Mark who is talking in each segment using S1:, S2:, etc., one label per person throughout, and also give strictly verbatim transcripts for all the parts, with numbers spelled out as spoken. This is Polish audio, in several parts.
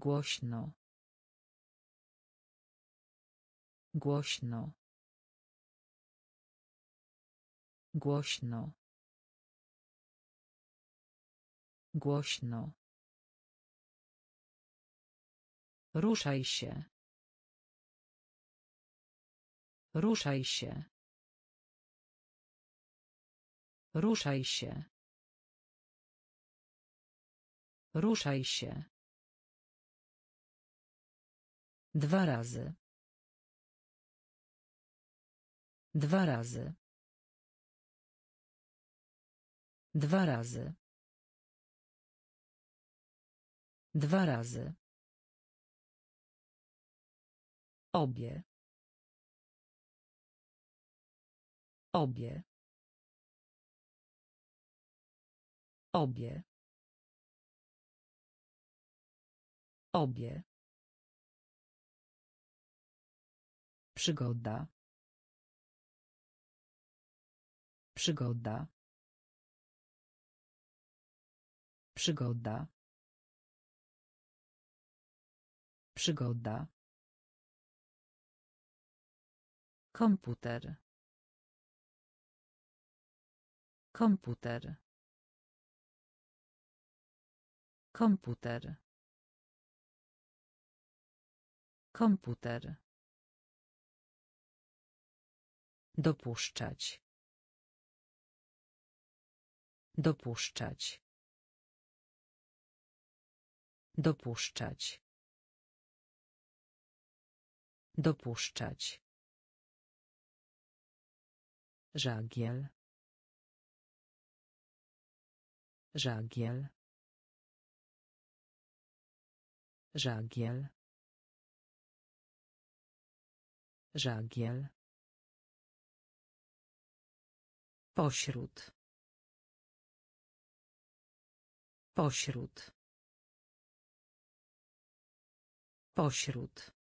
S1: Głośno. Głośno. Głośno. Głośno. Ruszaj się. Ruszaj się. Ruszaj się. Ruszaj się. Dwa razy. Dwa razy. Dwa razy. Dwa razy. Obie. Obie. Obie. Obie. Przygoda. Przygoda. Przygoda. Przygoda. Komputer. Komputer. Komputer. Komputer. Dopuszczać. Dopuszczać. Dopuszczać. Dopuszczać. Żagiel. Żagiel. Żagiel. Żagiel. Pośród. Pośród. Pośród.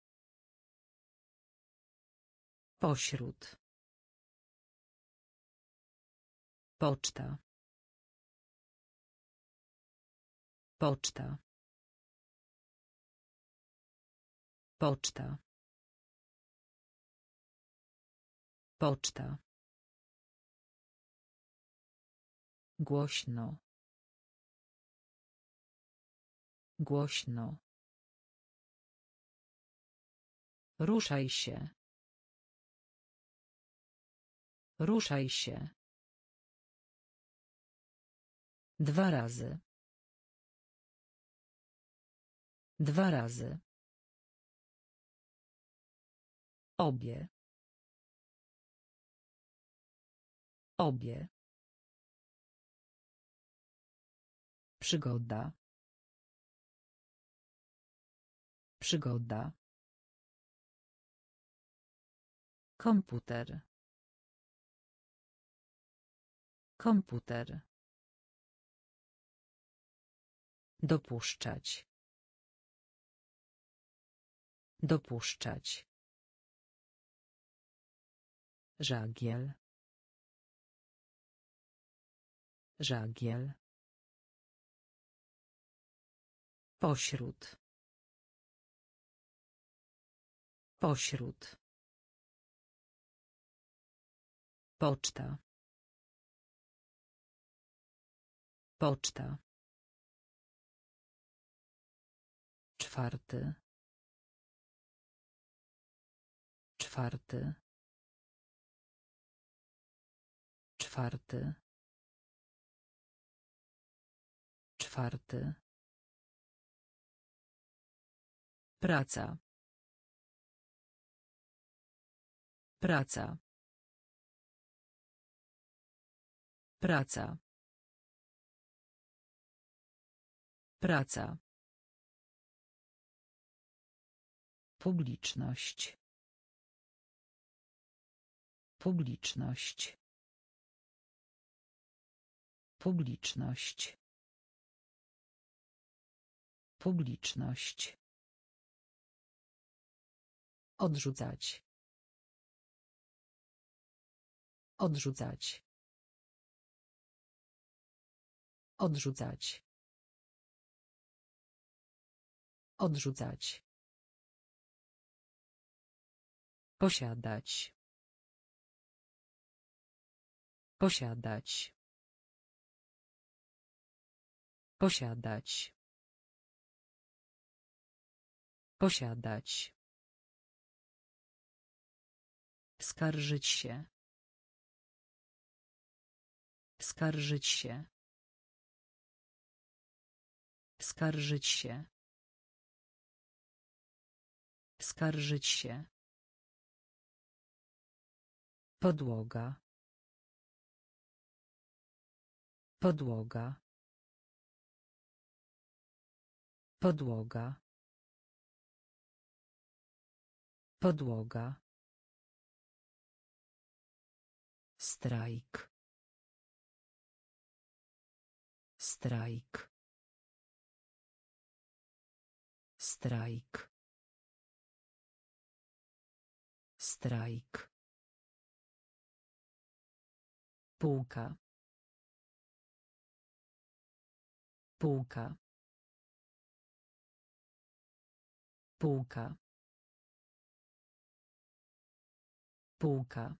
S1: Pośród. Poczta. Poczta. Poczta. Poczta. Głośno. Głośno. Ruszaj się. Ruszaj się. Dwa razy. Dwa razy. Obie. Obie. Przygoda. Przygoda. Komputer. Komputer. Dopuszczać. Dopuszczać. Żagiel. Żagiel. Pośród. Pośród. Poczta. Poczta. Czwarty. Czwarty. Czwarty. Czwarty. Praca. Praca. Praca. Praca. Publiczność. Publiczność. Publiczność. Publiczność. Odrzucać. Odrzucać. Odrzucać. Odrzucać. Posiadać. Posiadać. Posiadać. Posiadać. Skarżyć się. Skarżyć się. Skarżyć się. Skarżyć się. Podłoga. Podłoga. Podłoga. Podłoga. Strajk. Strajk. Strajk. Strajk. Półka. Półka. Półka. Półka.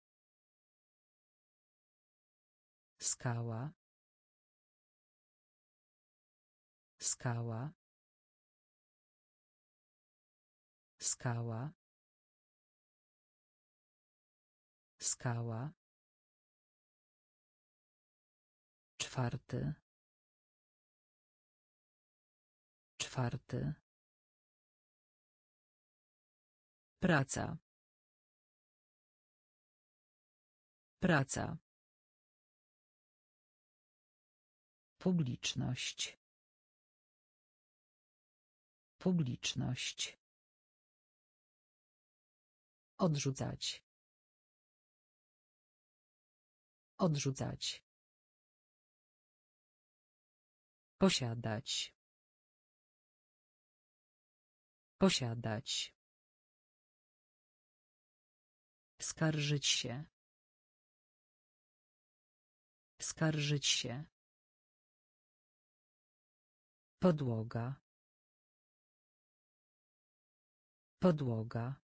S1: Skała. Skała. Skała. Skała. Czwarty. Czwarty. Praca. Praca. Publiczność. Publiczność. Odrzucać. Odrzucać. Posiadać. Posiadać. Skarżyć się. Skarżyć się. Podłoga. Podłoga.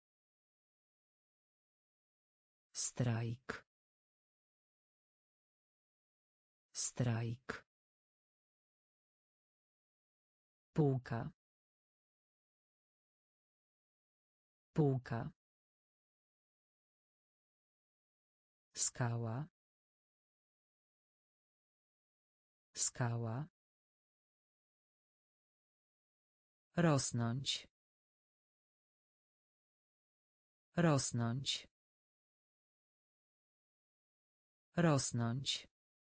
S1: Strajk. Strajk. Półka. Półka. Skała. Skała. Rosnąć. Rosnąć. Rosnąć.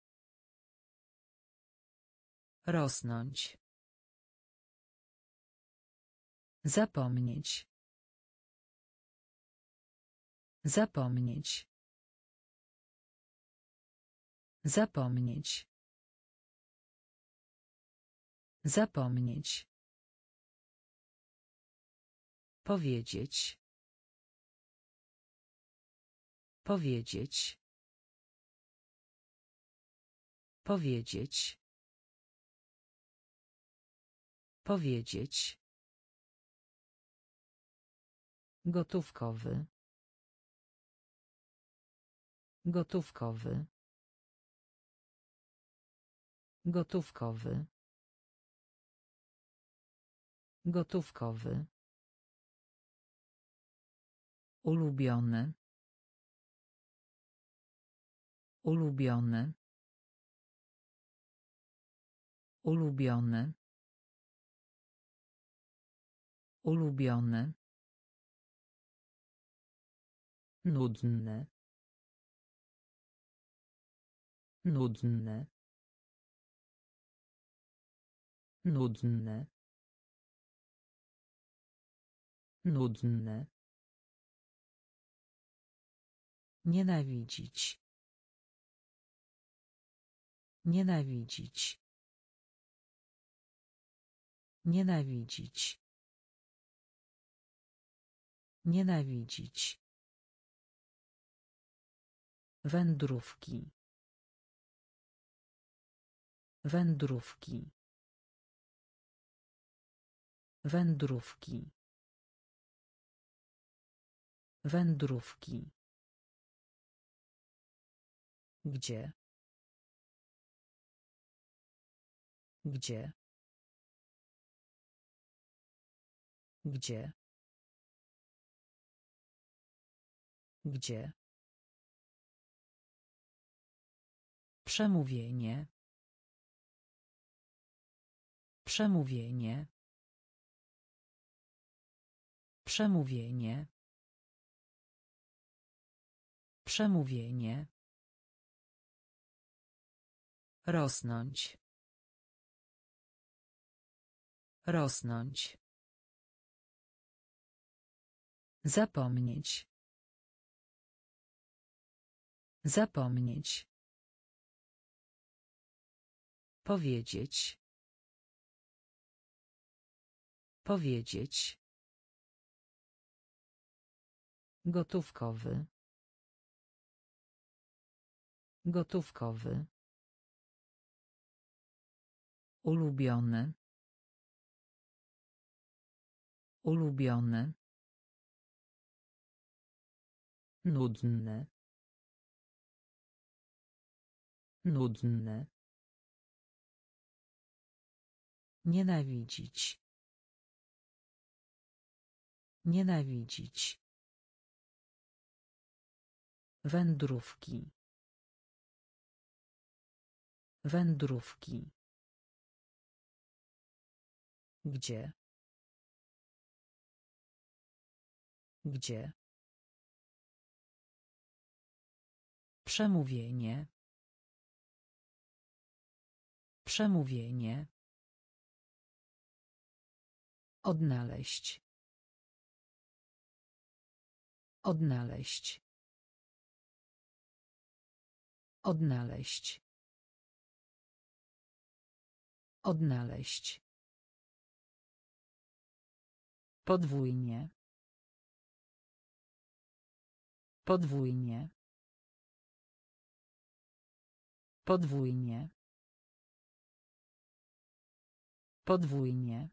S1: Rosnąć. Zapomnieć. Zapomnieć. Zapomnieć. Zapomnieć. Powiedzieć. Powiedzieć. Powiedzieć. Powiedzieć. Gotówkowy. Gotówkowy. Gotówkowy. Gotówkowy. Ulubiony. Ulubiony. Ulubiony. Ulubiony. Nudny. Nudny. Nudny. Nudny. Nienawidzić. Nienawidzić. Nienawidzić. Nienawidzić. Wędrówki. Wędrówki. Wędrówki. Wędrówki. Gdzie? Gdzie? Gdzie? Gdzie? Przemówienie. Przemówienie. Przemówienie. Przemówienie. Rosnąć. Rosnąć. Zapomnieć. Zapomnieć. Powiedzieć. Powiedzieć. Gotówkowy. Gotówkowy. Ulubiony. Ulubiony. Nudny. Nudny. Nienawidzić. Nienawidzić. Wędrówki. Wędrówki. Gdzie? Gdzie? Przemówienie. Przemówienie. Odnaleźć. Odnaleźć. Odnaleźć. Odnaleźć. Podwójnie. Podwójnie. Podwójnie. Podwójnie.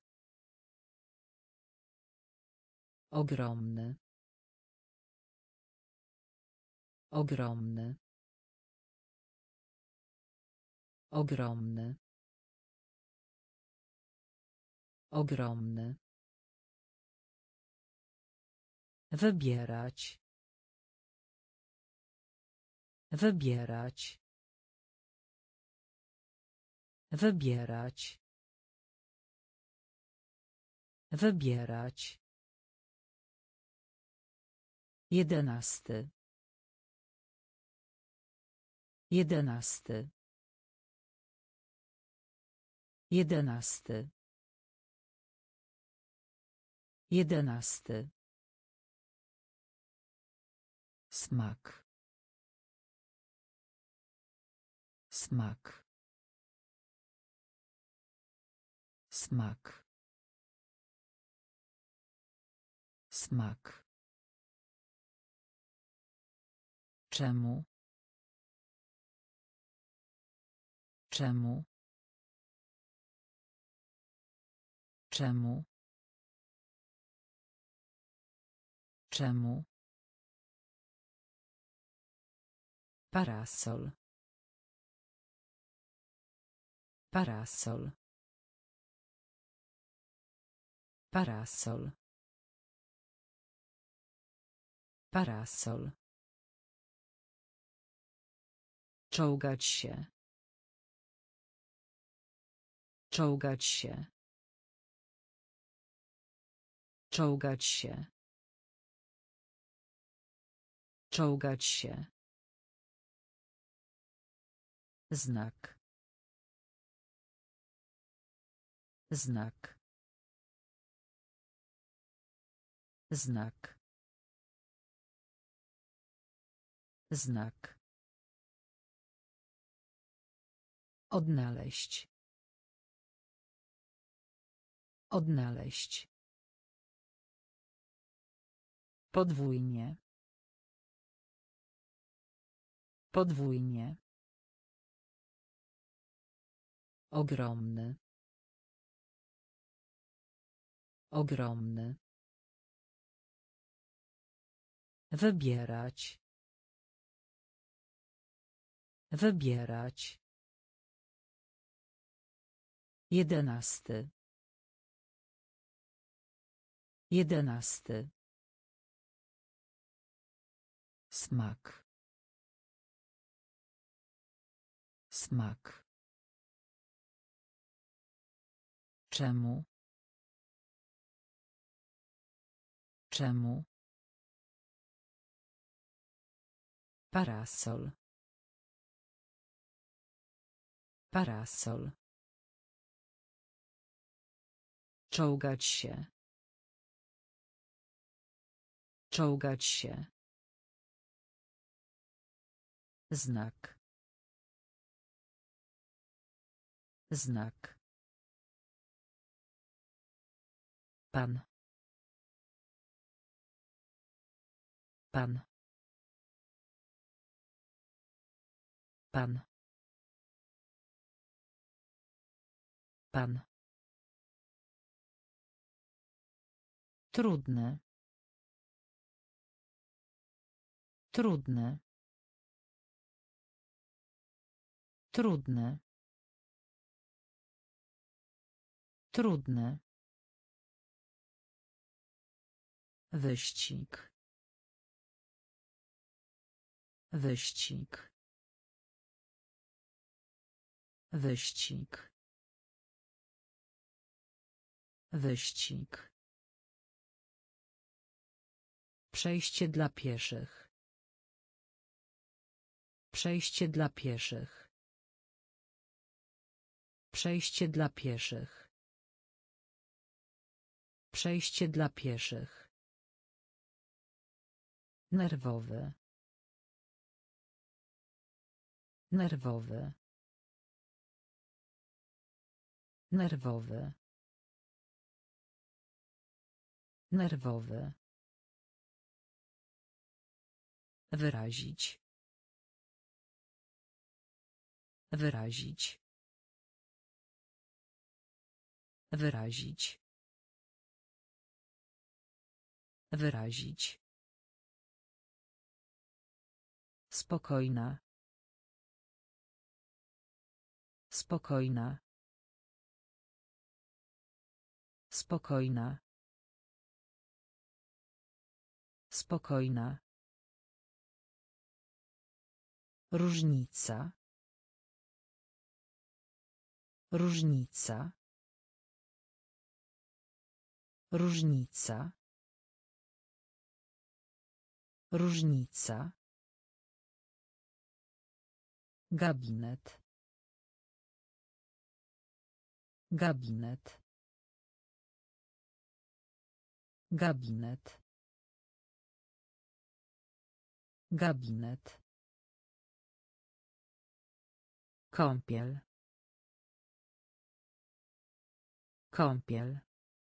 S1: Ogromny. Ogromny. Ogromny. Ogromny. Wybierać. Wybierać. Wybierać. Wybierać. Jedenasty. Jedenasty. Jedenasty. Jedenasty. Smak. Smak. Smak. Smak. Czemu? Czemu? Czemu? Czemu? Parasol. Parasol. Parasol. Parasol. Czołgać się. Czołgać się. Czołgać się. Czołgać się. Znak. Znak. Znak. Znak. Odnaleźć. Odnaleźć. Podwójnie. Podwójnie. Ogromny. Ogromny. Wybierać. Wybierać. Jedenasty. Jedenasty. Smak. Smak. Czemu? Czemu? Parasol. Parasol. Czołgać się. Czołgać się. Znak. Znak. Pan. Pan. Pan. Pan. Trudne. Trudne. Trudne. Trudne. Wyścig. Wyścig. Wyścig. Wyścig. Przejście dla pieszych. Przejście dla pieszych. Przejście dla pieszych. Przejście dla pieszych. Nerwowy. Nerwowy. Nerwowy. Nerwowy. Wyrazić. Wyrazić. Wyrazić. Wyrazić. Spokojna. Spokojna. Spokojna. Spokojna. Różnica. Różnica. Różnica. Różnica. Gabinet. Gabinet. Gabinet. Gabinet. Kąpiel. Kąpiel.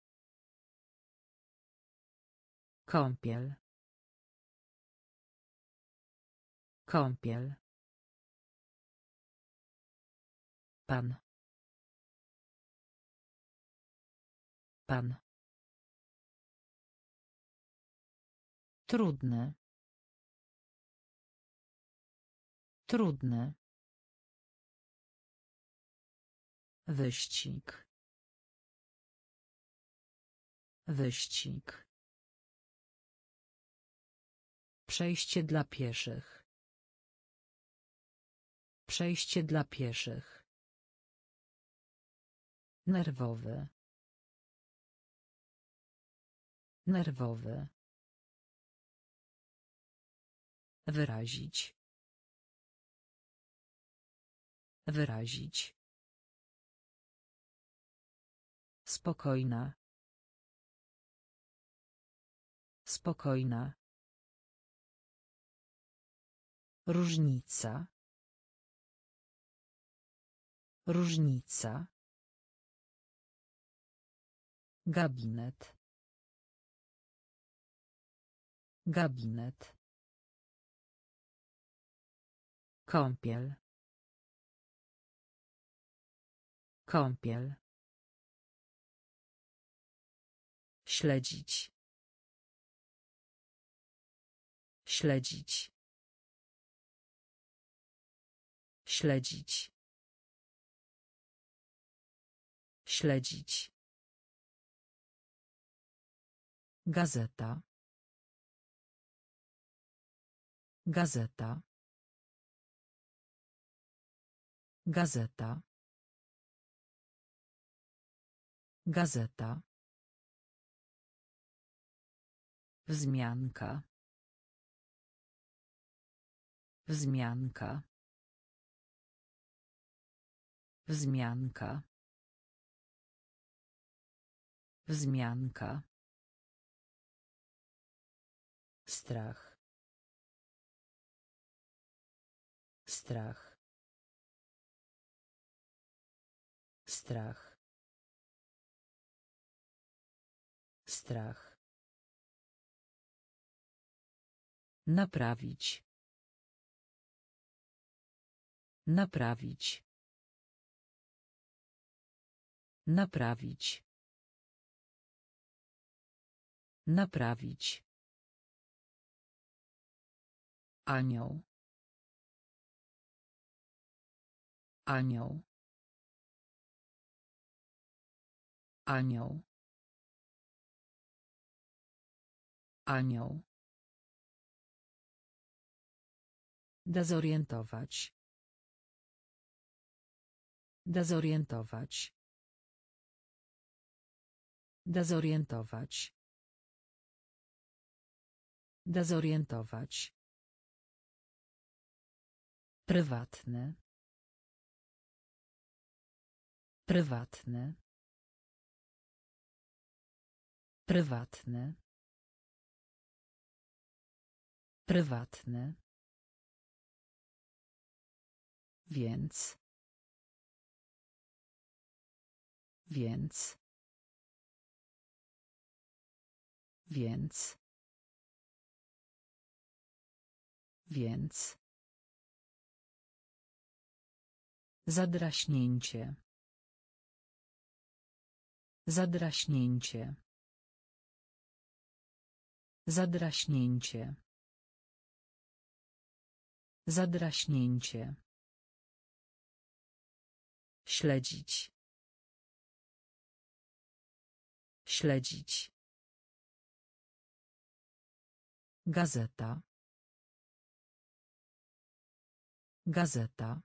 S1: Kąpiel. Kąpiel. Pan. Pan. Trudne. Trudne. Wyścig. Wyścig. Przejście dla pieszych. Przejście dla pieszych. Nerwowy. Nerwowy. Wyrazić. Wyrazić. Spokojna. Spokojna. Różnica. Różnica. Gabinet. Gabinet. Kąpiel. Kąpiel. Śledzić. Śledzić. Śledzić. Śledzić. Gazeta. Gazeta. Gazeta. Gazeta. Wzmianka. Wzmianka. Wzmianka. Wzmianka. Strach. Strach. Strach. Strach. Naprawić. Naprawić. Naprawić. Naprawić. Anioł. Anioł. Anioł. Anioł. Dezorientować. Dezorientować. Dezorientować. Dezorientować. Prywatny. Prywatny. Prywatny. Prywatny. Więc. Więc. Więc. Więc. Zadraśnięcie. Zadraśnięcie. Zadraśnięcie. Zadraśnięcie. Śledzić. Śledzić. Gazeta. Gazeta.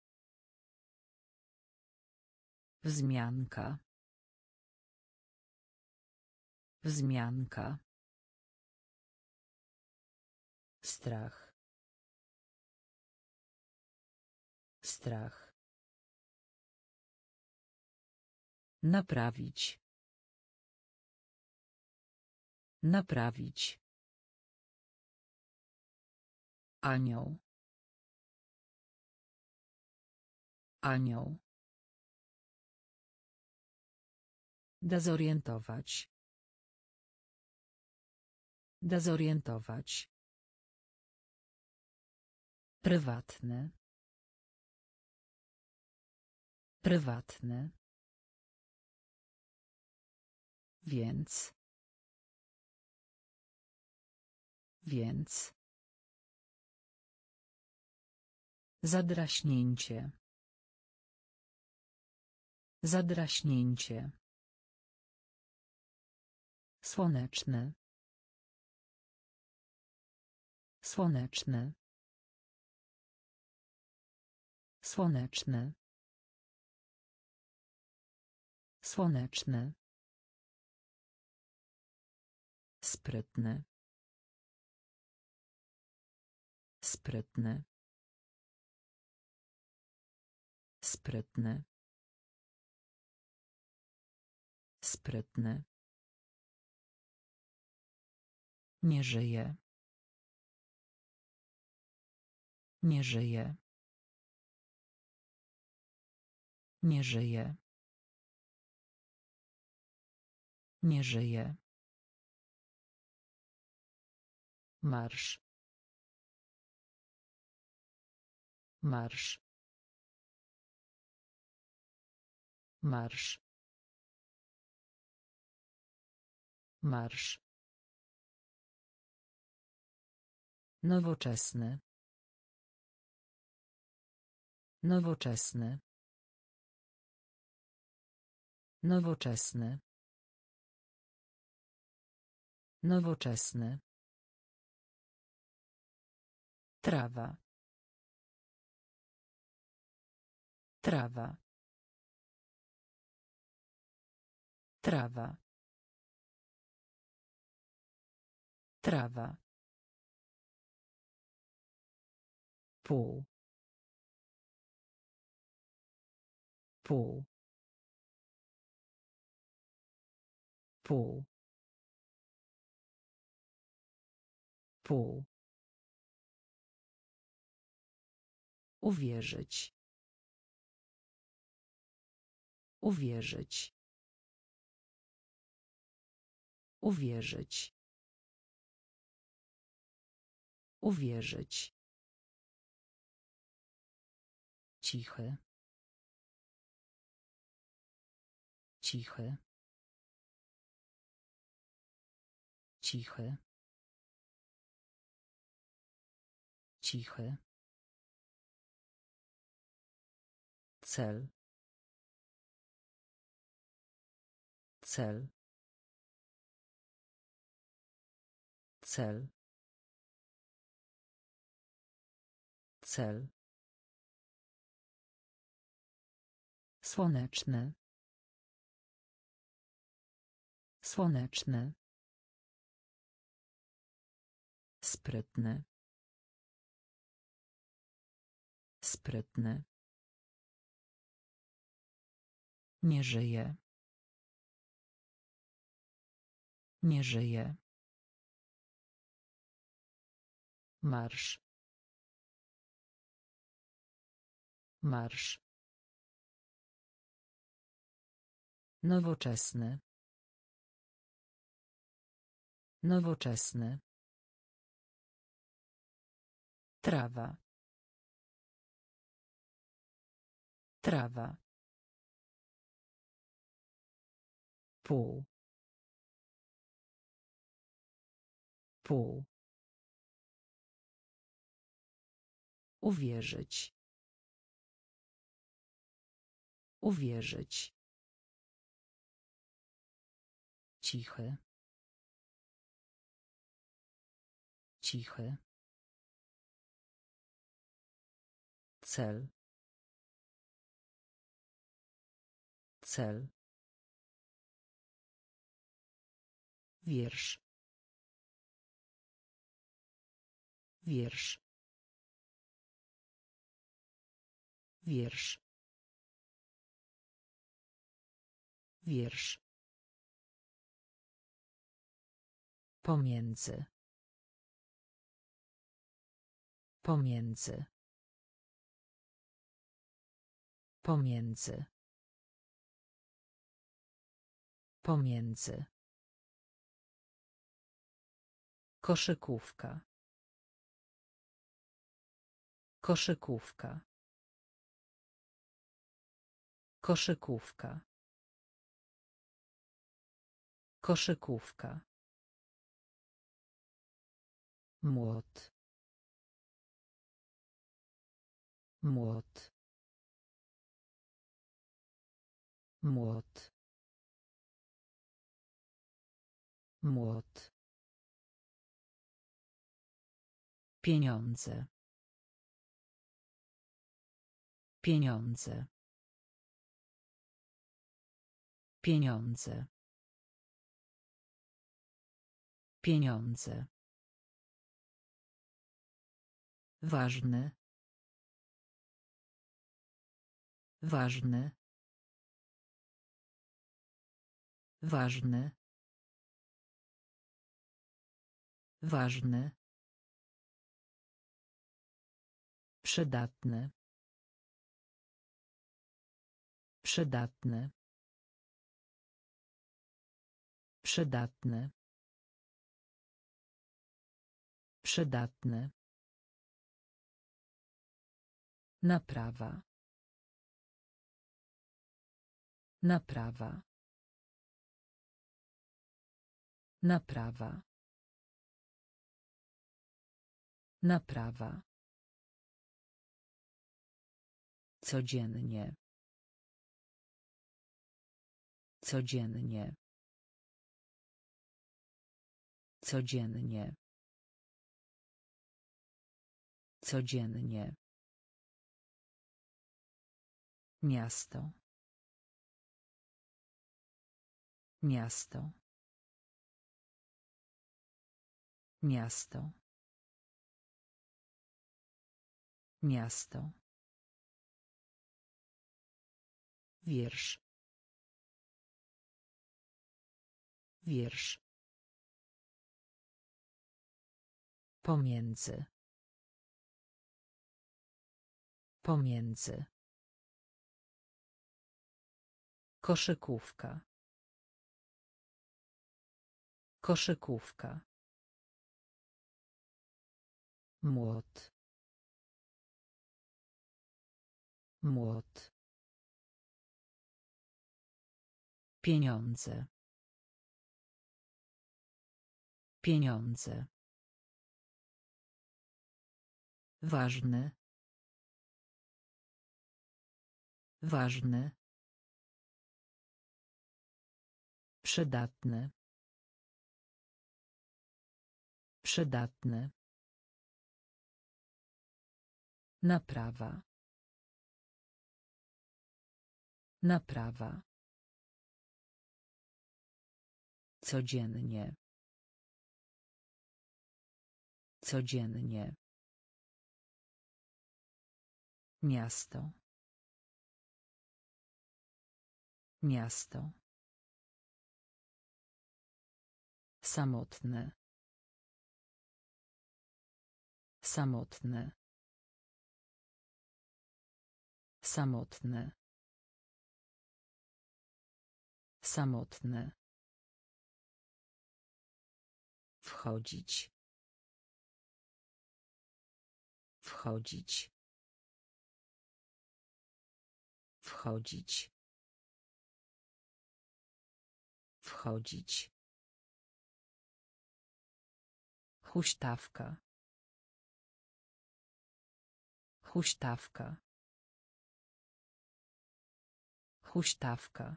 S1: Wzmianka. Wzmianka. Strach. Strach. Naprawić. Naprawić. Anioł. Anioł. Dezorientować. Dezorientować. Prywatny. Prywatny. Więc. Więc. Zadraśnięcie. Zadraśnięcie. Słoneczny. Słoneczny. Słoneczny. Słoneczny. Sprytny. Sprytny. Sprytny. Sprytny. Nie żyje. Nie żyje. Nie żyje. Nie żyje. Marsz. Marsz. Marsz. Marsz. Nowoczesny. Nowoczesny. Nowoczesny. Nowoczesny. Trawa. Trawa. Trawa. Trawa. Pół. Pół. Pół. Pół. Uwierzyć. Uwierzyć. Uwierzyć. Uwierzyć. Cichy. Cichy. Cichy. Cichy. Cel. Cel. Cel. Cel. Słoneczny. Słoneczny. Sprytny. Sprytny. Nie żyje. Nie żyje. Marsz. Marsz. Nowoczesny. Nowoczesny. Trawa. Trawa. Pół. Pół. Uwierzyć. Uwierzyć. Cichy. Cichy. Cel. Cel. Wiersz. Wiersz. Wiersz. Wiersz. Pomiędzy. Pomiędzy. Pomiędzy. Pomiędzy. Koszykówka. Koszykówka. Koszykówka. Koszykówka. Młot. Młot. Młot. Młot. Pieniądze. Pieniądze. Pieniądze. Pieniądze. Ważny. Ważny. Ważny. Ważny. Przydatny. Przydatny. Przydatny. Przydatny. Naprawa. Naprawa. Naprawa. Naprawa. Codziennie. Codziennie. Codziennie. Codziennie. Miasto. Miasto. Miasto. Miasto. Wiersz. Wiersz. Pomiędzy. Pomiędzy. Koszykówka. Koszykówka. Młot. Młot. Pieniądze. Pieniądze. Ważny. Ważny. Przydatny. Przydatny. Naprawa. Naprawa. Codziennie. Codziennie. Miasto. Miasto. Samotne. Samotne. Samotne. Samotne. Wchodzić. Wchodzić. Wchodzić. Wchodzić. Huśtawka. Huśtawka. Huśtawka.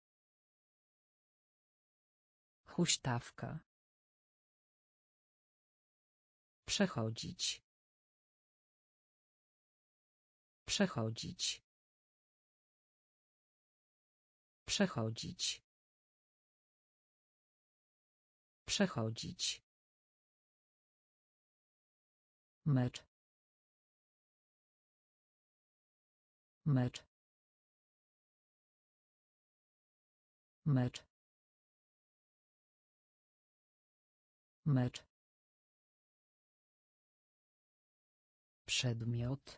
S1: Huśtawka. Przechodzić. Przechodzić. Przechodzić. Przechodzić. Mecz. Mecz. Mecz. Mecz. Przedmiot.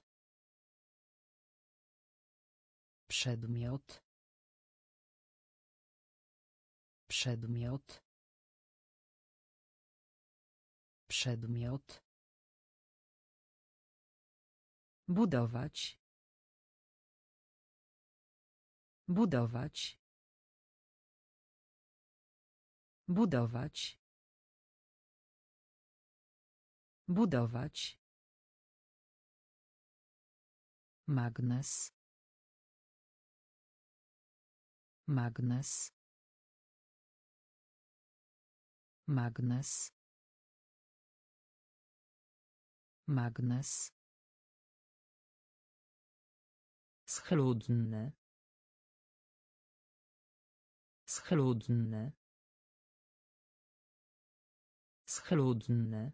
S1: Przedmiot. Przedmiot. Przedmiot. Budować. Budować. Budować. Budować. Magnes. Magnes. Magnes. Magnes. Schludny. Schludny. Schludny.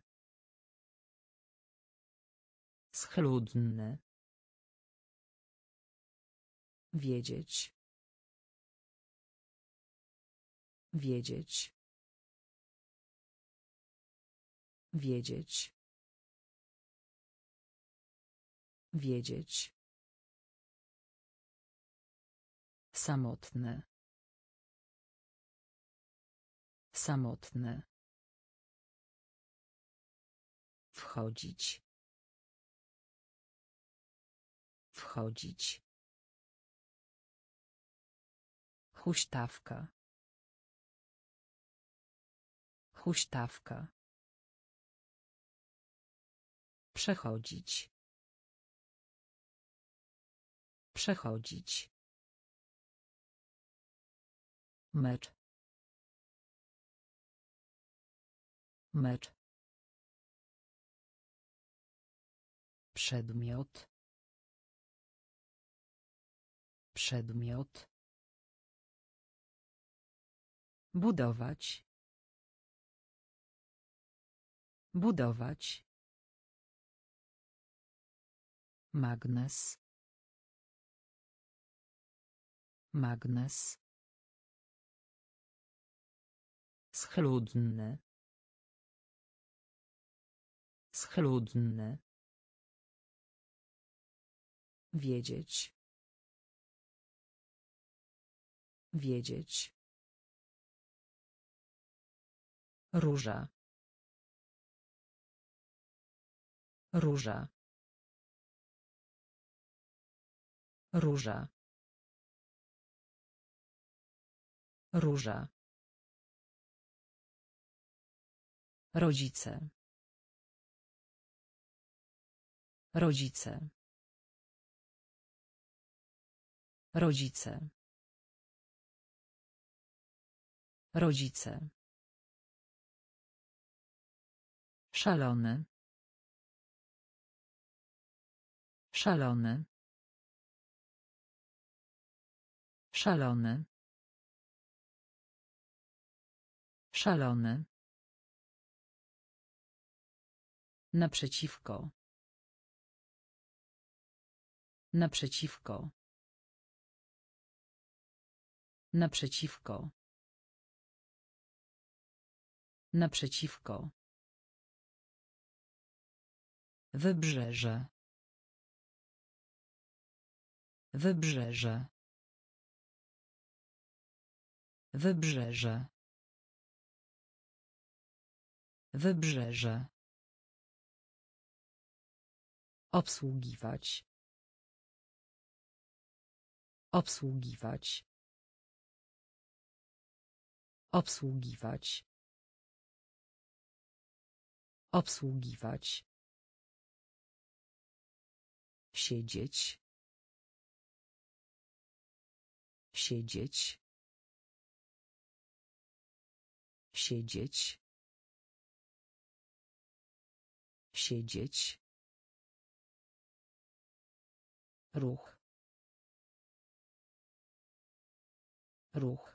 S1: Schludny. Wiedzieć. Wiedzieć. Wiedzieć. Wiedzieć. Samotne. Samotne. Wchodzić. Wchodzić. Huśtawka. Huśtawka. Przechodzić. Przechodzić. Mecz. Mecz. Przedmiot. Przedmiot. Budować. Budować. Magnes. Magnes. Schludny. Schludny. Wiedzieć. Wiedzieć. Róża. Róża. Róża. Róża. Rodzice. Rodzice. Rodzice. Rodzice. Szalony. Szalony. Szalony. Szalony. Naprzeciwko. Naprzeciwko. Naprzeciwko. Naprzeciwko. Wybrzeże. Wybrzeże. Wybrzeże. Wybrzeże. Obsługiwać. Obsługiwać. Obsługiwać. Obsługiwać. Siedzieć. Siedzieć. Siedzieć. Siedzieć. Ruch. Ruch.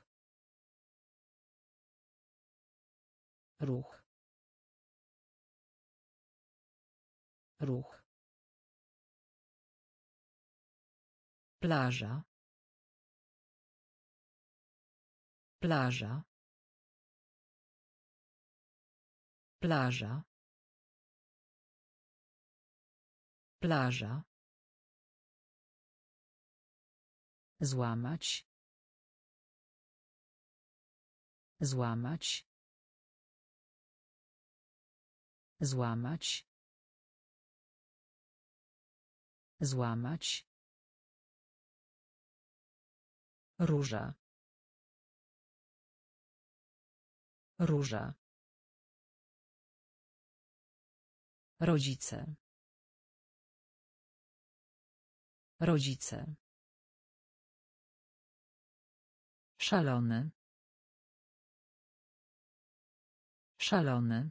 S1: Ruch. Ruch. Plaża. Plaża. Plaża. Plaża. Złamać. Złamać. Złamać. Złamać. Róża. Róża. Rodzice. Rodzice. Szalony. Szalony.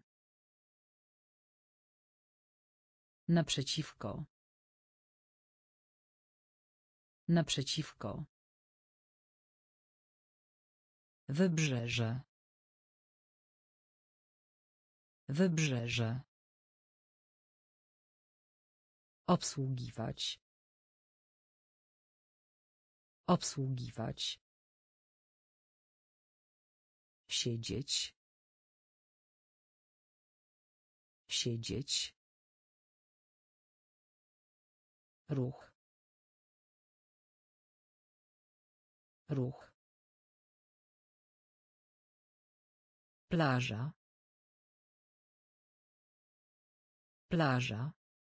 S1: Naprzeciwko. Naprzeciwko. Wybrzeże. Wybrzeże. Obsługiwać. Obsługiwać. Siedzieć. Siedzieć. Ruch. Ruch. Plaża. Plaża.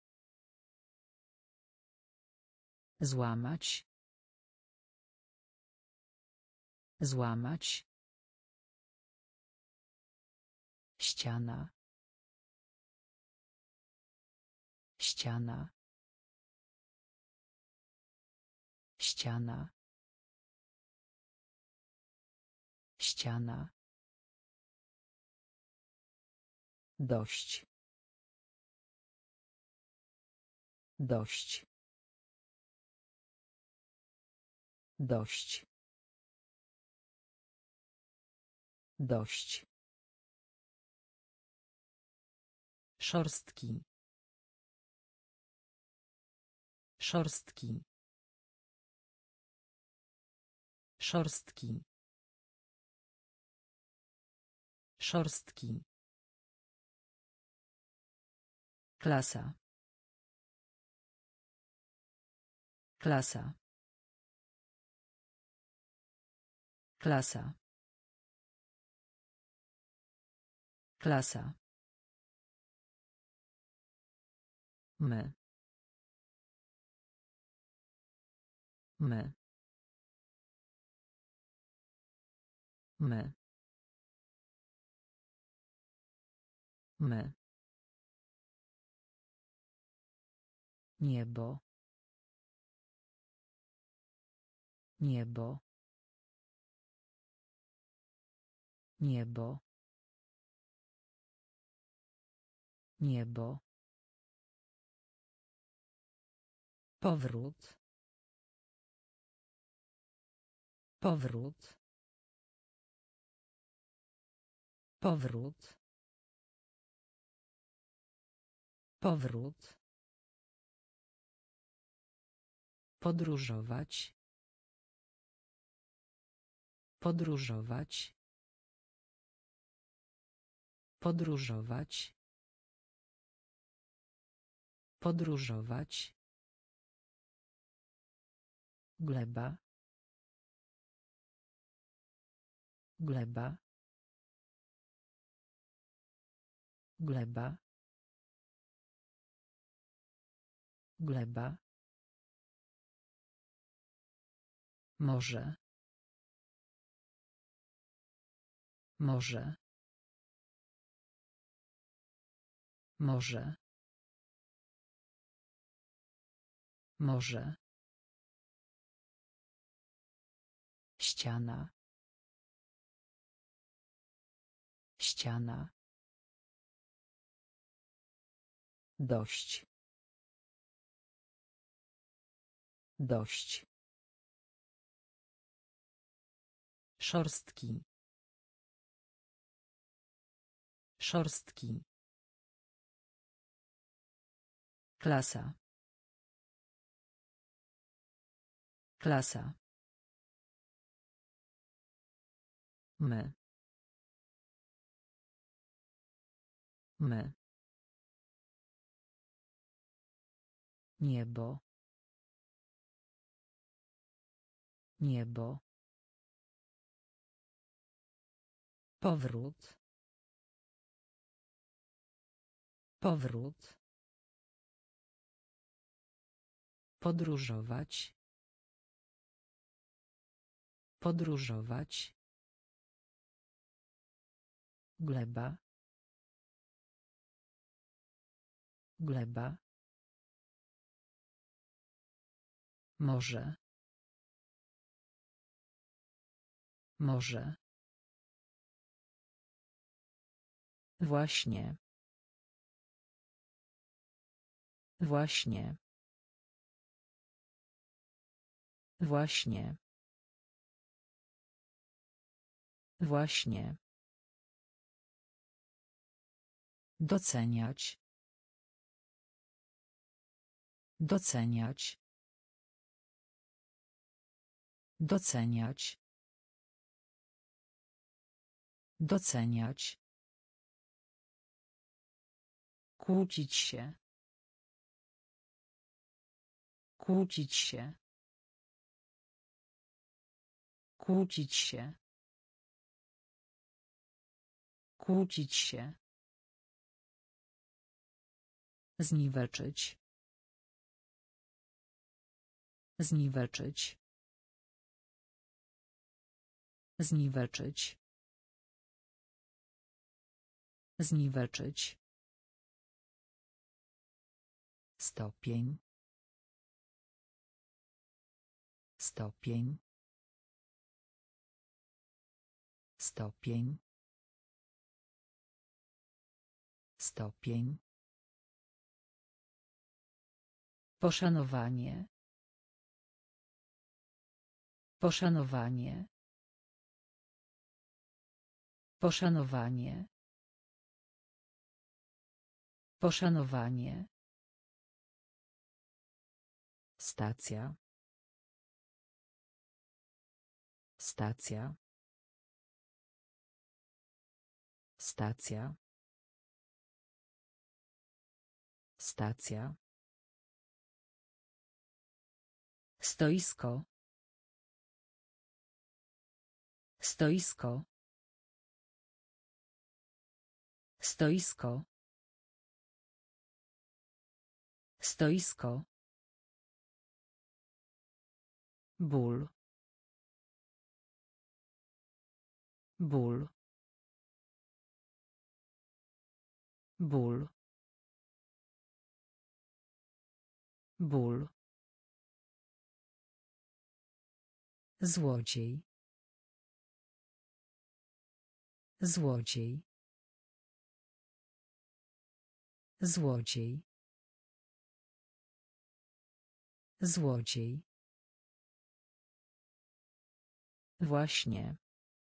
S1: Złamać. Złamać. ściana, ściana, ściana, ściana, dość, dość, dość, dość, szorstki, szorstki, szorstki, szorstki, klasa, klasa, klasa, klasa, my, my, my, my, niebo, niebo, niebo, niebo, powrót, powrót, powrót, powrót, podróżować, podróżować, podróżować, podróżować, gleba, gleba, gleba, gleba, morze, morze, morze, morze, ściana, ściana, dość, dość, szorstki, szorstki, klasa, klasa, my, my, niebo, niebo, powrót, powrót, podróżować, podróżować, gleba, gleba, morze, morze, właśnie, właśnie, właśnie, właśnie, doceniać, doceniać, doceniać, doceniać, kłócić się, kłócić się, kłócić się, kłócić się, zniweczyć, zniweczyć, zniweczyć, Zniweczyć.
S2: Stopień. Stopień. Stopień. Stopień.
S1: Poszanowanie. Poszanowanie. Poszanowanie. Poszanowanie.
S2: Stacja. Stacja. Stacja. Stacja.
S1: Stoisko. Stoisko. Stoisko. Stoisko. Ból. Ból. Ból. Ból.
S2: Złodziej. Złodziej. Złodziej. Złodziej. Właśnie.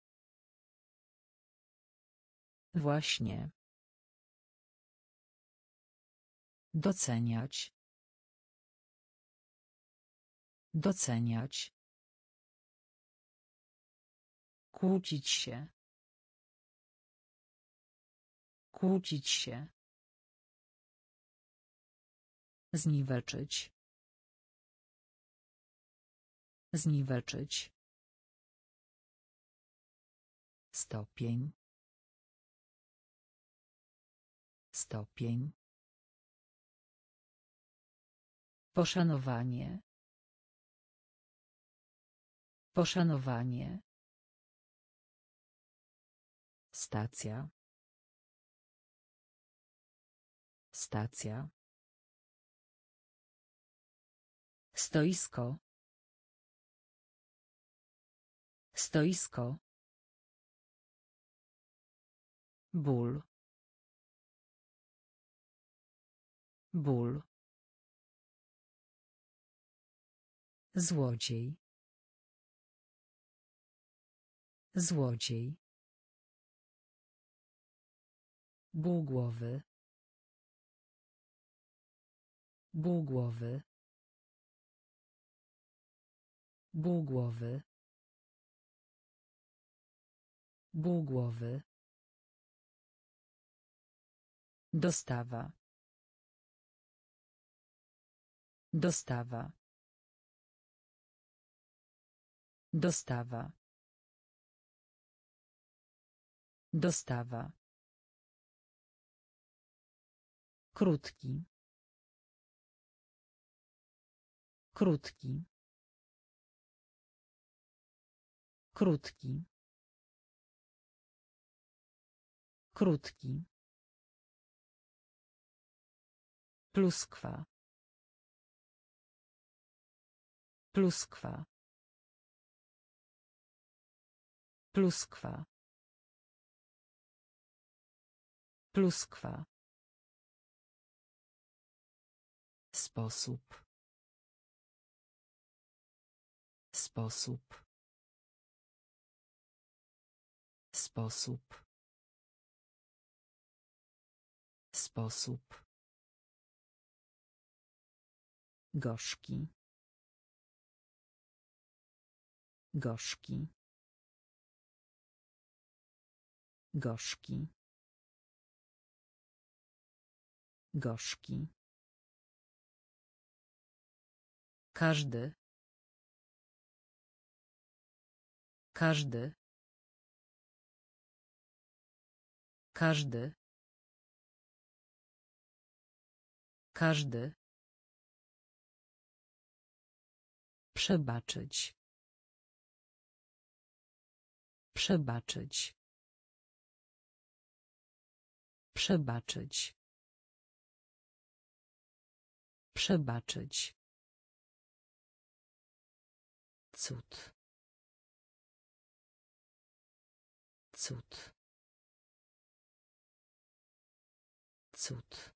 S2: Właśnie. Doceniać. Doceniać.
S1: Kłócić się. Kłócić się. Zniweczyć. Zniweczyć.
S2: Stopień. Stopień.
S1: Poszanowanie. Poszanowanie.
S2: Stacja. Stacja.
S1: Stoisko. Stoisko. Ból. Ból.
S2: Złodziej. Złodziej. Ból głowy. Ból głowy. Ból głowy. Ból głowy. Dostawa. Dostawa. Dostawa. Dostawa. Krótki. Krótki. Krótki. Krótki.
S1: Pluskwa. Pluskwa. Pluskwa. Pluskwa.
S2: Sposób. Sposób. Sposób. Sposób. Gorzki. Gorzki. Gorzki. Gorzki.
S1: Każdy. Każdy. Każdy. Każdy.
S2: Przebaczyć. Przebaczyć. Przebaczyć. Przebaczyć. Cud. Cud. Cud.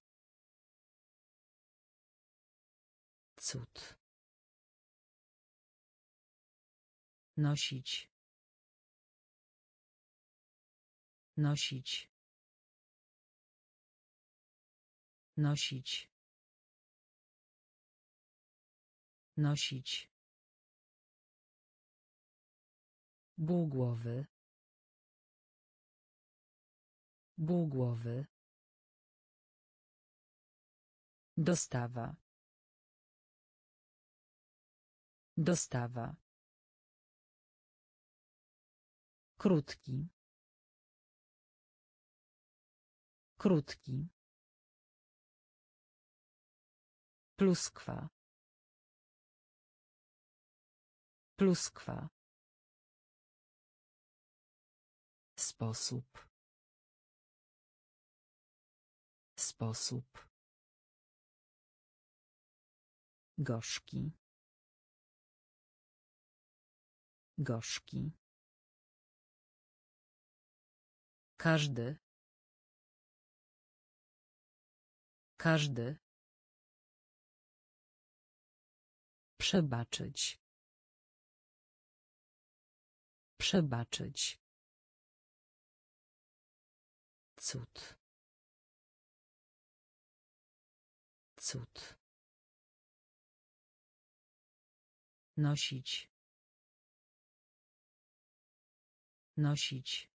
S2: Cud. Nosić. Nosić. Nosić. Nosić. Półgłowy. Półgłowy. Dostawa. Dostawa. Krótki. Krótki. Pluskwa. Pluskwa. Sposób. Sposób. Gorzki. Gorzki.
S1: Każdy. Każdy.
S2: Przebaczyć. Przebaczyć. Cud. Cud. Nosić. Nosić.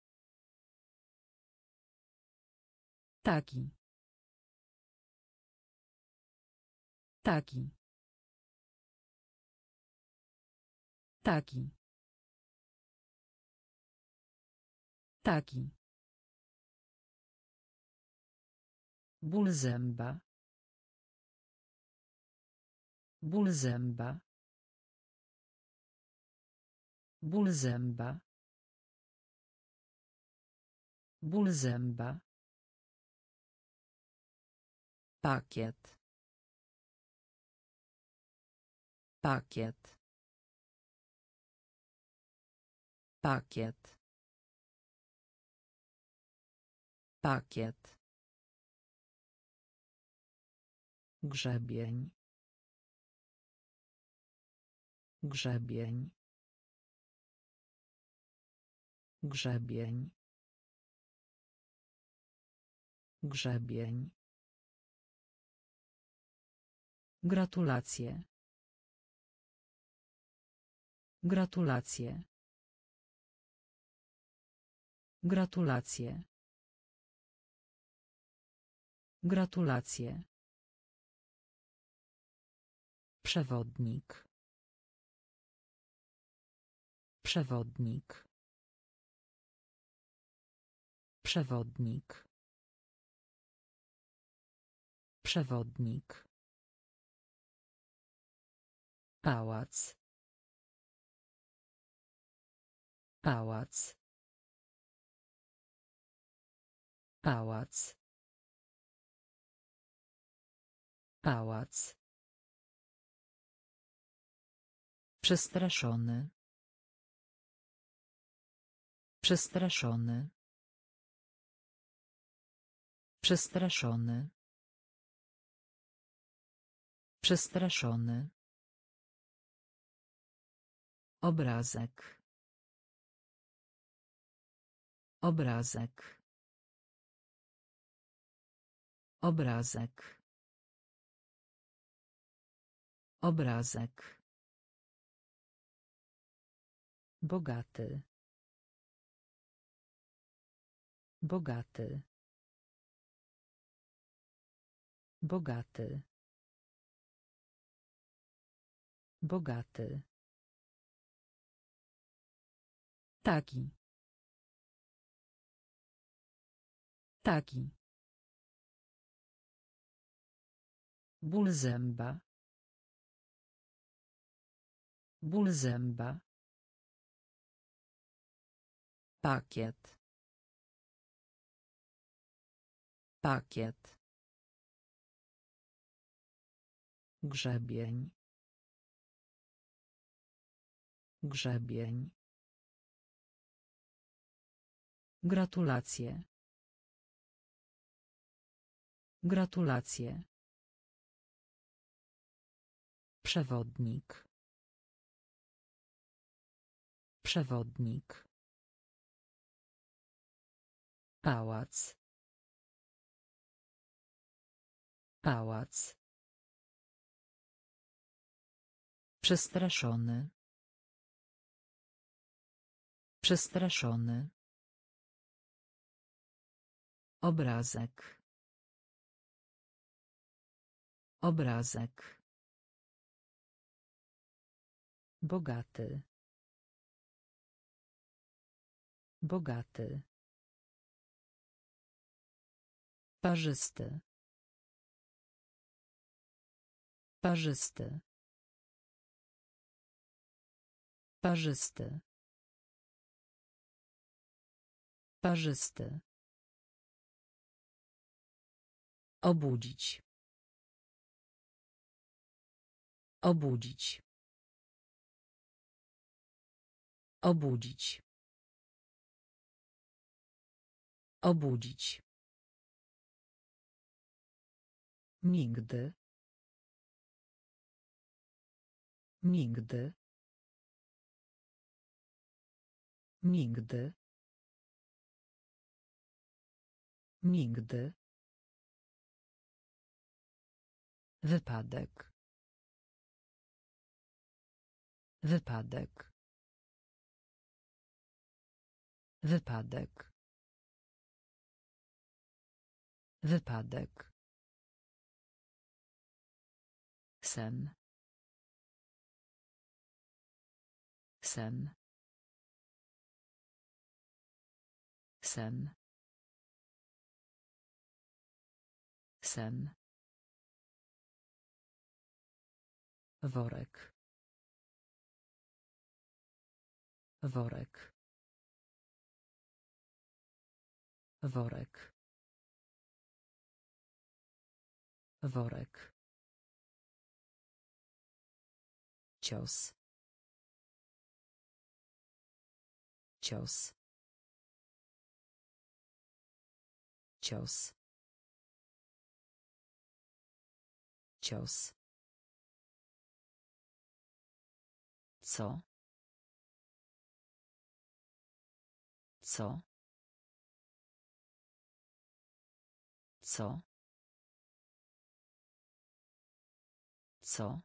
S2: Taki. Taki. Taki. Taki. Ból zęba. Ból zęba. Ból zęba. Ból zęba. Pakiet. Pakiet. Pakiet. Pakiet. Grzebień. Grzebień. Grzebień. Grzebień. Gratulacje. Gratulacje. Gratulacje. Gratulacje. Przewodnik. Przewodnik. Przewodnik. Przewodnik. Pałac. Pałac. Pałac. Pałac. Przestraszony. Przestraszony. Przestraszony. Przestraszony. Obrazek. Obrazek. Obrazek. Obrazek. Bogaty. Bogaty. Bogaty. Bogaty. Taki. Taki. Ból zęba. Ból zęba. Pakiet. Pakiet. Grzebień. Grzebień. Gratulacje. Gratulacje. Przewodnik. Przewodnik. Pałac. Pałac. Przestraszony. Przestraszony. Obrazek. Obrazek. Bogaty. Bogaty. Parzysty. Parzysty. Parzysty. Parzysty. Obudzić. Obudzić. Obudzić. Obudzić. Nigdy. Nigdy. Nigdy. Nigdy. Wypadek. Wypadek. Wypadek. Wypadek. Sen. Sen. Sen. Sen. Worek. Worek. Worek. Worek. Cios. Cios. Cios. Cios. Co? Co? Co? Co?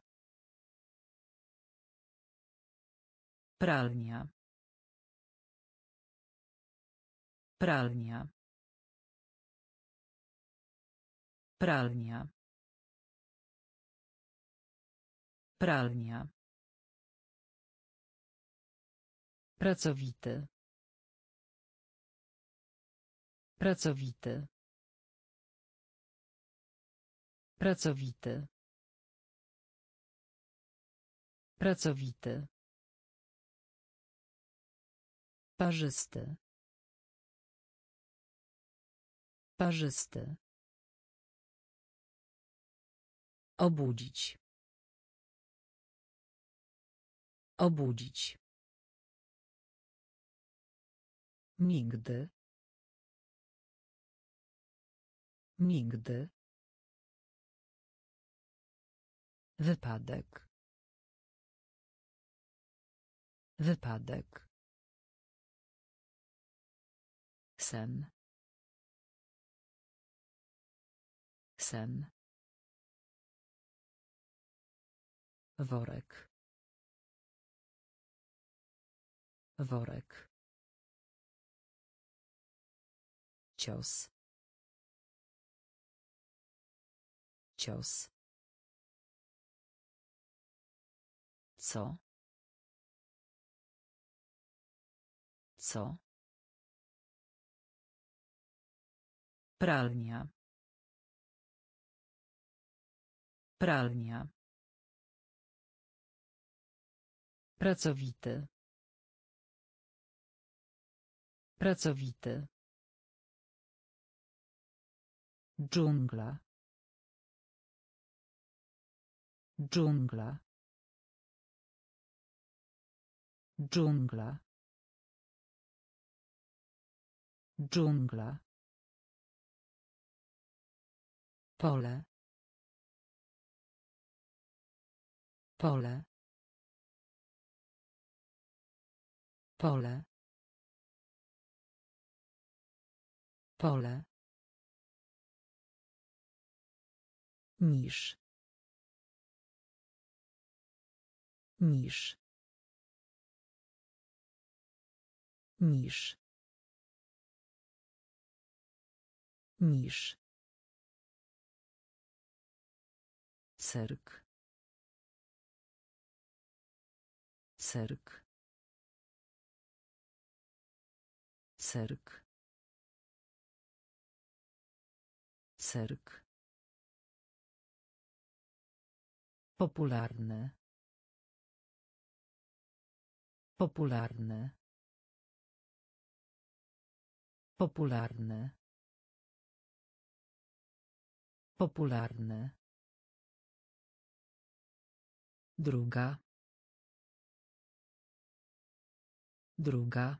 S2: Pralnia. Pralnia. Pralnia. Pralnia. Pracowity. Pracowity. Pracowity. Pracowity. Parzysty. Parzysty. Obudzić. Obudzić. Nigdy. Nigdy. Wypadek. Wypadek. Sen. Sen. Worek. Worek. Cios. Cios. Co? Co? Pralnia. Pralnia. Pracowity. Pracowity. Dżungla. Dżungla. Dżungla. Dżungla. Pole. Pole. Pole. Pole. Misz. Misz. Misz. Misz. Cyrk. Cyrk. Cyrk. Cyrk. Popularny. Popularny. Popularny. Popularny. Druga. Druga.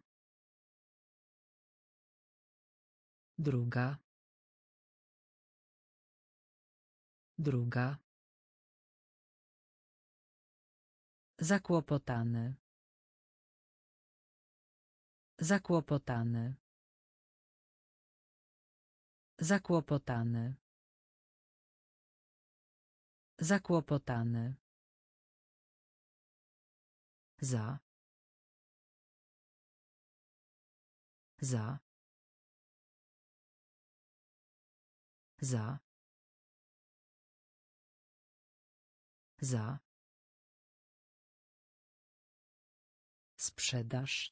S2: Druga. Druga. Zakłopotany. Zakłopotany. Zakłopotany. Zakłopotany. Za. Za. Za. Za. Sprzedaż.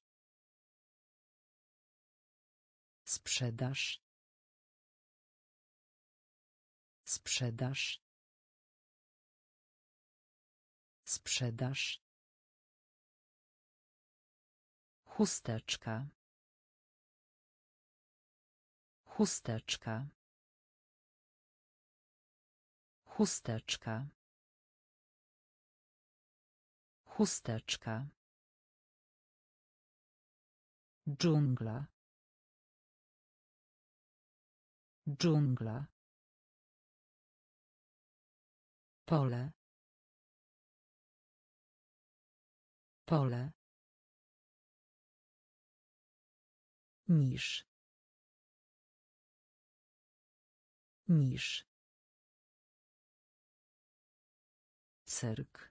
S2: Sprzedaż. Sprzedaż. Sprzedaż. Chusteczka. Chusteczka. Chusteczka. Chusteczka. Dżungla. Dżungla. Pole. Pole. Misz. Misz. Cyrk.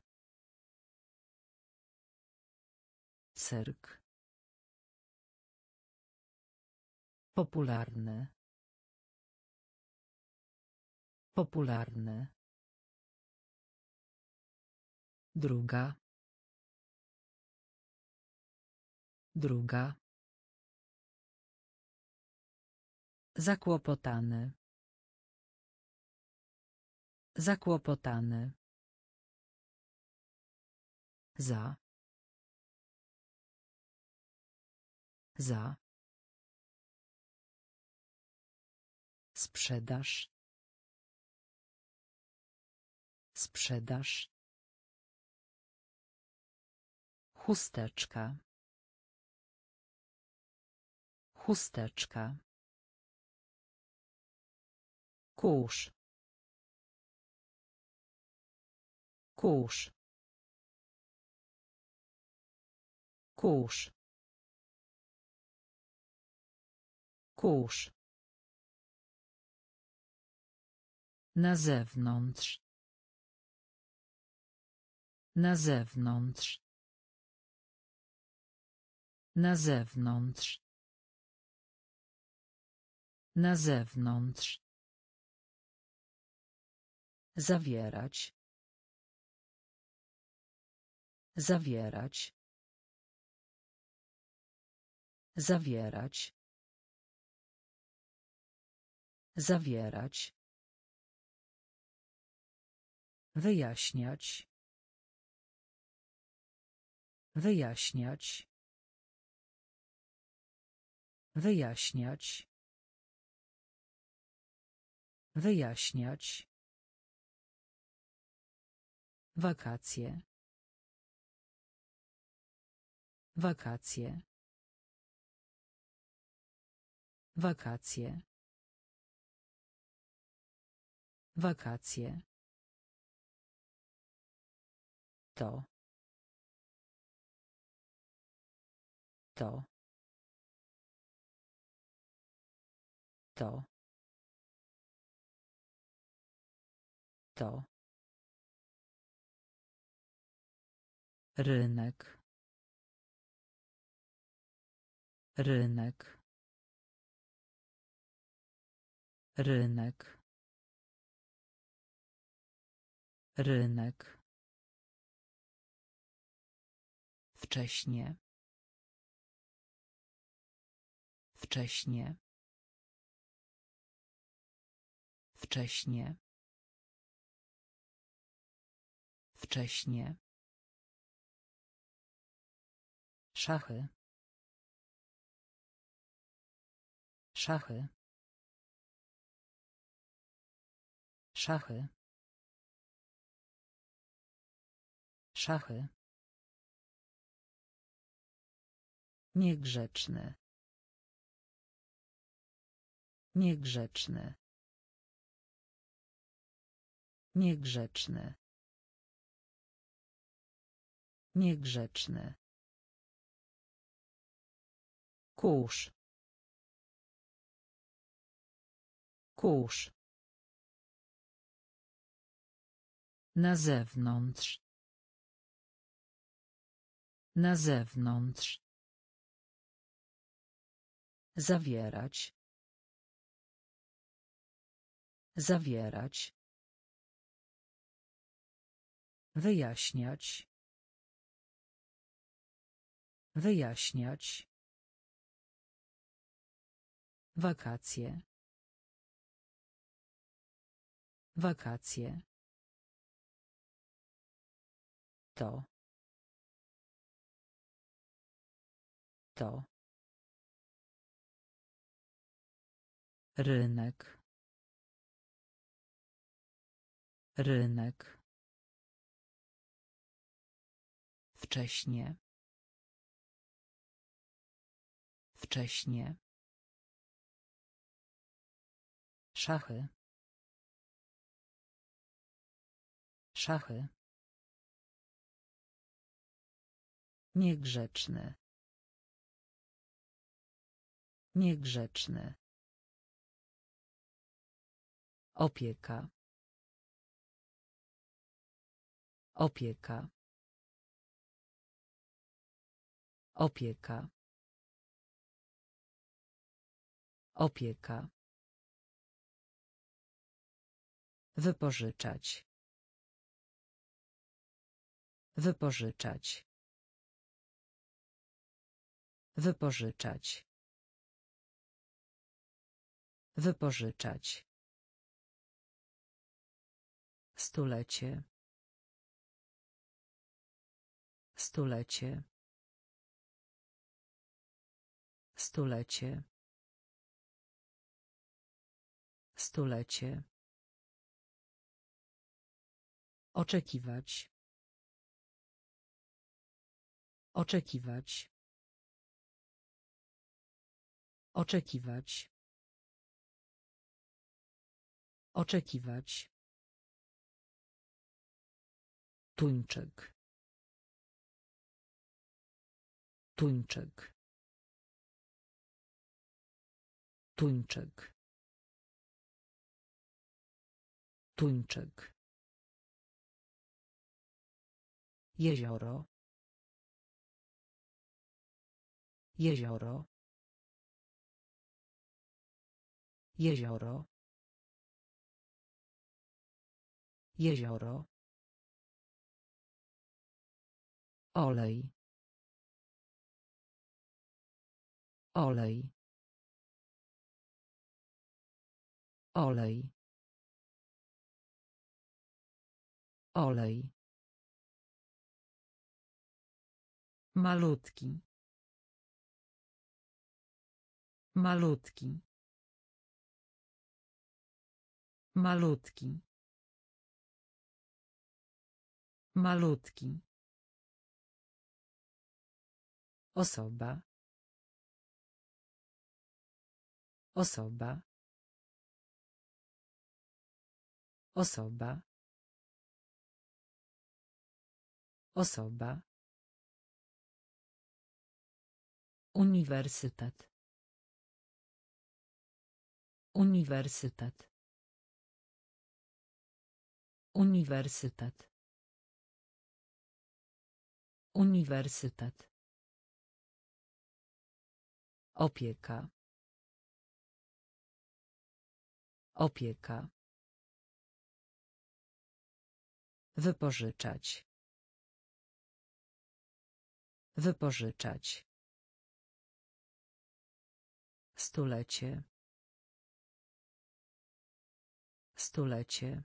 S2: Cyrk. Popularny. Popularny. Druga. Druga. Zakłopotany. Zakłopotany. Za. Za. Sprzedaż. Sprzedaż. Chusteczka. Chusteczka. Kurz. Kurz. Kurz. Kurz. Na zewnątrz. Na zewnątrz. Na zewnątrz. Na zewnątrz. Zawierać. Zawierać. Zawierać. Zawierać. Wyjaśniać. Wyjaśniać. Wyjaśniać. Wyjaśniać. Wakacje. Wakacje. Wakacje. Wakacje. To. To. To. To. Rynek. Rynek. Rynek. Rynek. Wcześnie. Wcześnie. Wcześnie. Wcześnie. Szachy. Szachy. Szachy. Szachy. Niegrzeczny. Niegrzeczny. Niegrzeczny. Niegrzeczny. Kurz. Kurz. Na zewnątrz. Na zewnątrz. Zawierać. Zawierać. Wyjaśniać. Wyjaśniać. Wakacje. Wakacje. To. To. Rynek. Rynek. Wcześnie. Wcześnie. Szachy. Szachy. Niegrzeczny. Niegrzeczny. Opieka. Opieka. Opieka. Opieka. Wypożyczać. Wypożyczać. Wypożyczać. Wypożyczać. Stulecie. Stulecie. Stulecie. Stulecie. Oczekiwać. Oczekiwać. Oczekiwać. Oczekiwać. Tuńczyk. Tuńczyk. Tuńczyk. Tuńczyk. Jezioro. Jezioro. Jezioro. Jezioro. Olej. Olej. Olej. Olej. Malutki. Malutki. Malutki. Malutki. Osoba. Osoba. Osoba. Osoba. Uniwersytet. Uniwersytet. Uniwersytet. Uniwersytet. Opieka. Opieka. Wypożyczać. Wypożyczać. Stulecie. Stulecie.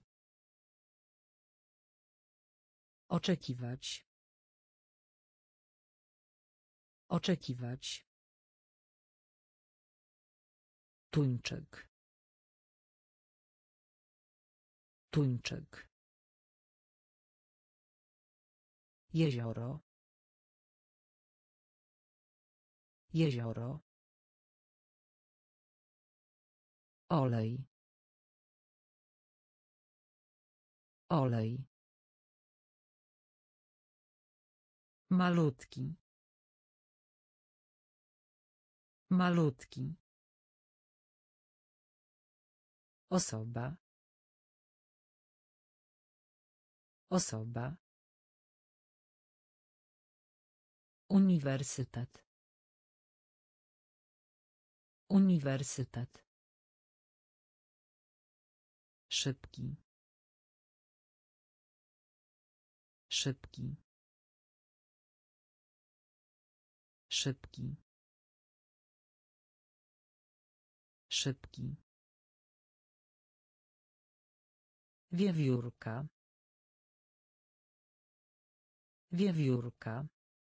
S2: Oczekiwać. Oczekiwać. Tuńczyk. Tuńczyk. Jezioro. Jezioro. Olej. Olej. Malutki. Malutki. Osoba. Osoba. Uniwersytet. Uniwersytet. Szybki. Szybki. Szybki. Szybki. Wiewiórka. Wiewiórka.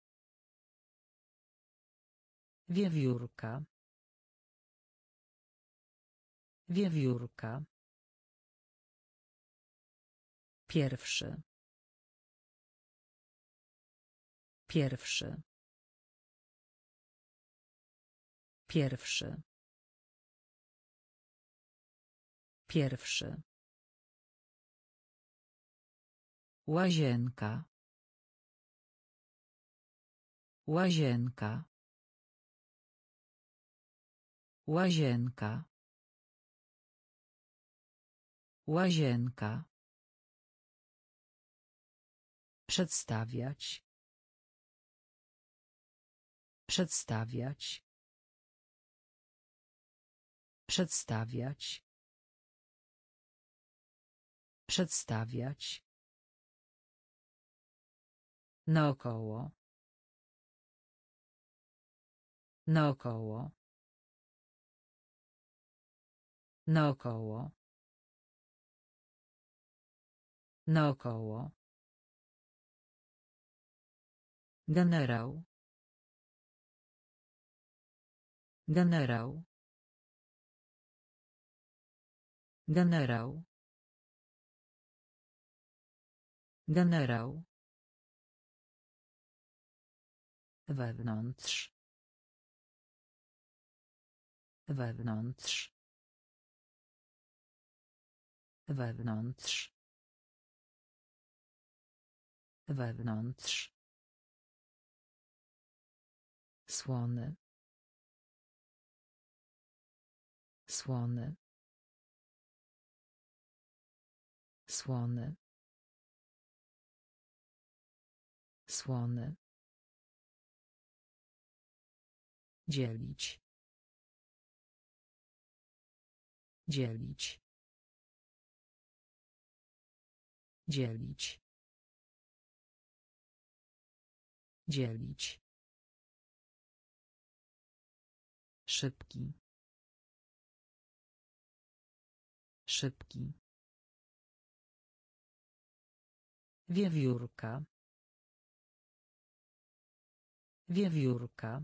S2: Wiewiórka. Wiewiórka. Pierwszy. Pierwszy. Pierwszy. Pierwszy. Łazienka. Łazienka. Łazienka. Łazienka. Przedstawiać. Przedstawiać. Przedstawiać. Przedstawiać. Naokoło. Naokoło. Naokoło. Naokoło. Generał. Generał. Generał. Generał. Wewnątrz. Wewnątrz. Wewnątrz. Wewnątrz. Słony. Słony. Słony. Słony. Dzielić. Dzielić. Dzielić. Dzielić. Szybki. Szybki. Wiewiórka. Wiewiórka.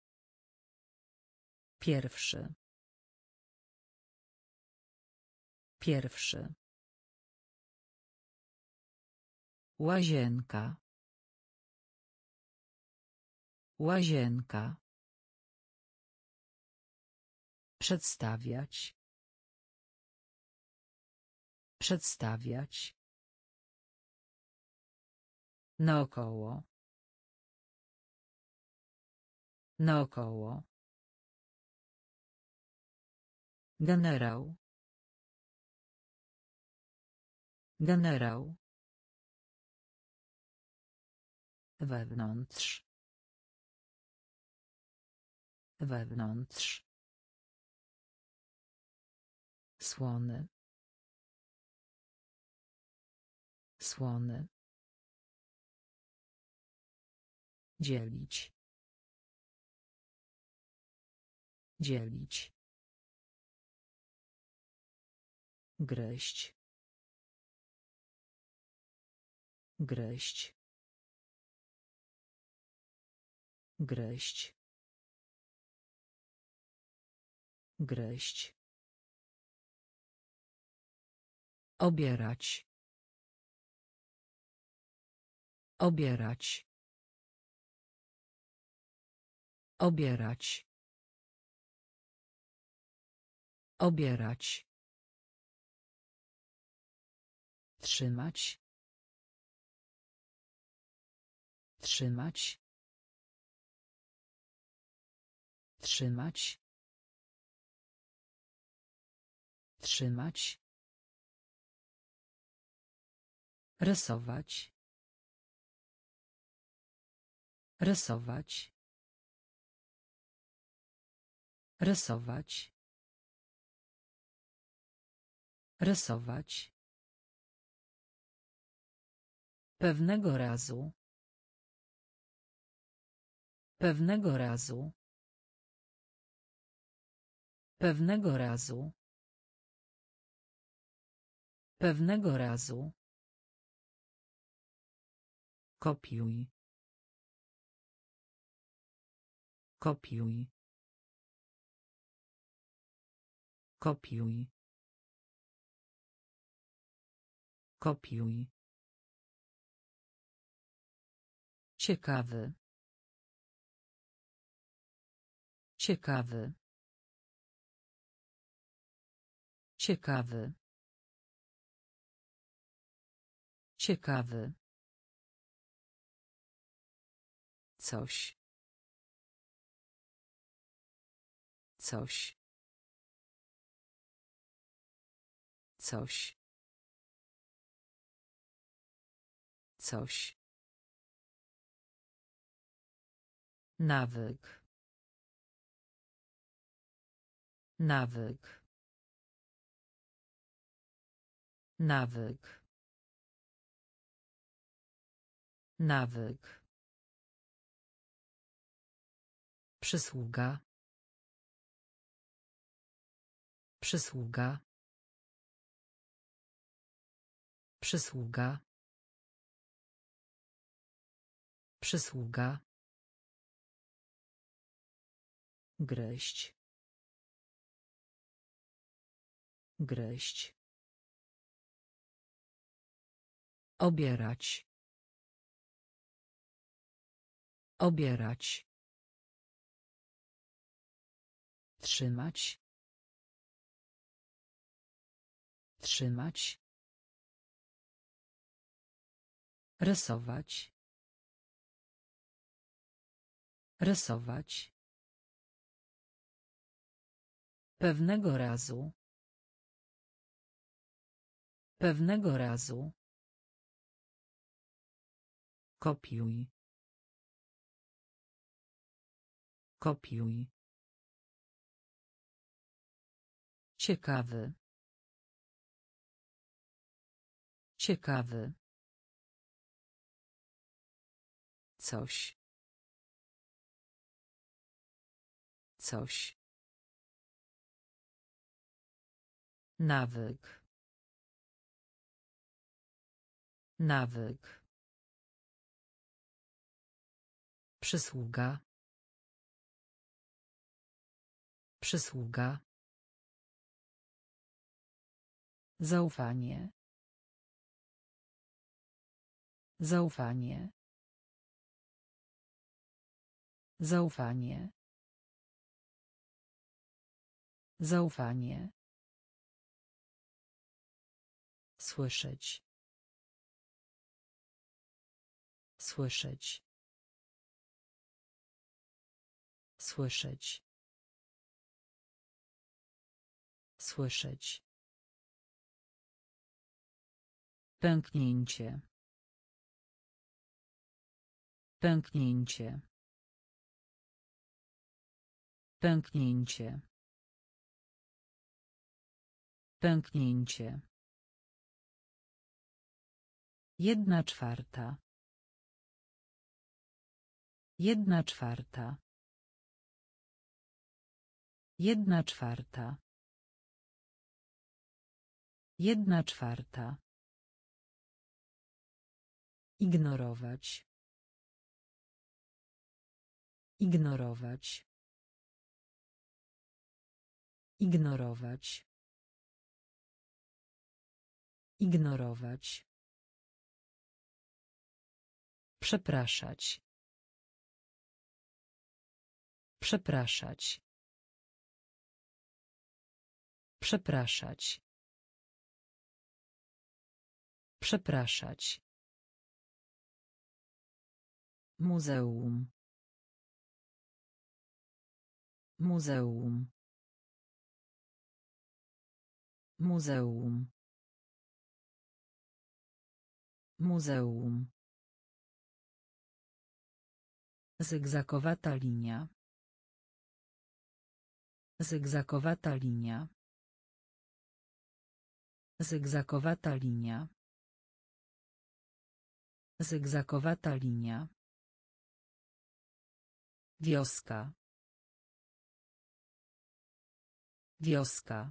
S2: Pierwszy. Pierwszy. Łazienka. Łazienka. Przedstawiać. Przedstawiać. Naokoło. Naokoło. Generał. Generał. Wewnątrz. Wewnątrz. Słony. Słony. Dzielić. Dzielić. Gryźć. Gryźć. Gryźć. Gryźć. Obierać. Obierać. Obierać. Obierać. Trzymać. Trzymać. Trzymać. Trzymać. Rysować. Rysować. Rysować. Rysować. Pewnego razu. Pewnego razu. Pewnego razu. Pewnego razu. Kopiuj. Kopiuj. Kopiuj. Kopiuj. Ciekawy. Ciekawy. Ciekawy. Ciekawy. Coś. Coś. Coś. Coś. Nawyk. Nawyk. Nawyk. Nawyk. Przysługa. Przysługa. Przysługa. Przysługa. Gryźć. Gryźć. Obierać. Obierać. Trzymać. Trzymać. Rysować. Rysować. Pewnego razu. Pewnego razu. Kopiuj. Kopiuj. Ciekawy. Ciekawy. Coś. Coś. Nawyk. Nawyk. Przysługa. Przysługa. Zaufanie. Zaufanie. Zaufanie. Zaufanie. Słyszeć. Słyszeć. Słyszeć. Słyszeć. Pęknięcie. Pęknięcie. Pęknięcie. Pęknięcie. Jedna czwarta. Jedna czwarta. Jedna czwarta. Jedna czwarta. Ignorować. Ignorować. Ignorować. Ignorować. Przepraszać. Przepraszać. Przepraszać. Przepraszać. Muzeum. Muzeum. Muzeum. Muzeum. Zygzakowata linia. Zygzakowata linia. Zygzakowata linia. Zygzakowata linia. Wioska. Wioska.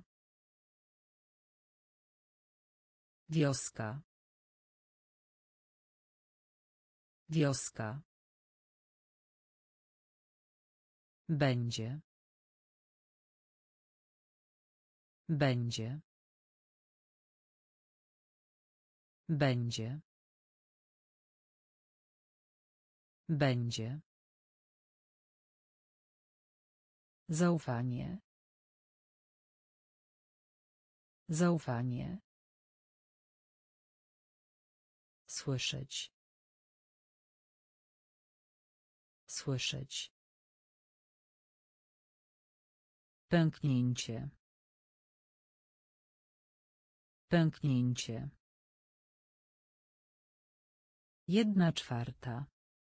S2: Wioska. Wioska. Będzie. Będzie. Będzie. Będzie. Zaufanie. Zaufanie. Słyszeć. Słyszeć. Pęknięcie. Pęknięcie. Jedna czwarta.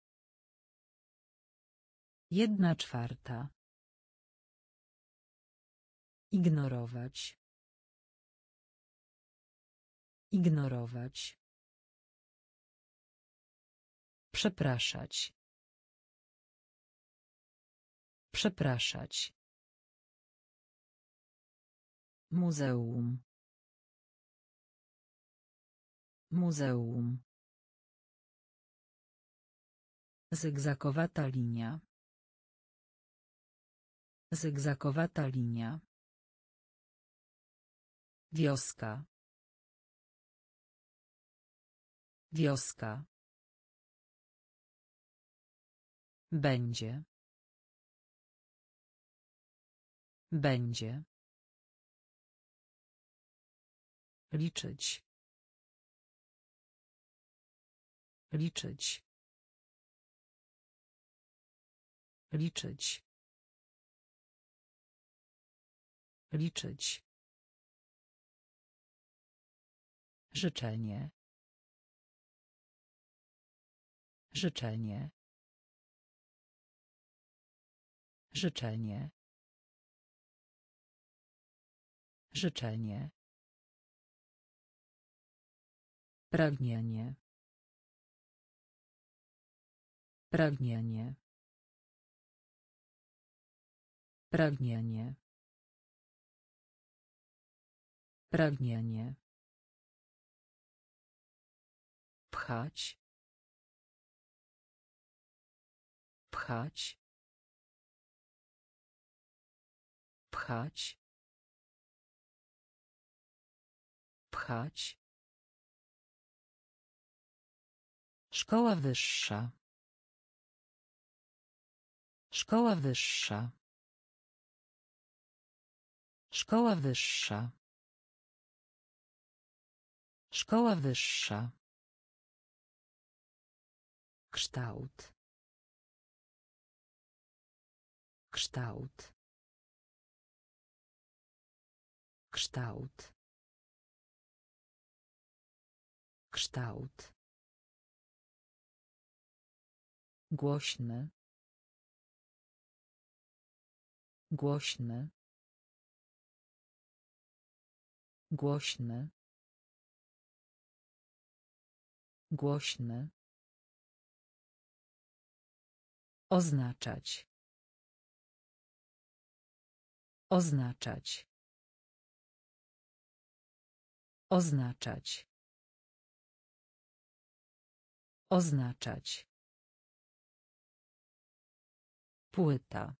S2: Jedna czwarta. Ignorować. Ignorować. Przepraszać. Przepraszać. Muzeum. Muzeum. Zygzakowata linia. Zygzakowata linia. Wioska. Wioska. Będzie. Będzie. Liczyć. Liczyć. Liczyć. Liczyć. Życzenie. Życzenie. Życzenie. Życzenie. Pragnienie. Pragnienie. Pragnienie. Pragnienie. Pchać. Pchać. Pchać. Pchać. Szkoła wyższa. Szkoła wyższa. Szkoła wyższa. Szkoła wyższa. Kształt. Kształt. Kształt. Kształt. Głośny. Głośny. Głośny. Głośny. Oznaczać. Oznaczać. Oznaczać. Oznaczać. Płyta.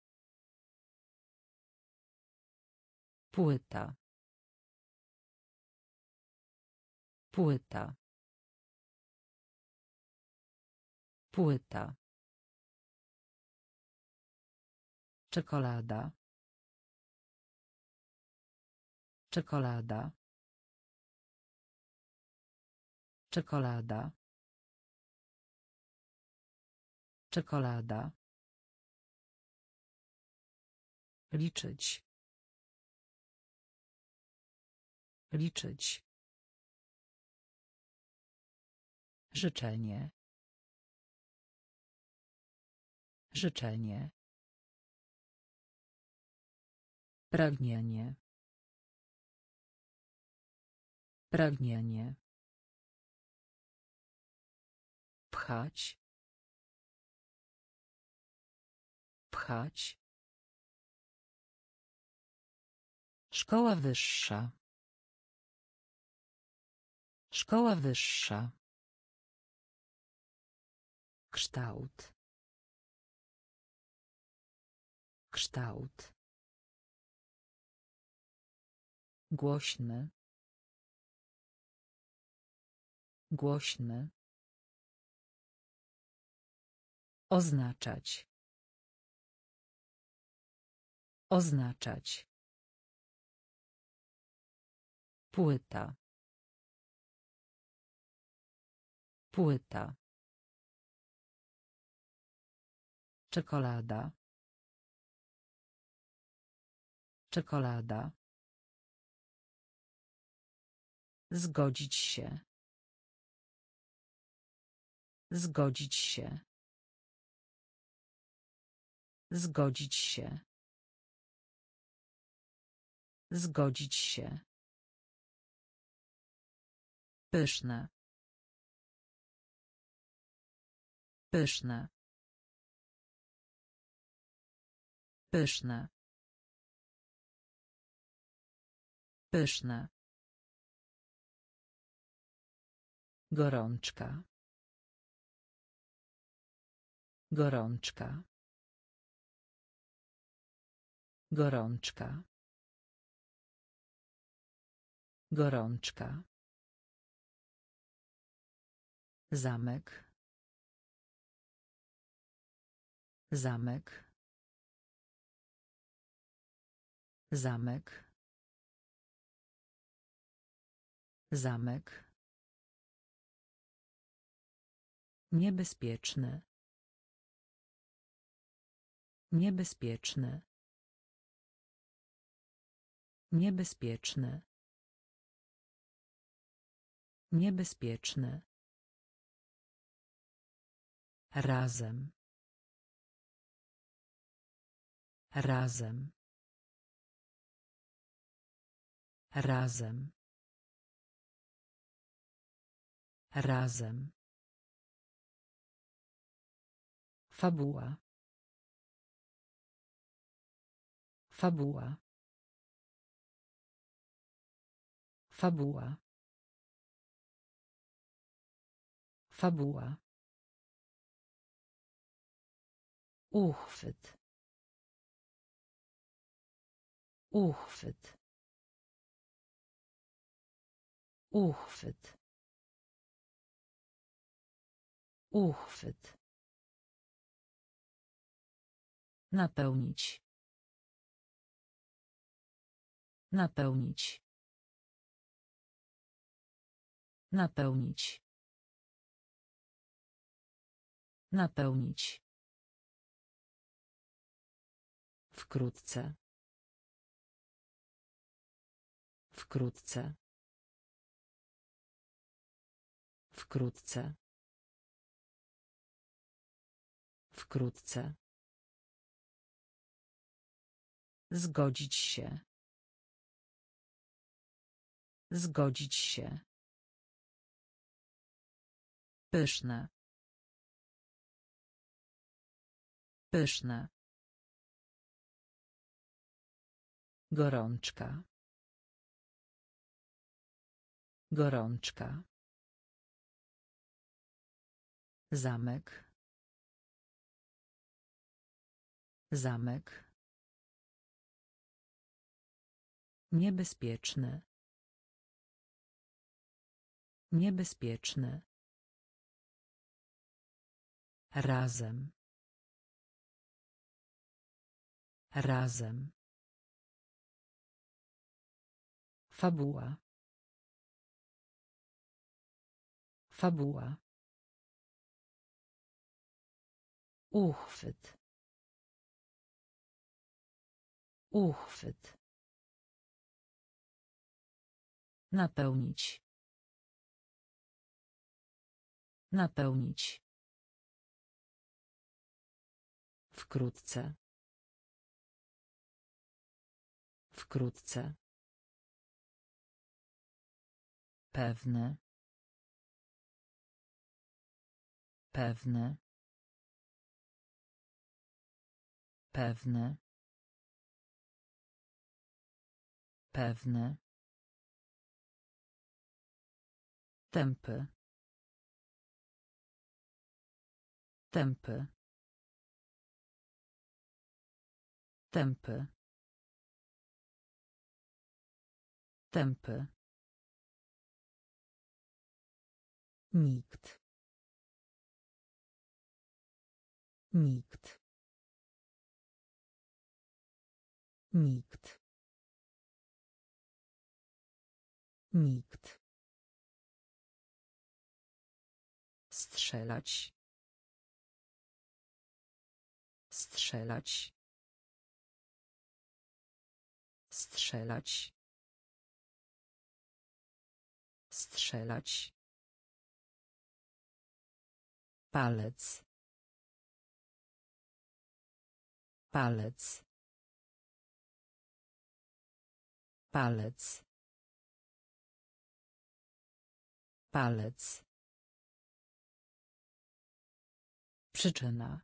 S2: Płyta. Płyta. Płyta. Czekolada. Czekolada. Czekolada. Czekolada. Liczyć. Liczyć. Życzenie. Życzenie. Pragnienie. Pragnienie. Pchać. Pchać. Szkoła wyższa. Szkoła wyższa. Kształt. Kształt. Głośny. Głośny. Oznaczać. Oznaczać. Płyta. Płyta. Czekolada. Czekolada. Zgodzić się. Zgodzić się. Zgodzić się. Zgodzić się. Pyszne. Pyszne. Pyszne. Pyszne. Gorączka. Gorączka. Gorączka. Gorączka. Zamek. Zamek. Zamek. Zamek. Niebezpieczny. Niebezpieczny. Niebezpieczny. Niebezpieczny. Razem. Razem. Razem. Razem. Fabuła. Fabuła. Fabuła. Fabuła. Uchwyt. Uchwyt. Uchwyt. Uchwyt. Napełnić. Napełnić. Napełnić. Napełnić. Wkrótce. Wkrótce. Wkrótce. Wkrótce. Zgodzić się. Zgodzić się. Pyszne. Pyszne. Gorączka. Gorączka. Zamek. Zamek. Niebezpieczny. Niebezpieczny. Razem. Razem. Fabuła. Fabuła. Uchwyt. Uchwyt. Napełnić. Napełnić. Wkrótce. Wkrótce. Pewne. Pewne. Pewne. Pewne. Tępy. Tępy. Tępy. Tępy. Nikt. Nikt. Nikt. Nikt. Strzelać. Strzelać. Strzelać. Strzelać. Palec. Palec. Palec. Palec. Przyczyna.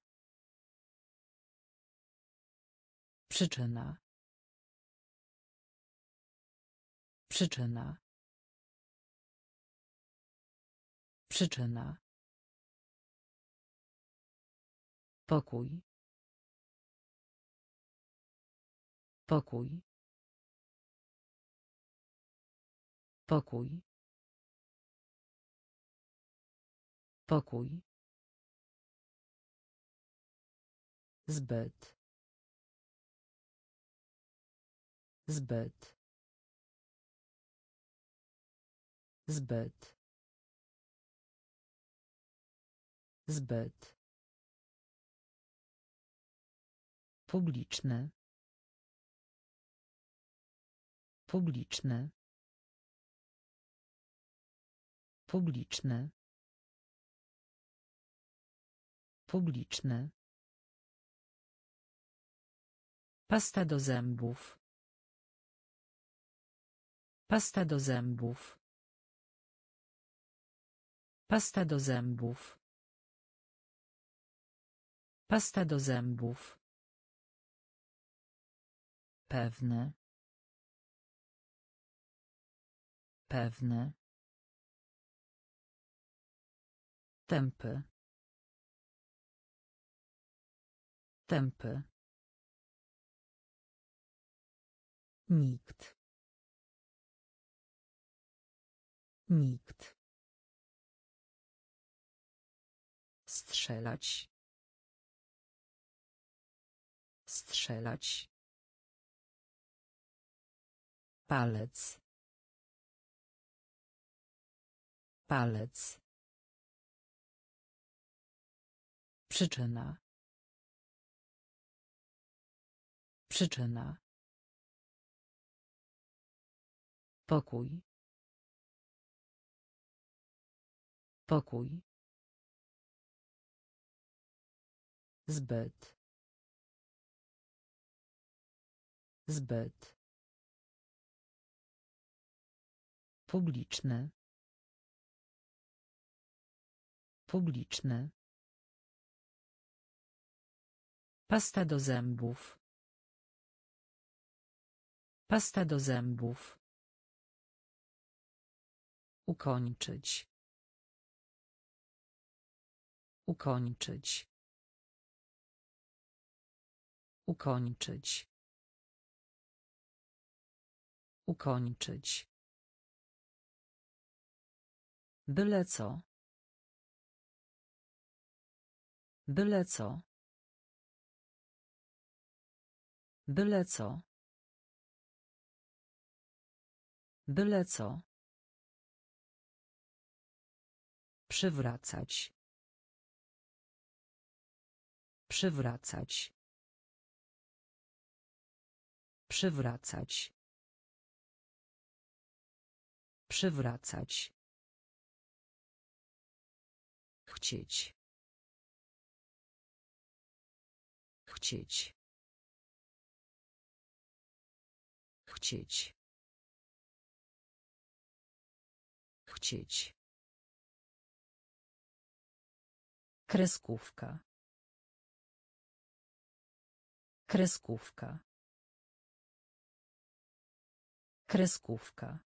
S2: Przyczyna. Przyczyna. Przyczyna. Pokój. Pokój. Pokój. Pokój. Zbyt. Zbyt. Zbyt. Zbyt. Publiczny. Publiczny. Publiczny. Publiczny. Pasta do zębów. Pasta do zębów. Pasta do zębów. Pasta do zębów. Pewne. Pewne. Tępy. Tępy. Nikt. Nikt. Strzelać. Strzelać. Palec. Palec. Przyczyna. Przyczyna. Pokój. Pokój. Zbyt. Zbyt. Publiczny. Publiczny. Pasta do zębów. Pasta do zębów. Ukończyć. Ukończyć. Ukończyć. Ukończyć. Byle co. Byle co. Byle co. Byle co. Przywracać. Przywracać. Przywracać. Przywracać. Chcieć. Chcieć. Chcieć. Chcieć. Kreskówka. Kreskówka. Kreskówka.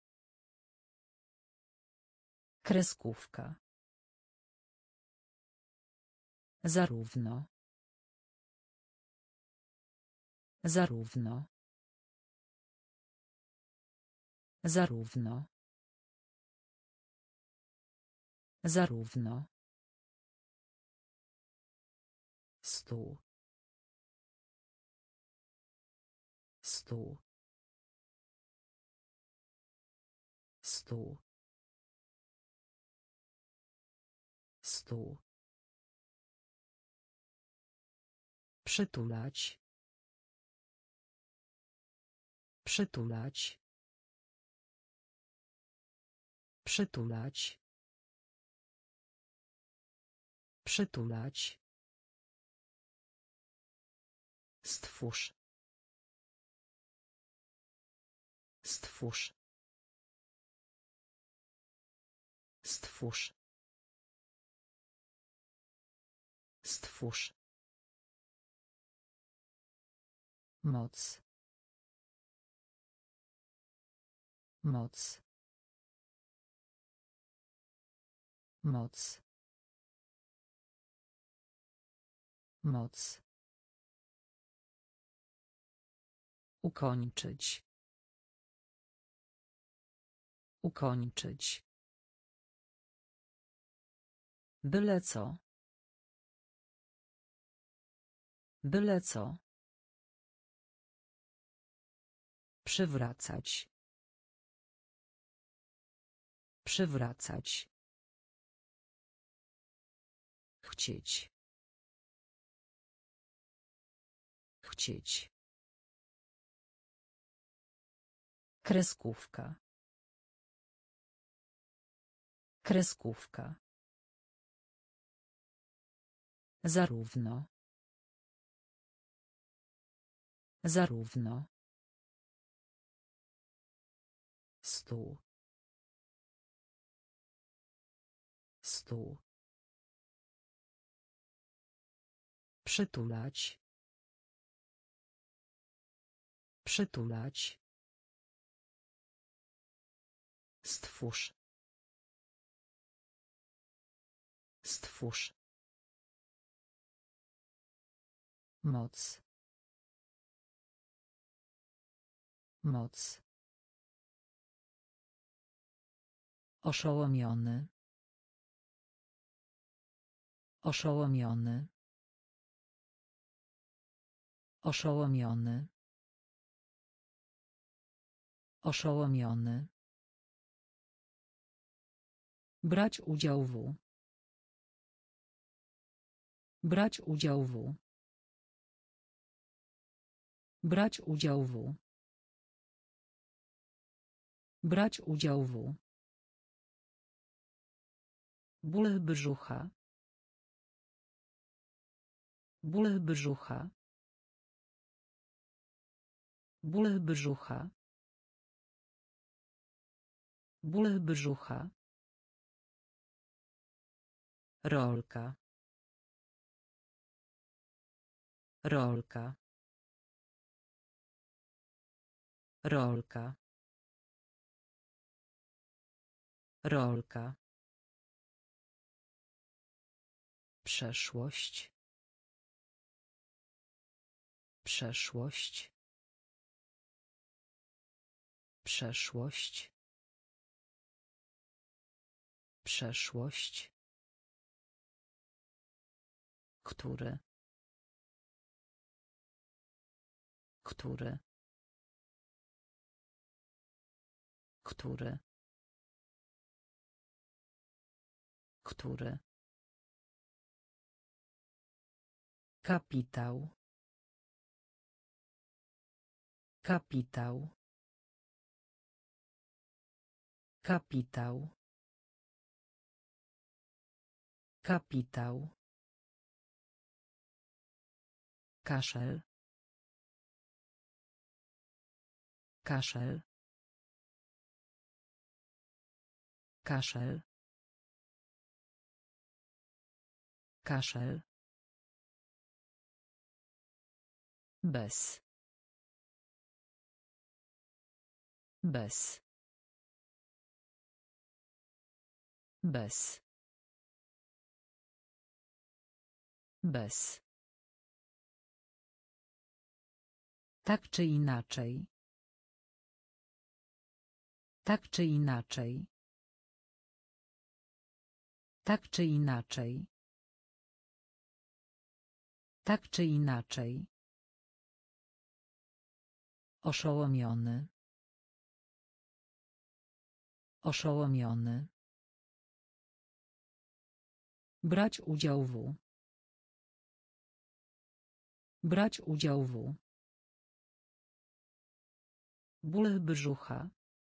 S2: Kreskówka. Zarówno. Zarówno. Zarówno. Zarówno. Stół. Stół. Stół. Stół. Przytulać. Przytulać. Przytulać. Przytulać. Stwórz. Stwórz. Stwórz. Stwórz. Moc. Moc. Moc. Moc. Ukończyć. Ukończyć. Byle co. Byle co. Przywracać. Przywracać. Chcieć. Chcieć. Kreskówka. Kreskówka. Zarówno. Zarówno. Stół. Stół. Przytulać. Przytulać. Stwórz. Stwórz. Moc. Moc. Oszołomiony. Oszołomiony. Oszołomiony. Oszołomiony. Brać udział w. Brać udział w. Brać udział w. Brać udział w. Ból brzucha. Ból brzucha. Ból brzucha. Ból brzucha. Rolka. Rolka. Rolka. Rolka. Przeszłość. Przeszłość. Przeszłość. Przeszłość. Który. Który. Który. Który. Kapitał. Kapitał. Kapitał. Kapitał. Kaszel. Kaszel. Kaszel. Kaszel. Bez. Bez. Bez. Bez. Tak czy inaczej. Tak czy inaczej. Tak czy inaczej. Tak czy inaczej. Oszołomiony. Oszołomiony. Brać udział w. Brać udział w. Ból brzucha.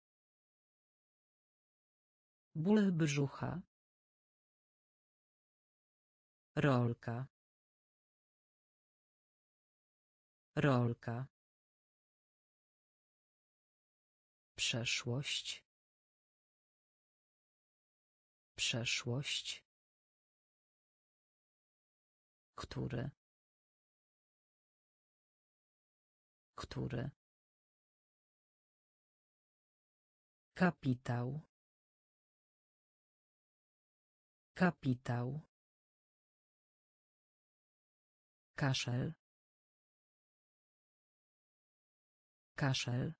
S2: Ból brzucha. Rolka. Rolka. Przeszłość. Przeszłość. Który. Który. Kapitał. Kapitał. Kaszel. Kaszel.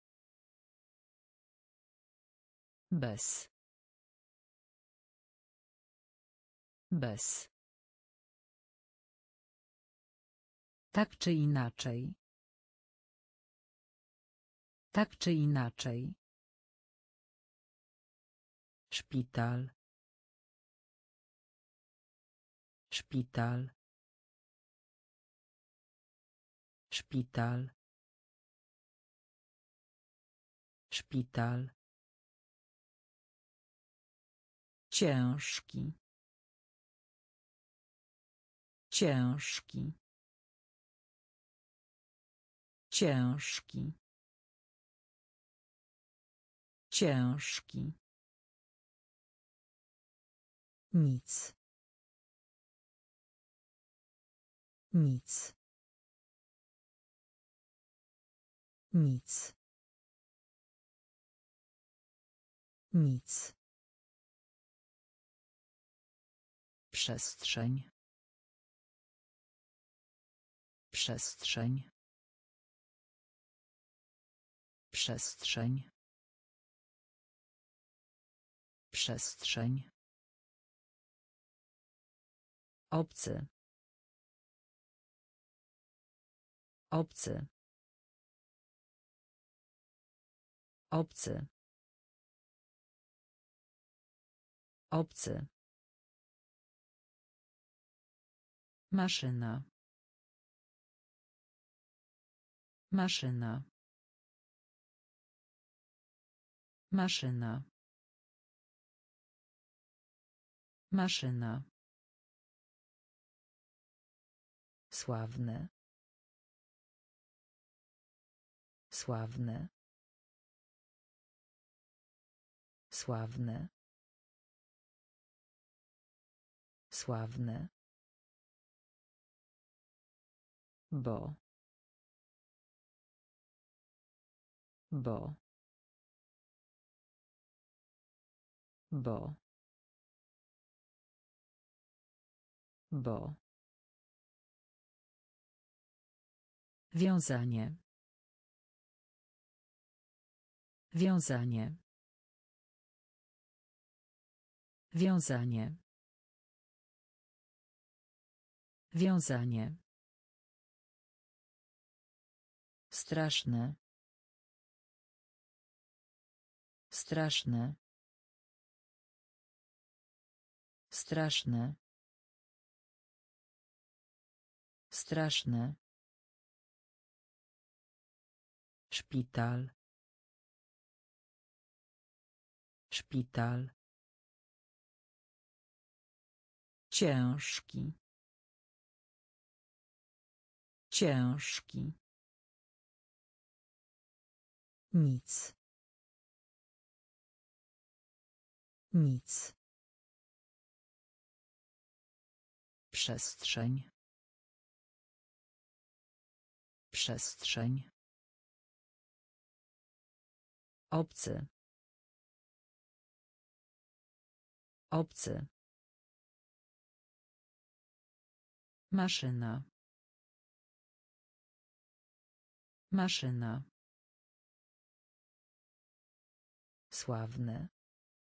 S2: Bez. Bez. Tak czy inaczej. Tak czy inaczej. Szpital. Szpital. Szpital. Szpital. Ciężki. Ciężki. Ciężki. Ciężki. Nic. Nic. Nic. Nic. Przestrzeń. Przestrzeń. Przestrzeń. Przestrzeń. Obcy. Obcy. Obcy. Obcy. Maszyna. Maszyna. Maszyna. Maszyna. Sławny. Sławny. Sławny. Sławny. Bo. Bo. Bo. Bo. Wiązanie. Wiązanie. Wiązanie. Wiązanie. Straszne. Straszne. Straszne. Straszne. Szpital. Szpital. Ciężki. Ciężki. Nic. Nic. Przestrzeń. Przestrzeń. Obcy. Obcy. Maszyna. Maszyna. Sławny.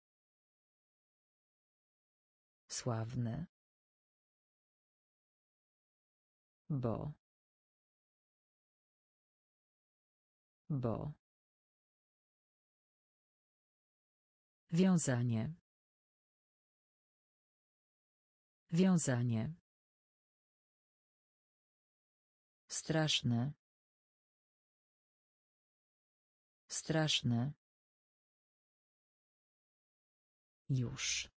S2: Sławny. Bo. Bo. Wiązanie. Wiązanie. Straszne. Straszne. Już.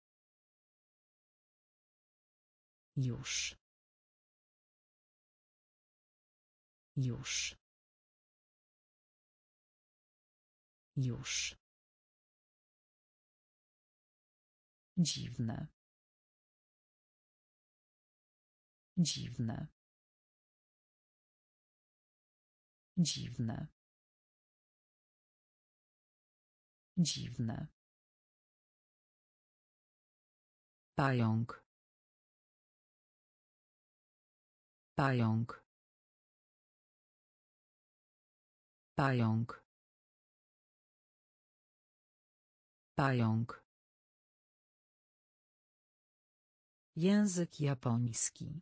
S2: Już. Już. Już. Dziwne. Dziwne. Dziwne. Dziwne. Pająk. Pająk. Pająk. Pająk. Język japoński.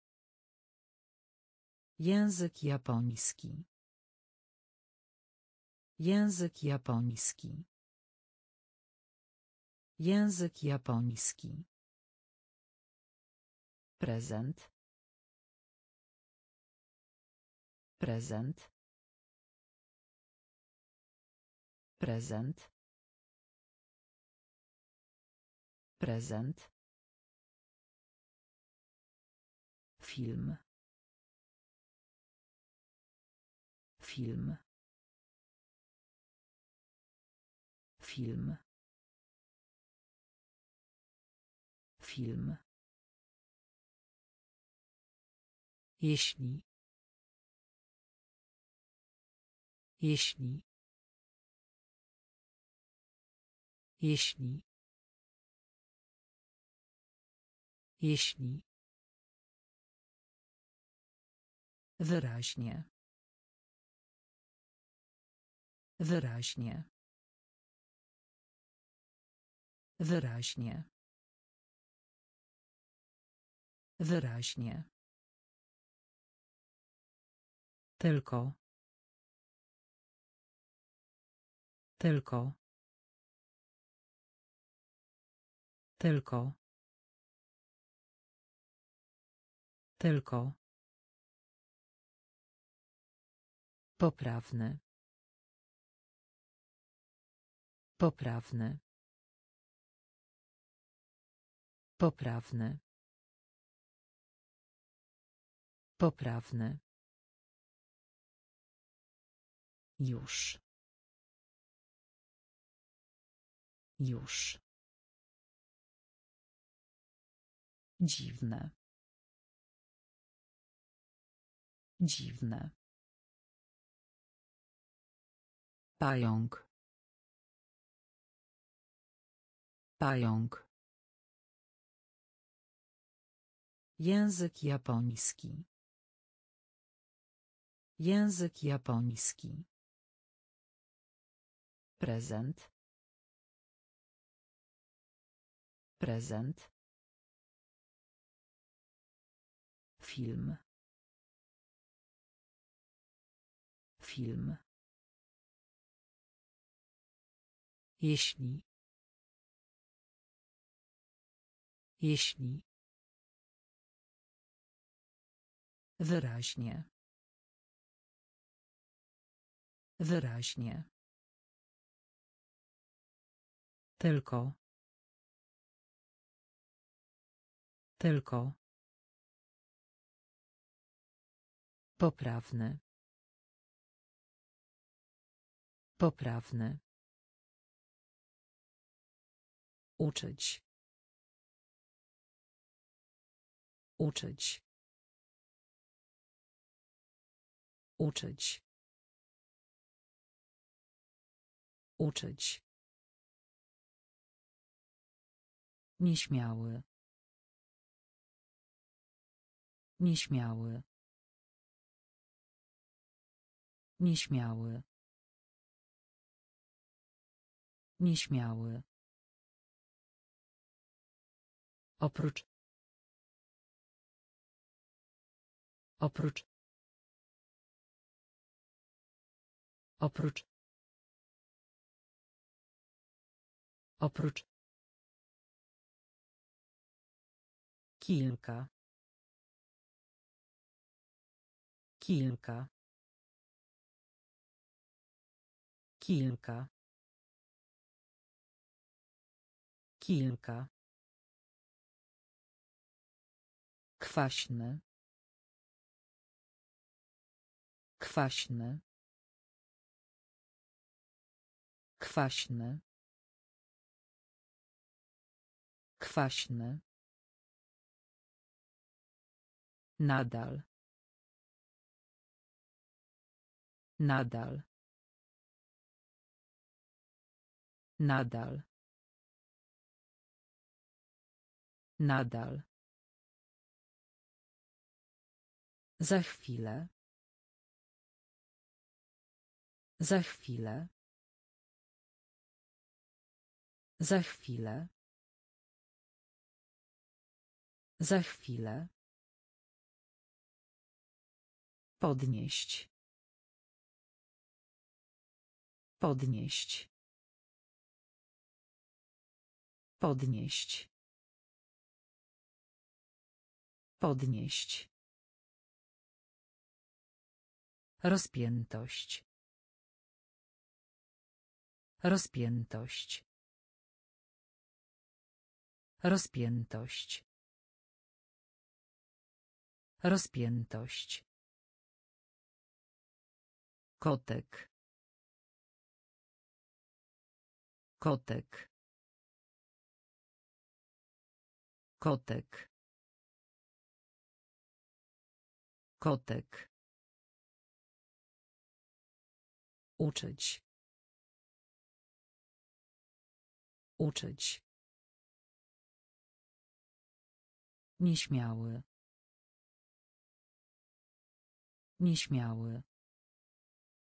S2: Język japoński. Język japoński. Język japoński. Prezent. Prezent. Prezent. Prezent. Film. Film. Film. Film. Jeśli. Jeśli. Jeśli. Jeśli. Wyraźnie. Wyraźnie.
S1: Wyraźnie. Wyraźnie. Tylko. Tylko. Tylko. Tylko. Poprawny. Poprawny. Poprawny. Poprawny. Już. Już. Dziwne. Dziwne. Pająk. Pająk. Język japoński. Język japoński. Prezent. Prezent. Film. Film. Jeśli. Jeśli. Wyraźnie. Wyraźnie. Tylko. Tylko. Poprawny. Poprawny. Uczyć. Uczyć. Uczyć. Uczyć. Nieśmiały. Nieśmiały. Nieśmiały. Nieśmiały. Oprócz. Oprócz. Oprócz. Oprócz. Kilka. Kilka. Kilka. Kilka. Kwaśny. Kwaśny. Kwaśny. Kwaśny. Nadal. Nadal. Nadal. Nadal. Za chwilę. Za chwilę. Za chwilę. Za chwilę. Podnieść. Podnieść. Podnieść. Podnieść. Rozpiętość. Rozpiętość. Rozpiętość. Rozpiętość. Kotek. Kotek. Kotek. Kotek. Uczyć. Uczyć. Nieśmiały. Nieśmiały.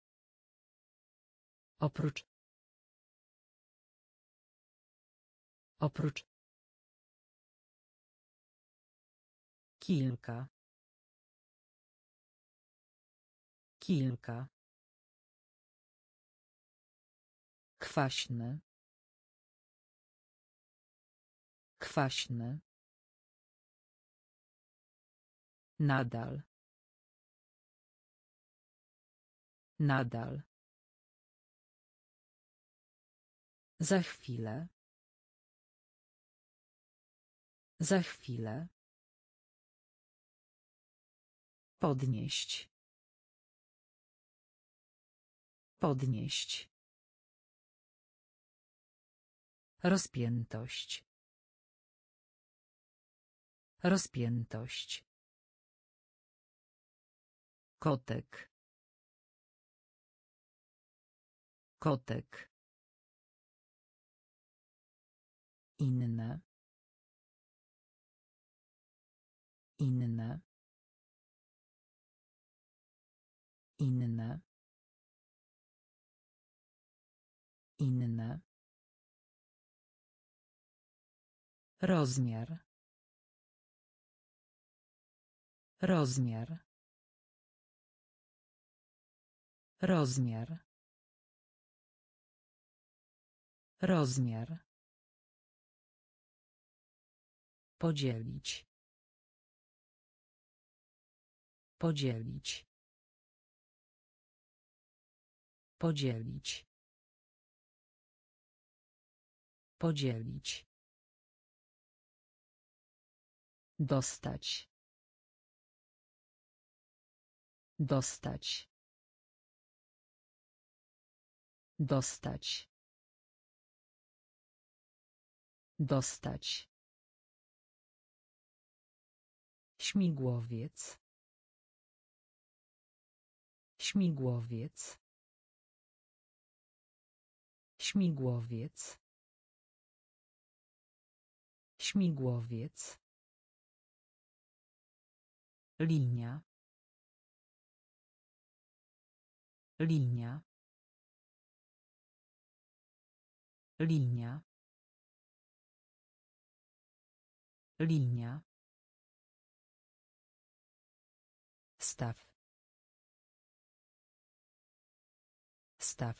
S1: Oprócz. Oprócz. Kilka. Kilka. Kwaśny. Kwaśny. Nadal. Nadal. Za chwilę. Za chwilę. Podnieść. Podnieść. Rozpiętość. Rozpiętość. Kotek. Kotek. Inne. Inne. Inne. Inne. Rozmiar. Rozmiar. Rozmiar. Rozmiar. Podzielić. Podzielić. Podzielić. Podzielić. Dostać. Dostać. Dostać. Dostać. Śmigłowiec. Śmigłowiec. Śmigłowiec. Śmigłowiec. Linia. Linia. Linia. Linia. Staw. Staw.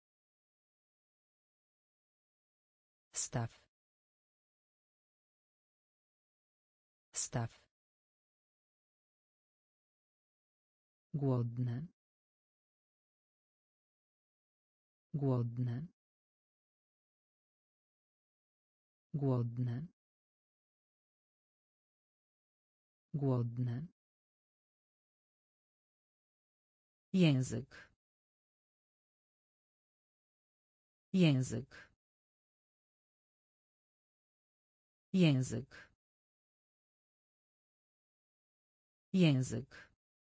S1: Staw. Staw. Głodny. Głodny. Głodny. Głodny. Język. Język. Język. Język.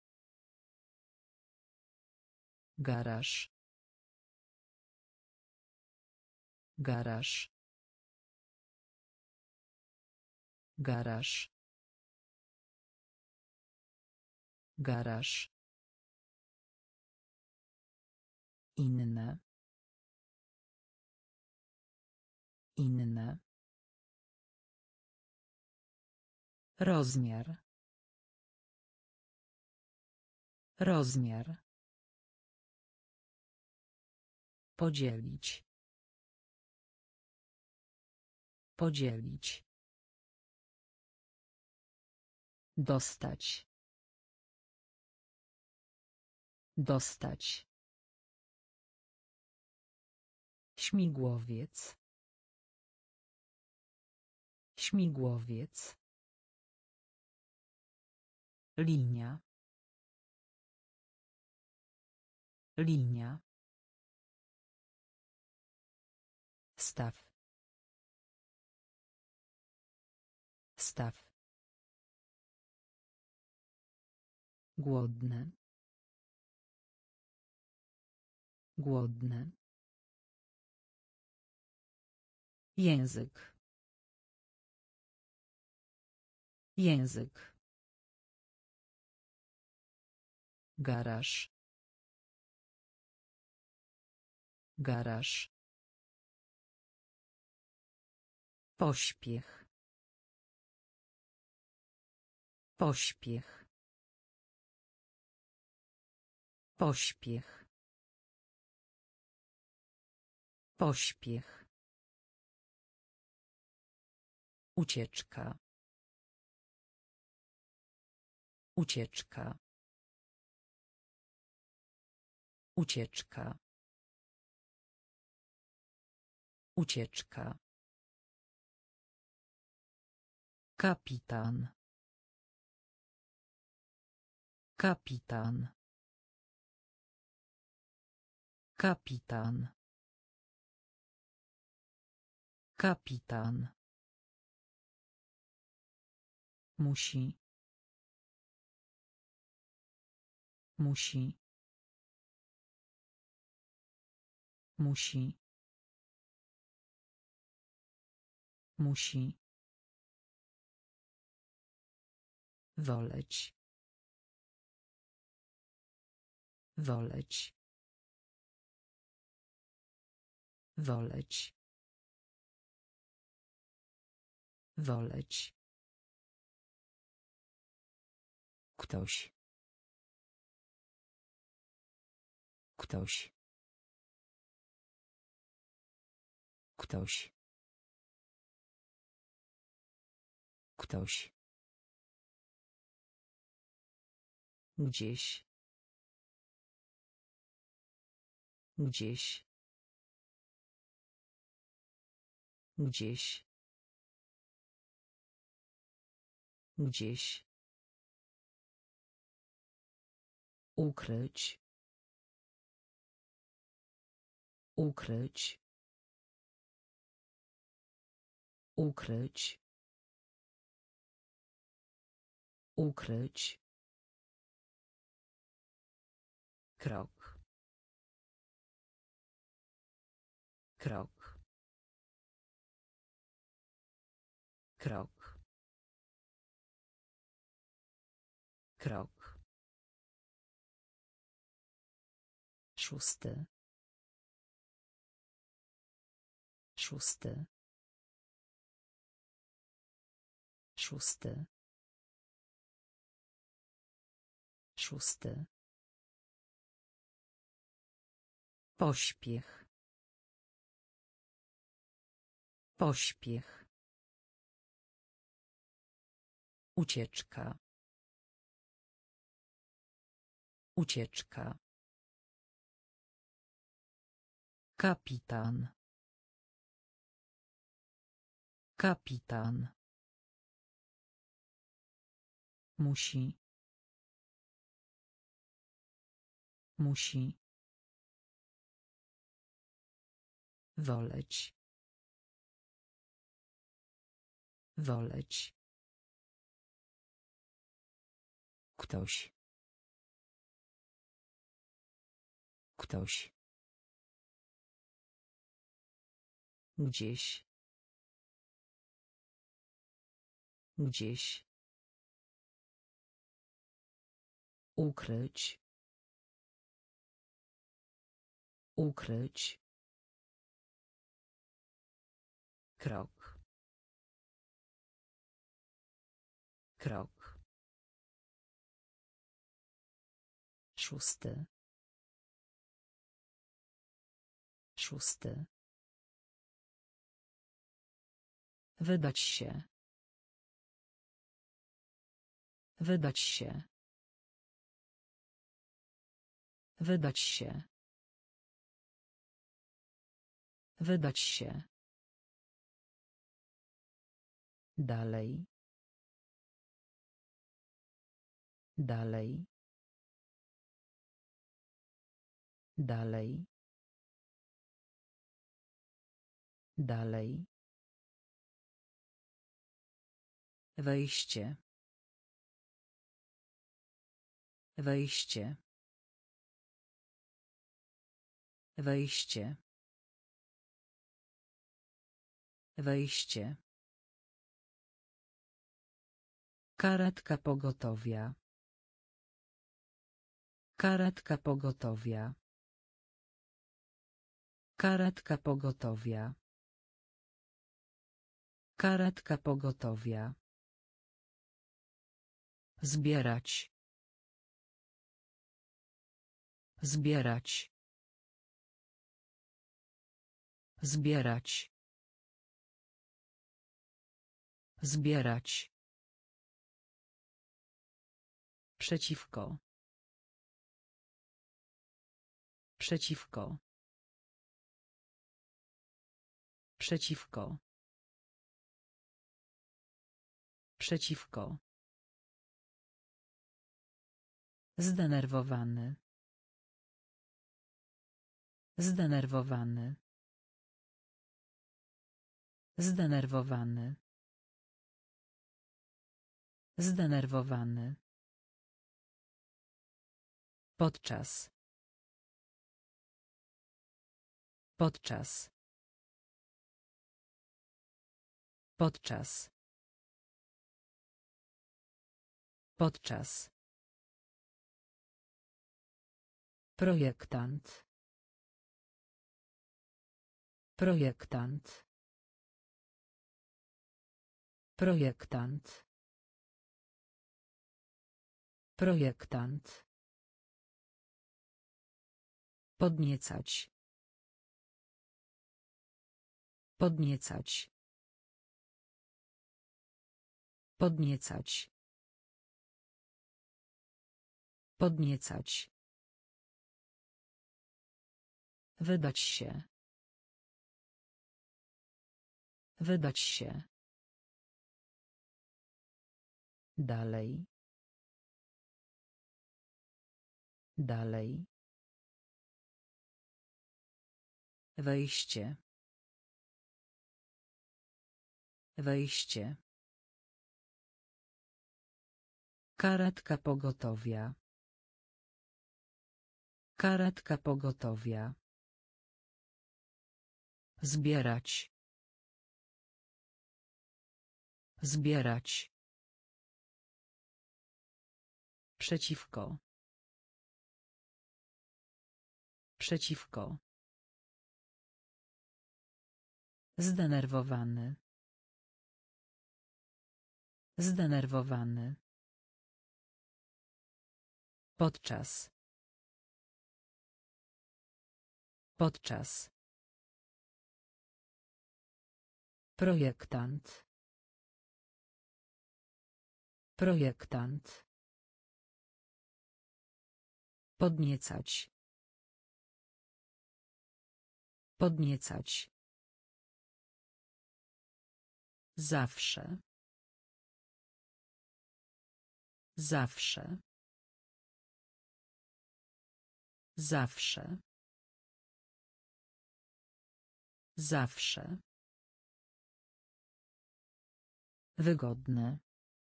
S1: Garaż. Garaż. Garaż. Garaż. Inne. Inne. Rozmiar. Rozmiar. Podzielić. Podzielić. Dostać. Dostać. Śmigłowiec. Śmigłowiec. Linia. Linia. Staw. Staw. Głodny. Głodny. Język. Język. Garaż. Garaż. Pośpiech. Pośpiech. Pośpiech. Pośpiech. Ucieczka. Ucieczka. Ucieczka. Ucieczka. Kapitan. Kapitan. Kapitan. Kapitan. Musi. Musi. Musi. Musi. Woleć. Woleć. Woleć. Woleć. Ktoś. Ktoś. Ktoś. Ktoś. Gdzieś. Gdzieś. Gdzieś. Gdzieś. Ukryć. Ukryć. Ukryć. Ukryć. Krok. Krok. Krok. Krok. Szósty. Szósty. Szósty. Szósty. Pośpiech. Pośpiech. Ucieczka. Ucieczka. Kapitan. Kapitan. Musi. Musi. Woleć. Woleć. Ktoś. Ktoś. Gdzieś. Gdzieś. Ukryć. Ukryć. Krok. Krok. Szósty. Szósty. Wydać się. Wydać się. Wydać się. Wydać się. Dalej. Dalej. Dalej. Dalej. Wejście. Wejście. Wejście. Wejście. Karetka pogotowia. Karetka pogotowia. Karetka pogotowia. Karetka pogotowia. Zbierać. Zbierać. Zbierać. Zbierać. Przeciwko. Przeciwko. Przeciwko. Przeciwko. Zdenerwowany. Zdenerwowany. Zdenerwowany. Zdenerwowany. Podczas. Podczas. Podczas. Podczas. Projektant. Projektant. Projektant. Projektant. Podniecać. Podniecać. Podniecać. Podniecać. Wydać się. Wydać się. Dalej. Dalej. Wejście. Wejście. Karetka pogotowia. Karetka pogotowia. Zbierać. Zbierać. Przeciwko. Przeciwko. Zdenerwowany. Zdenerwowany. Podczas. Podczas. Projektant. Projektant. Podniecać. Podniecać. Zawsze. Zawsze. Zawsze. Zawsze. Wygodne.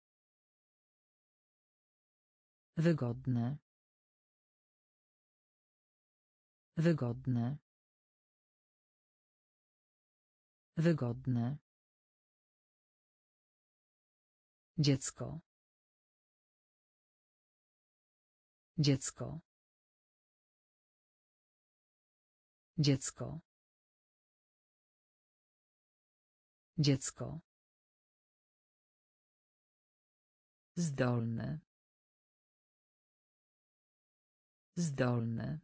S1: Wygodne. Wygodne. Wygodne. Dziecko. Dziecko. Dziecko. Dziecko. Zdolny. Zdolny.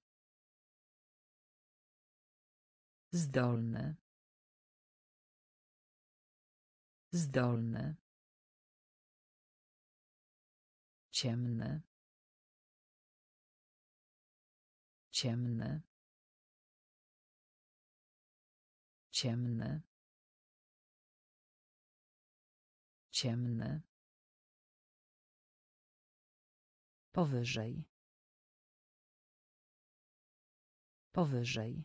S1: Zdolny. Zdolny. Ciemny. Ciemny. Ciemny. Ciemny. Powyżej. Powyżej.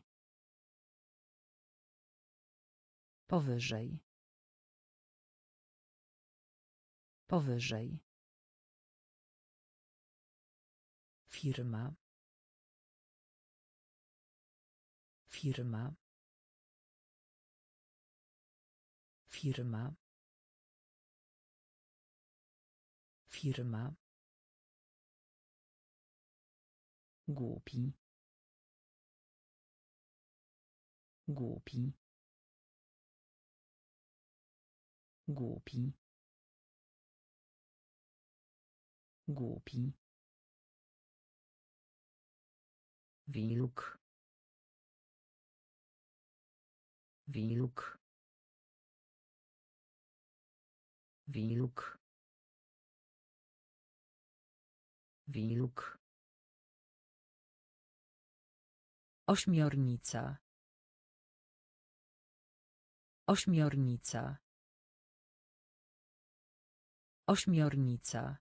S1: Powyżej. Powyżej. Firma. Firma. Firma. Firma. Głupi. Głupi. Głupi. Głupi. Wilk. Wilk. Wilk. Wilk. Ośmiornica. Ośmiornica. Ośmiornica.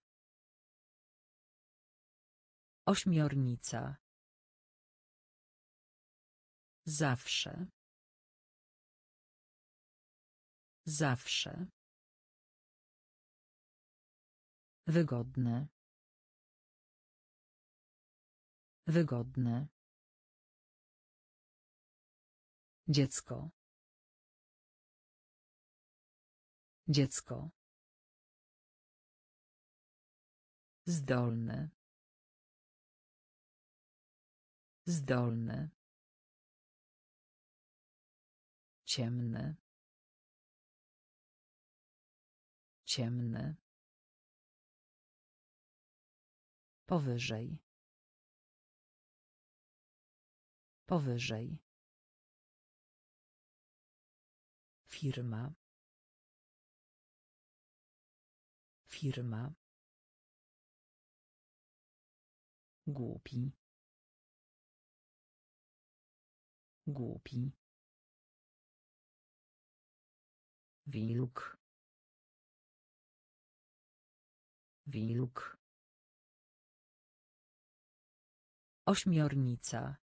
S1: Ośmiornica. Zawsze. Zawsze. Wygodne. Wygodne. Dziecko. Dziecko. Zdolny. Zdolny. Ciemny. Ciemny. Powyżej. Powyżej. Firma. Firma. Głupi. Głupi. Wilk. Wilk. Ośmiornica.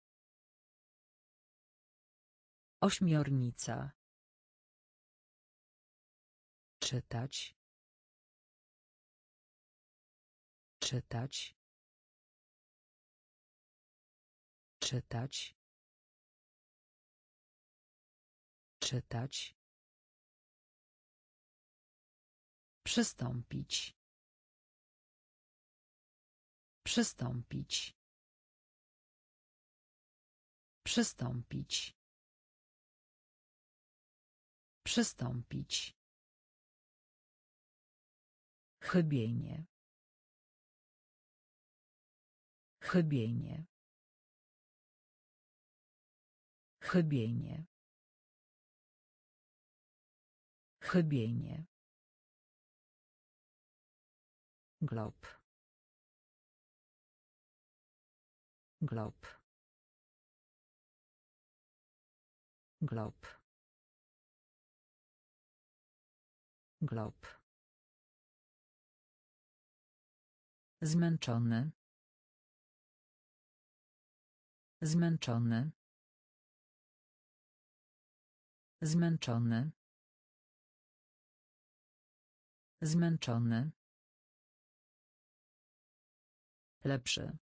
S1: Ośmiornica. Czytać. Czytać. Czytać. Czytać. Przystąpić. Przystąpić. Przystąpić. Przystąpić. Chybienie. Chybienie. Chybienie. Chybienie. Glob. Glob. Glob. Glob. Zmęczony. Zmęczony. Zmęczony. Zmęczony. Lepszy.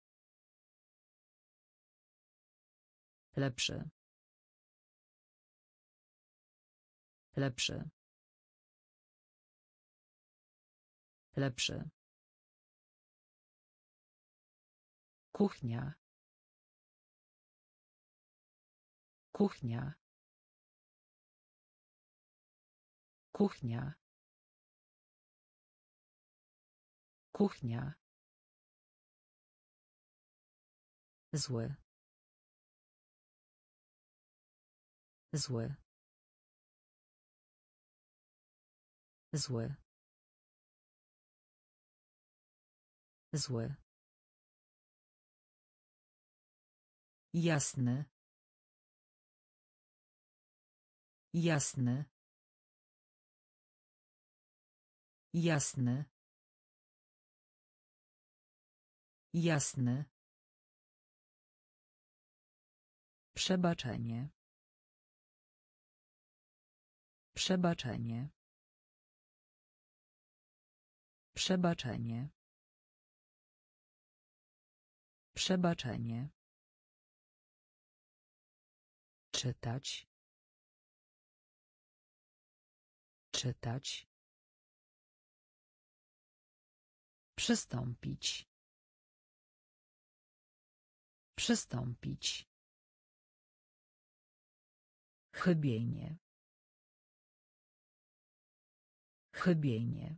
S1: Lepszy. Lepszy. Lepszy. Kuchnia. Kuchnia. Kuchnia. Kuchnia. Zły. Zły. Zły. Zły. Jasny. Jasny. Jasny. Jasny. Przebaczenie. Przebaczenie. Przebaczenie. Przebaczenie. Czytać. Czytać. Przystąpić. Przystąpić. Chybienie. Chybienie.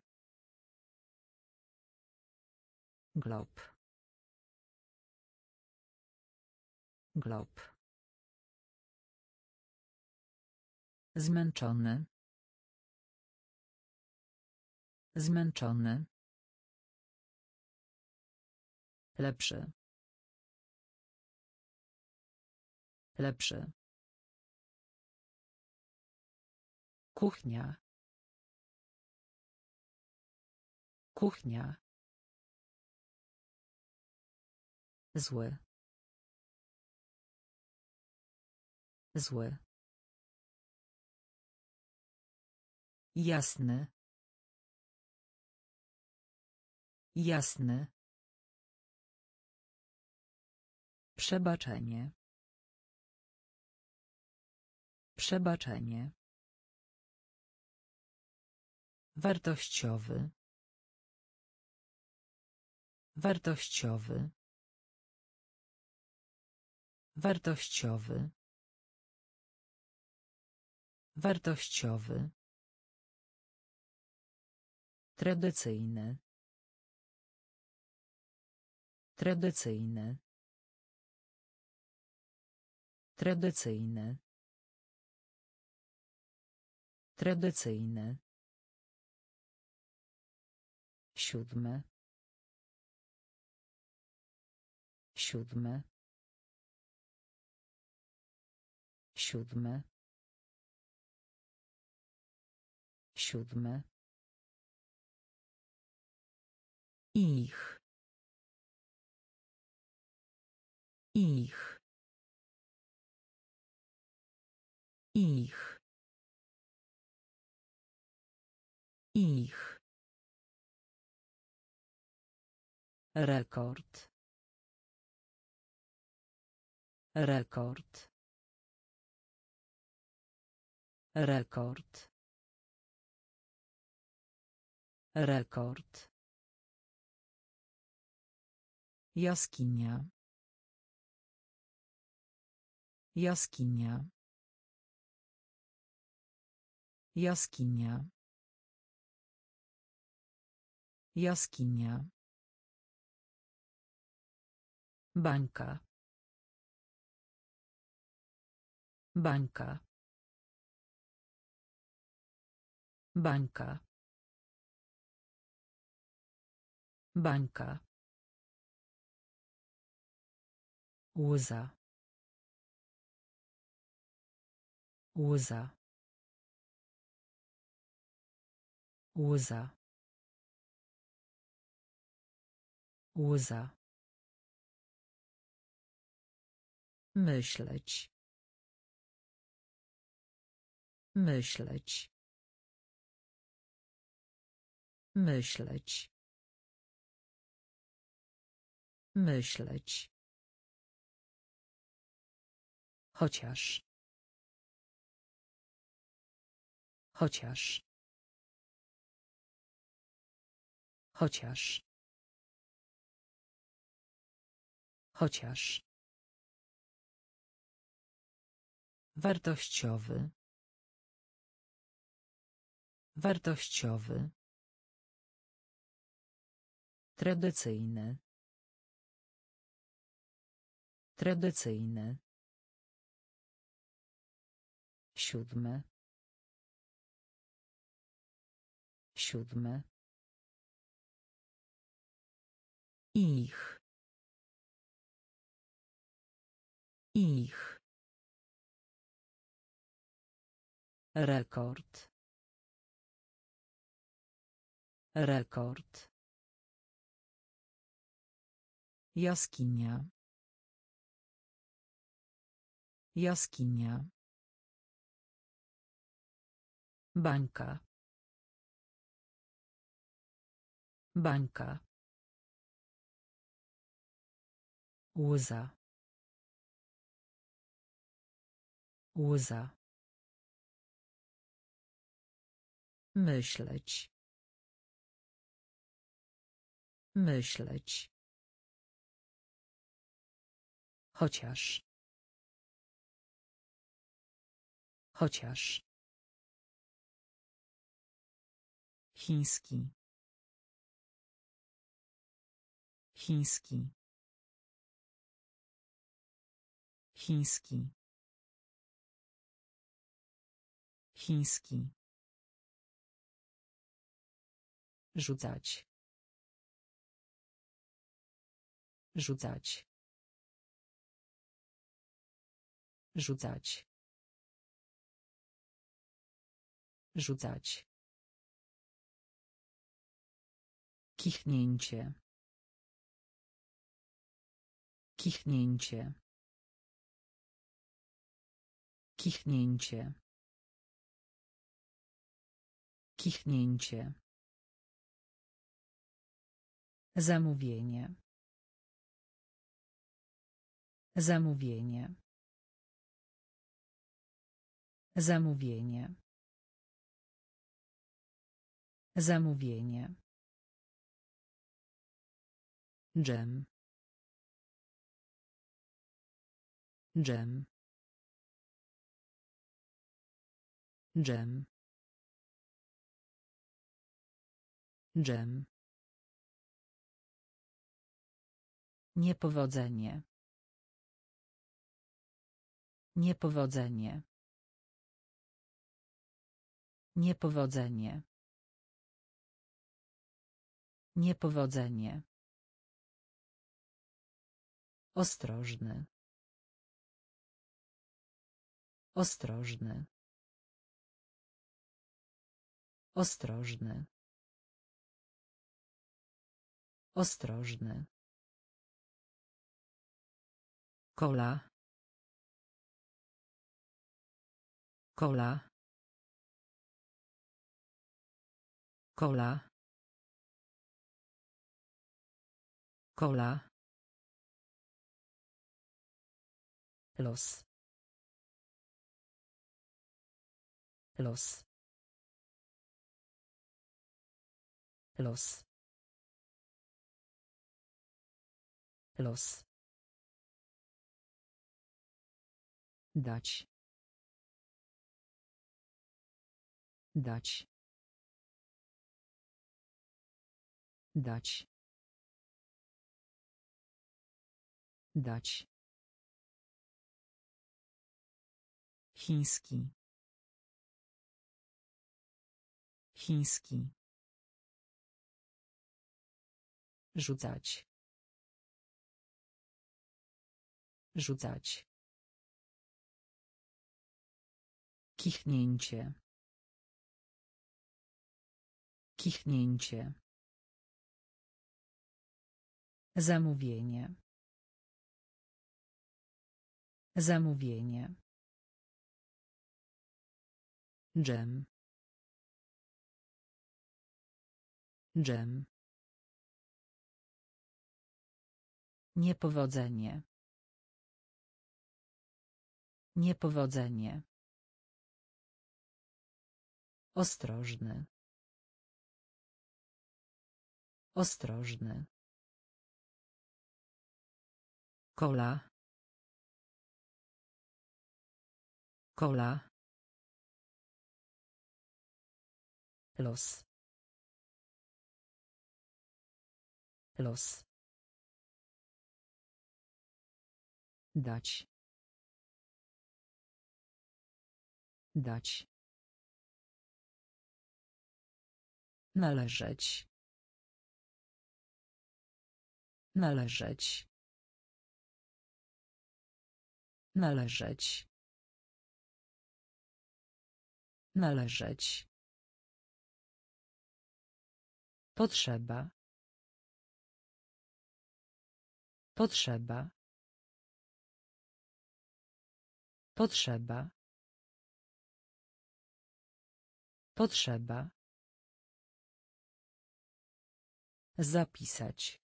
S1: Glob. Glob. Zmęczony. Zmęczony. Lepszy. Lepszy. Kuchnia. Kuchnia. Zły. Zły. Jasny. Jasny. Przebaczenie. Przebaczenie. Wartościowy. Wartościowy. Wartościowy. Wartościowy. Tradycyjny. Tradycyjny. Tradycyjny. Tradycyjny. Siódmy. Siódmy. Siódmy. Siódmy. Ich. Ich. Ich. Ich. Rekord. Rekord. Rekord. Rekord. Jaskinia. Jaskinia. Jaskinia. Jaskinia. Bańka. Bańka. Bańka. Bańka. Łza. Łza. Łza. Łza. Myśleć. Myśleć. Myśleć. Myśleć. Chociaż. Chociaż. Chociaż. Chociaż. Wartościowy. Wartościowy. Tradycyjny. Tradycyjny. Siódmy. Siódmy. Ich. Ich. Rekord. Rekord. Jaskinia. Jaskinia. Bańka. Bańka. Łza. Łza. Myśleć. Myśleć. Chociaż. Chociaż. Chiński. Chiński. Chiński. Chiński. Rzucać. Rzucać. Rzucać. Rzucać. Kichnięcie. Kichnięcie. Kichnięcie. Kichnięcie. Zamówienie. Zamówienie. Zamówienie. Zamówienie. Dżem. Dżem. Dżem. Dżem. Niepowodzenie. Niepowodzenie. Niepowodzenie. Niepowodzenie. Ostrożny. Ostrożny. Ostrożny. Ostrożny. Kola. Kola. Kola. Kola. Los. Los. Los. Los. Dać. Dać. Dać. Dać. Chiński. Chiński. Rzucać. Rzucać. Kichnięcie. Kichnięcie. Zamówienie. Zamówienie. Dżem. Dżem. Niepowodzenie. Niepowodzenie. Ostrożny. Ostrożny. Kola. Kola. Los. Los. Dać. Dać. Należeć. Należeć. Należeć. Należeć. Potrzeba. Potrzeba. Potrzeba. Potrzeba. Zapisać.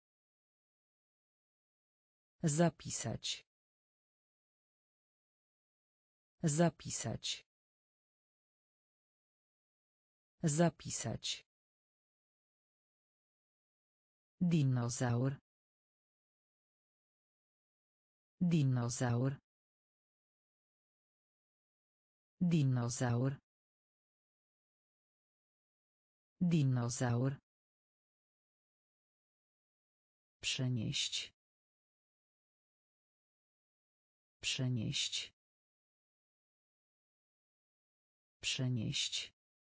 S1: Zapisać. Zapisać. Zapisać. Dinozaur. Dinozaur. Dinozaur. Dinozaur.
S2: Przenieść. Przenieść. Przenieść.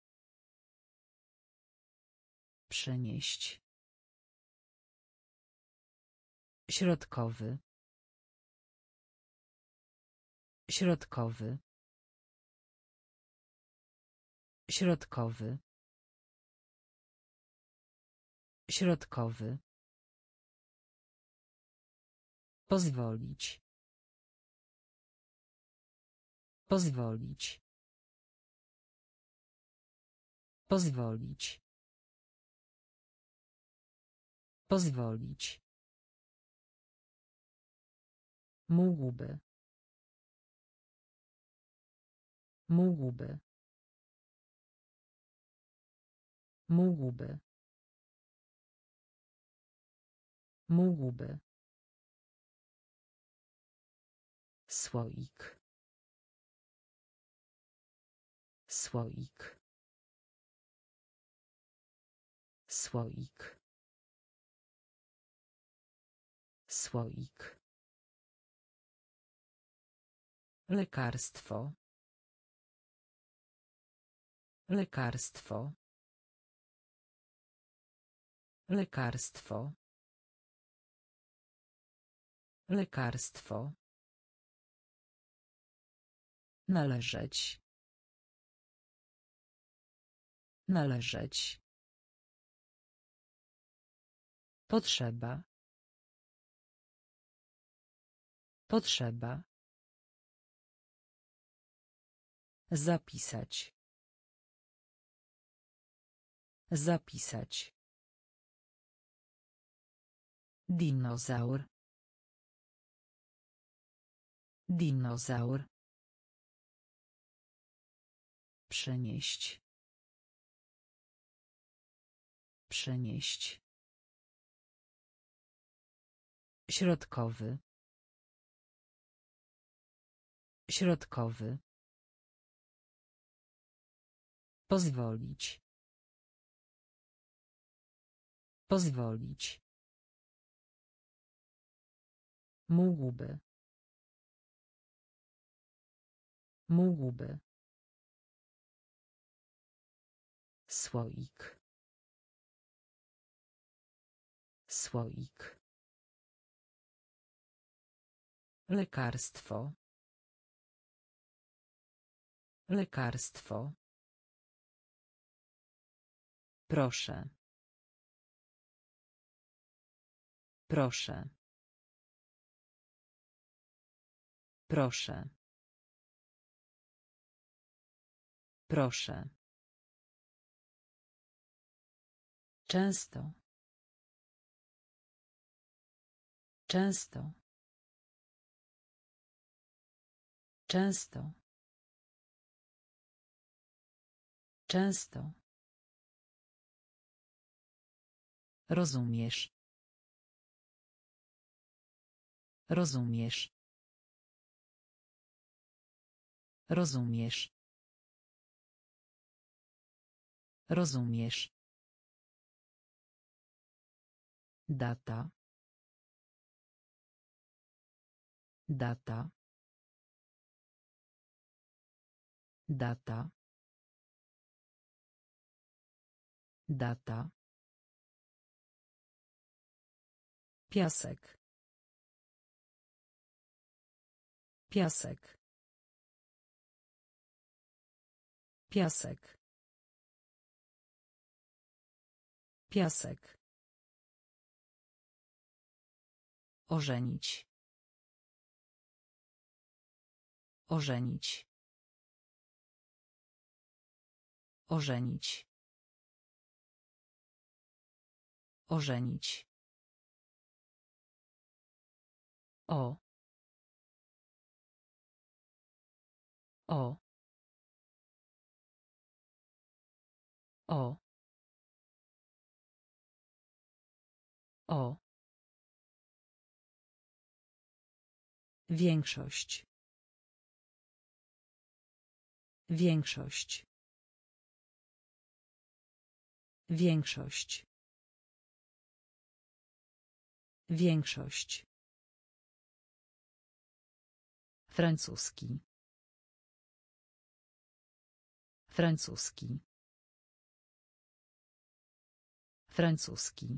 S2: Przenieść.
S1: Środkowy. Środkowy. Środkowy. Środkowy. Pozwolić. Pozwolić. Pozwolić. Pozwolić. Mógłby. Mógłby. Mógłby. Mógłby. Słoik. Słoik. Słoik. Słoik. Lekarstwo. Lekarstwo. Lekarstwo. Lekarstwo. Należeć. Należeć. Potrzeba. Potrzeba. Zapisać. Zapisać. Dinozaur. Dinozaur.
S2: Przenieść. Przenieść.
S1: Środkowy. Środkowy. Pozwolić. Pozwolić. Mógłby. Mógłby.
S2: Słoik. Słoik.
S1: Lekarstwo. Lekarstwo. Proszę. Proszę. Proszę. Proszę. Często. Często. Często. Często. Rozumiesz. Rozumiesz. Rozumiesz. Rozumiesz. Data. Data. Data. Data. Piasek. Piasek. Piasek. Piasek. Ożenić. Ożenić. Ożenić. Ożenić. O. O. O. O. Większość. Większość.
S2: Większość. Większość. Francuski. Francuski. Francuski.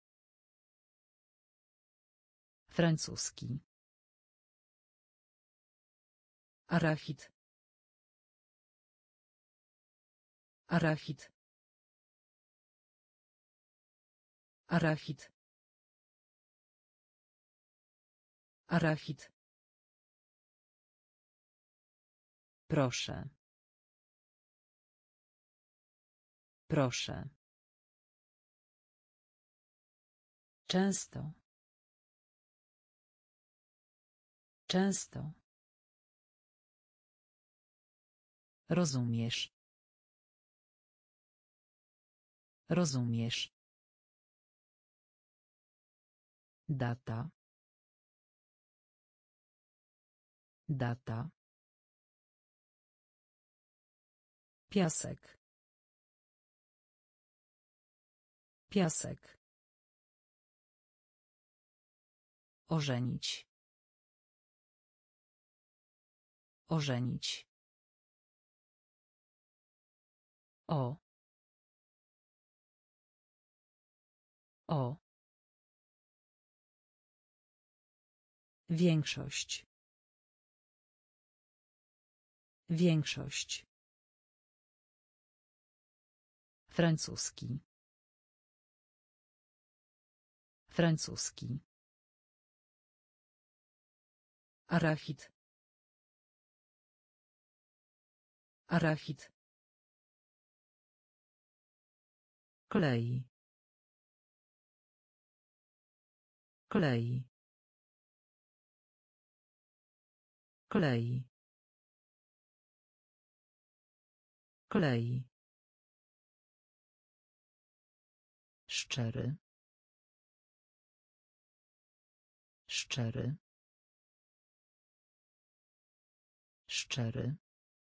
S2: Francuski. Arachid. Arachid. Arachid. Arachid. Proszę. Proszę. Często. Często. Rozumiesz. Rozumiesz. Data. Data. Piasek. Piasek. Ożenić. Ożenić. O. O. Większość. Większość. Francuski. Francuski. Arachid. Arachid. Klei. Klei. Klei. Klei. Szczery. Szczery. Szczery.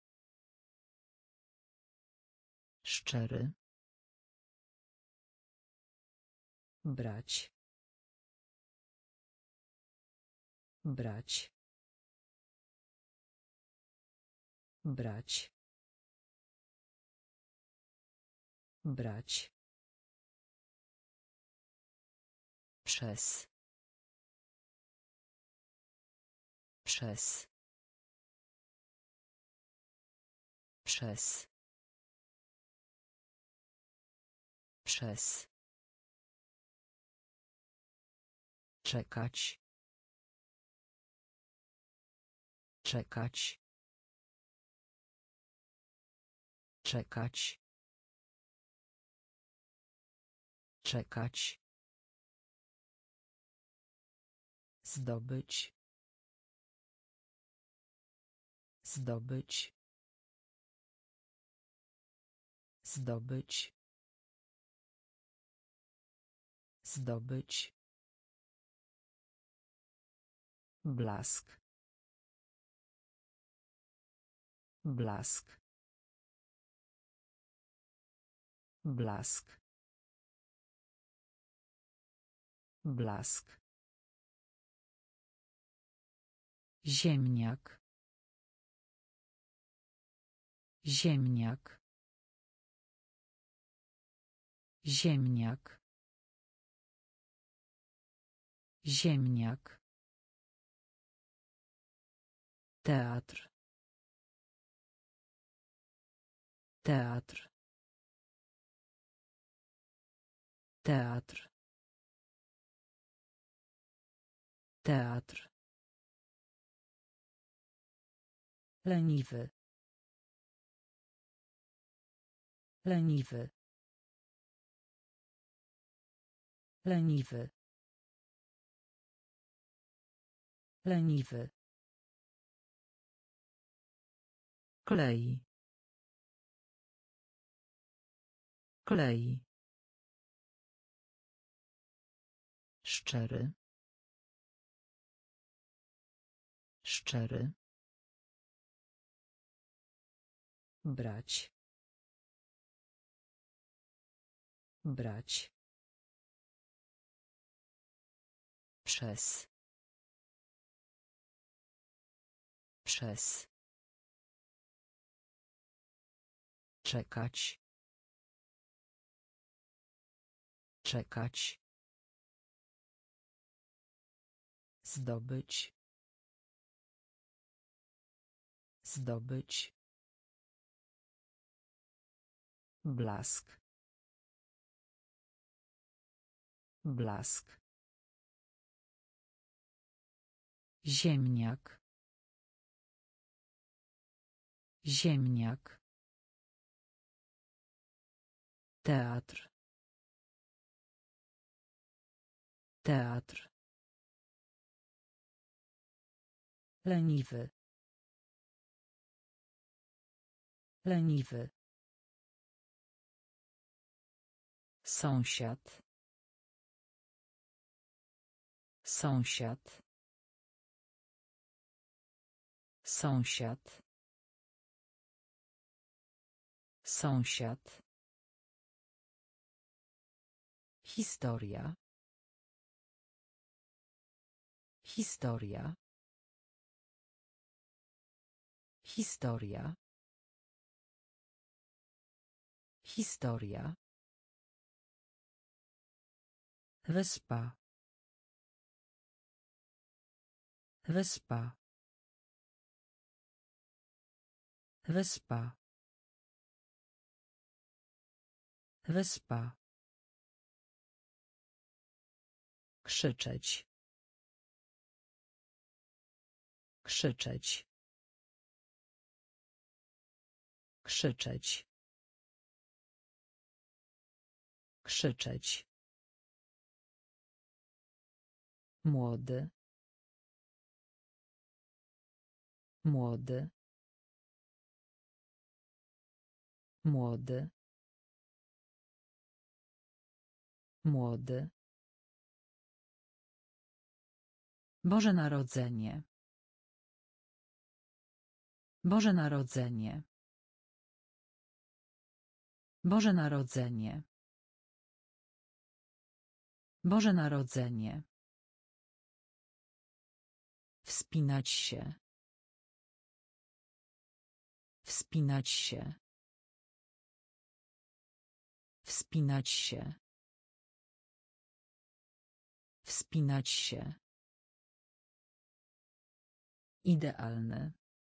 S2: Szczery. Brać. Brać. Brać. Brać. Przez. Przez. Przez. Przez. Czekać. Czekać. Czekać. Czekać. Zdobyć. Zdobyć. Zdobyć. Zdobyć. Blask. Blask. Blask. Blask. Ziemniak. Ziemniak. Ziemniak. Ziemniak. Teatr. Teatr. Teatr. Teatr. Leniwy. Leniwy. Leniwy. Leniwy. Klei. Klei. Szczery. Szczery. Brać. Brać. Przez. Przez. Czekać. Czekać. Zdobyć. Zdobyć. Blask. Blask. Ziemniak. Ziemniak. Teatr. Teatr. Leniwy. Leniwy. Sąsiad. Sąsiad. Sąsiad. Sąsiad. Historia. Historia. Historia. Historia. Wyspa. Wyspa. Wyspa. Wyspa. Krzyczeć. Krzyczeć. Krzyczeć. Krzyczeć. Młody. Młody. Młody. Młody. Boże Narodzenie. Boże Narodzenie. Boże Narodzenie. Boże Narodzenie. Wspinać się. Wspinać się. Wspinać się. Wspinać się. Idealny.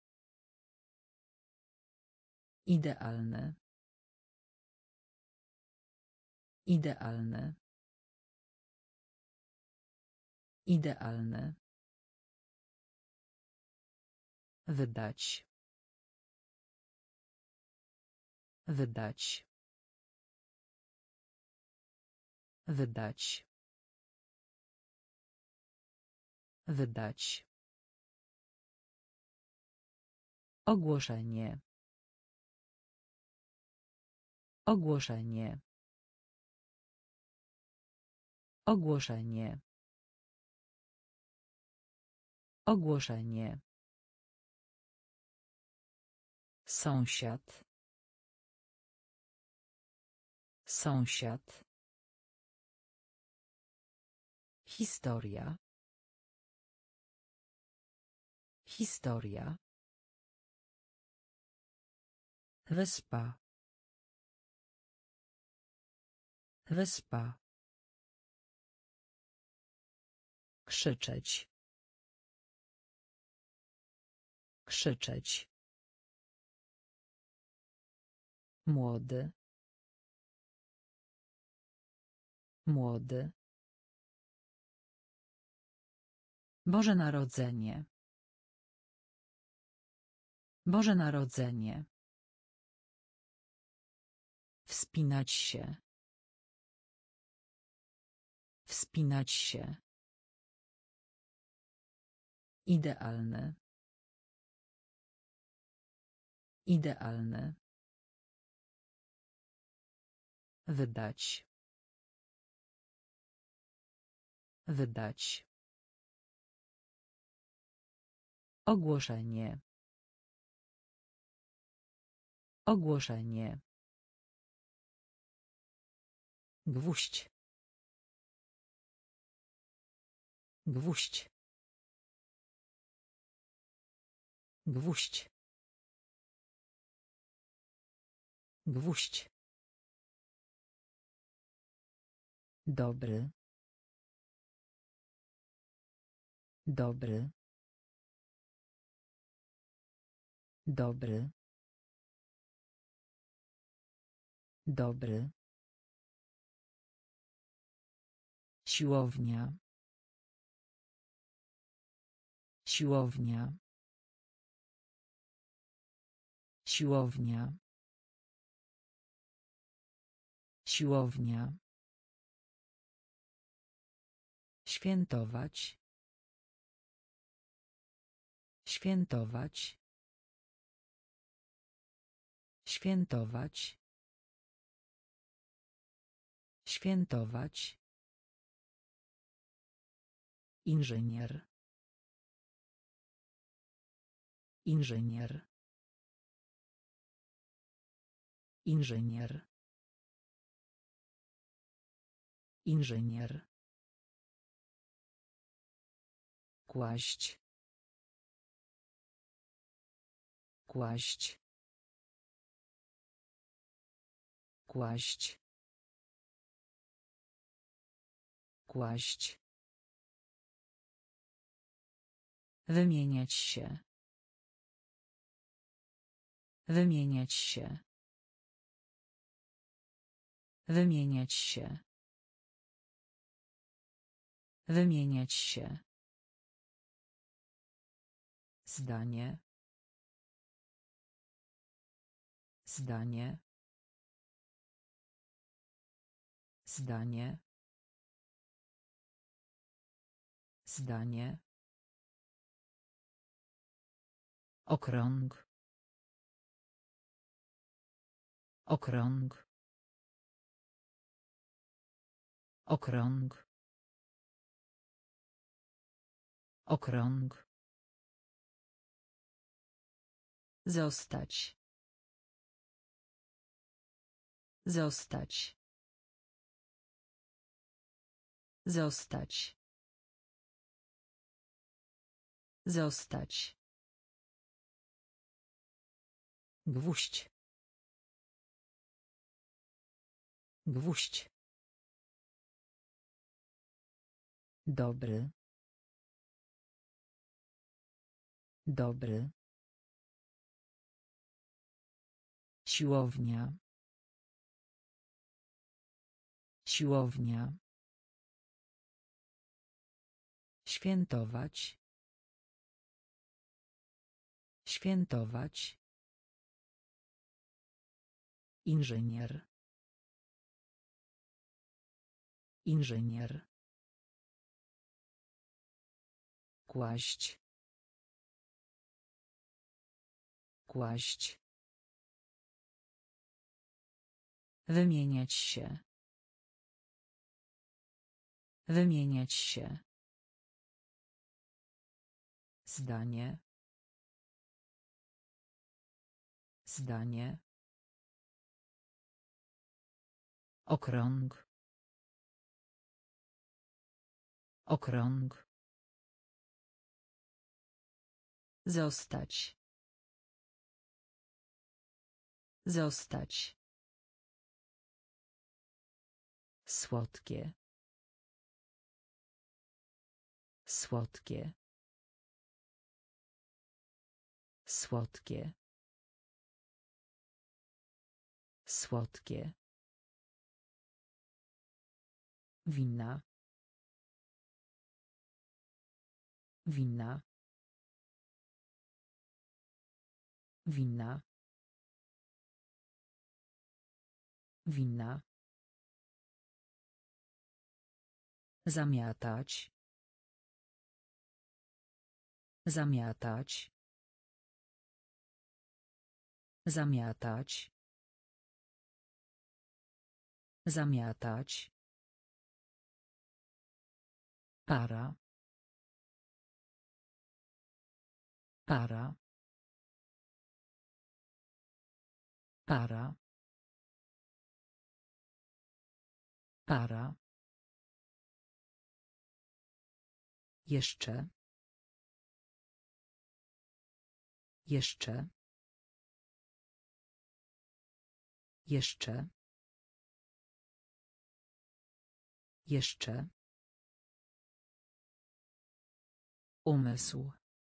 S2: Idealny. Idealny. Idealny. Wydać. Wydać. Wydać. Wydać. Ogłoszenie. Ogłoszenie. Ogłoszenie. Ogłoszenie. Sąsiad. Sąsiad. Historia. Historia. Wyspa. Wyspa. Krzyczeć. Krzyczeć. Młody. Młody. Boże Narodzenie. Boże Narodzenie. Wspinać się. Wspinać się. Idealny. Idealny. Wydać. Wydać. Ogłoszenie. Ogłoszenie. Gwóźdź. Gwóźdź. Gwóźdź. Gwóźdź. Dobry. Dobry. Dobry. Dobry. Siłownia. Siłownia. Siłownia. Siłownia. Świętować. Świętować. Świętować. Świętować. Inżynier. Inżynier. Inżynier. Inżynier. Kłaść. Kłaść. Kłaść. Kłaść. Wymieniać się. Wymieniać się. Wymieniać się. Wymieniać się. Zdanie. Zdanie. Zdanie. Zdanie. Okrąg. Okrąg. Okrąg. Okrąg. Zostać. Zostać. Zostać. Zostać. Gwóźdź. Gwóźdź. Dobry. Dobry. Siłownia. Siłownia. Świętować. Świętować. Inżynier. Inżynier. Kłaść. Kłaść. Wymieniać się. Wymieniać się. Zdanie. Zdanie. Okrąg. Okrąg. Zostać. Zostać. Słodkie. Słodkie. Słodkie. Słodkie. Winna. Winna. Winna. Winna. Zamiatać. Zamiatać. Zamiatać. Zamiatać. Para. Para. Para. Para. Jeszcze. Jeszcze. Jeszcze. Jeszcze. Umysł.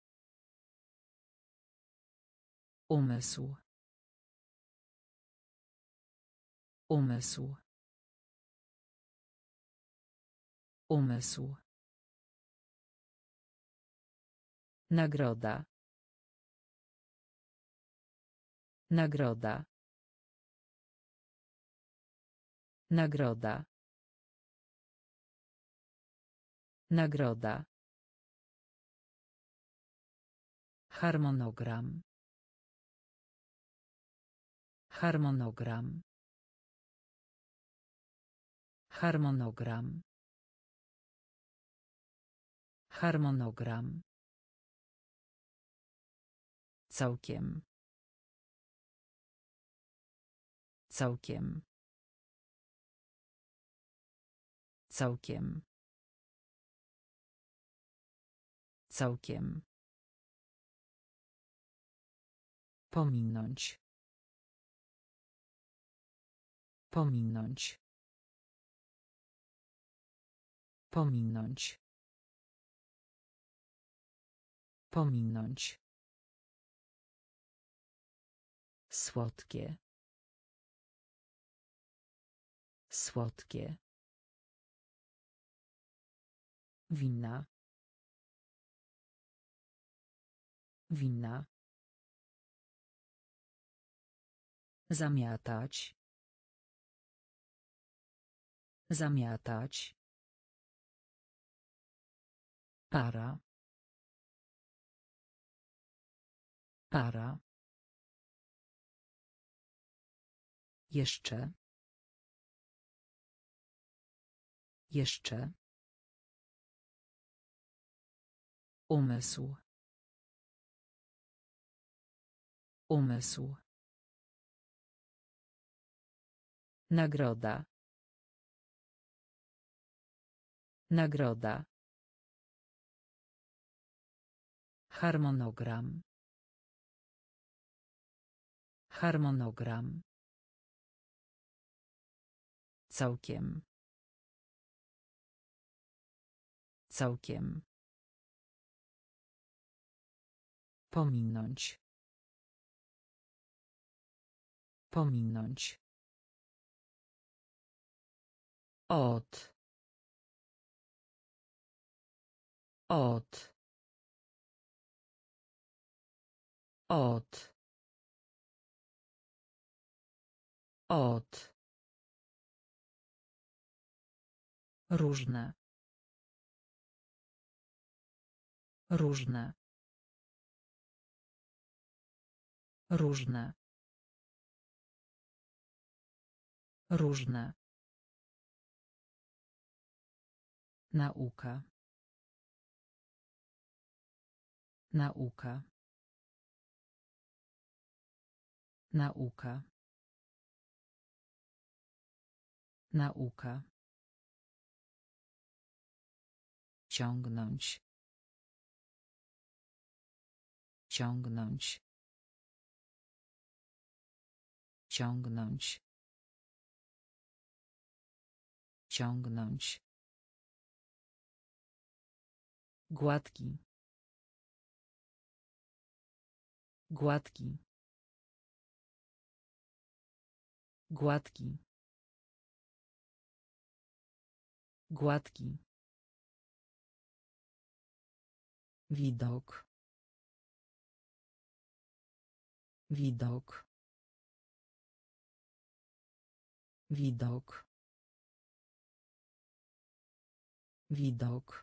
S2: Umysł. Umysł. Umysł. Nagroda. Nagroda. Nagroda. Nagroda. Harmonogram. Harmonogram. Harmonogram. Harmonogram. Całkiem. Całkiem. Całkiem. Całkiem. Pominąć. Pominąć. Pominąć. Pominąć. Słodkie. Słodkie. Winna. Winna. Zamiatać. Zamiatać. Para. Para. Jeszcze. Jeszcze. Umysł. Umysł. Nagroda. Nagroda. Harmonogram. Harmonogram. Całkiem. Całkiem. Pominąć. Pominąć. Od. Od. Od. Od. Różne. Różne. Różne. Różne. Nauka. Nauka. Nauka. Nauka. Ciągnąć. Ciągnąć. Ciągnąć. Ciągnąć. Gładki. Gładki. Gładki. Gładki. Widok. Widok. Widok. Widok.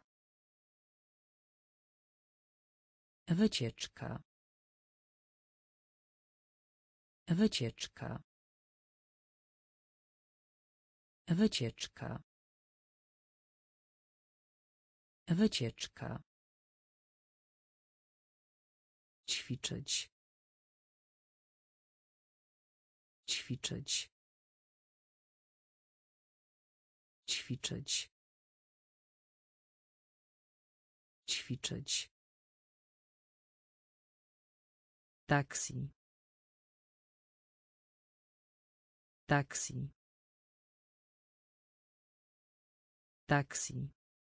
S2: Wycieczka. Wycieczka. Wycieczka. Wycieczka. Ćwiczyć. Ćwiczyć. ćwiczyć, ćwiczyć, taksi, taksi, taksi,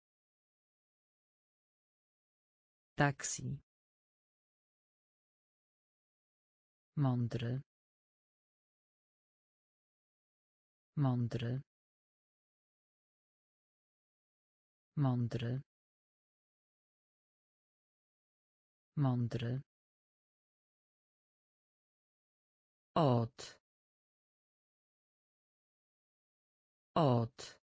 S2: taksi, mądry, mądry, mądry, mądry, od, od,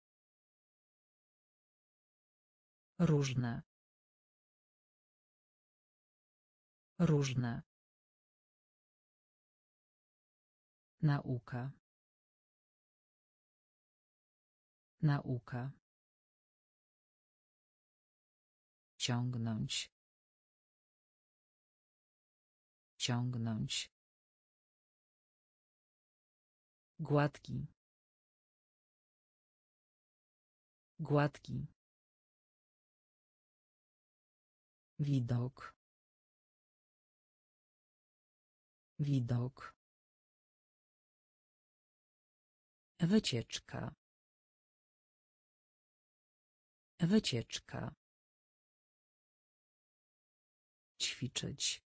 S2: różne, różne, nauka, nauka, ciągnąć, ciągnąć, gładki, gładki, widok, widok, wycieczka, wycieczka, ćwiczyć,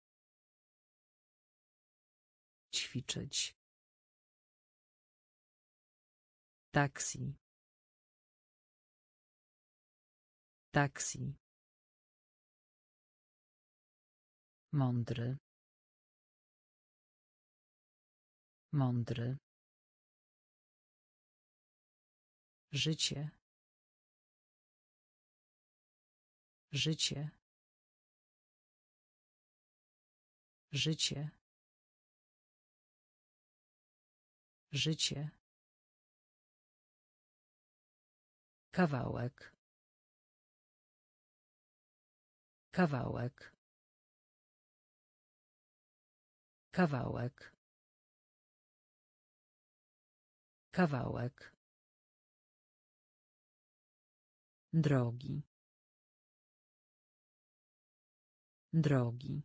S2: ćwiczyć, taksi, taksi, mądry, mądry, życie, życie, życie, życie, kawałek, kawałek, kawałek, kawałek, drogi, drogi,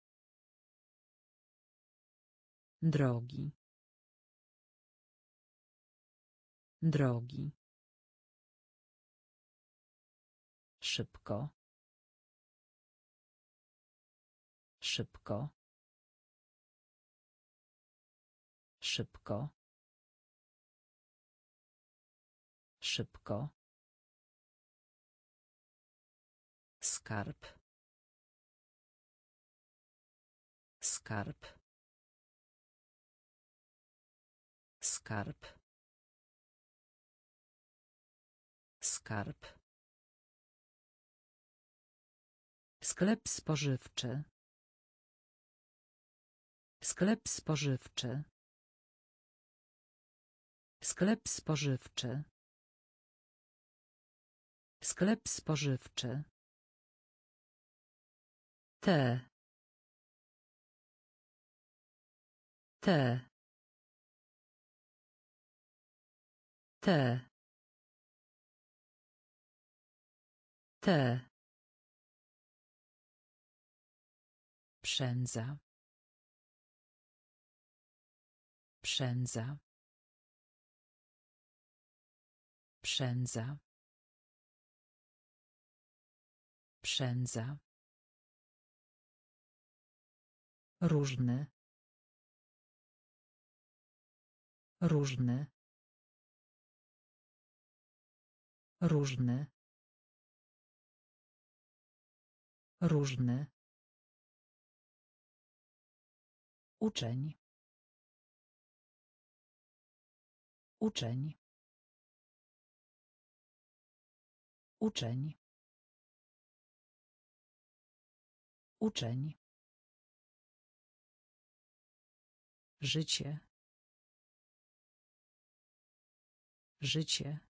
S2: drogi, drogi, szybko, szybko, szybko, szybko, skarb, skarb, skarb, skarb, sklep spożywczy, sklep spożywczy, sklep spożywczy, sklep spożywczy, te, te, te, te, przędza, przędza, przędza, przędza, różny, różny, różny, różny, uczeń, uczeń, uczeń, uczeń, życie, życie,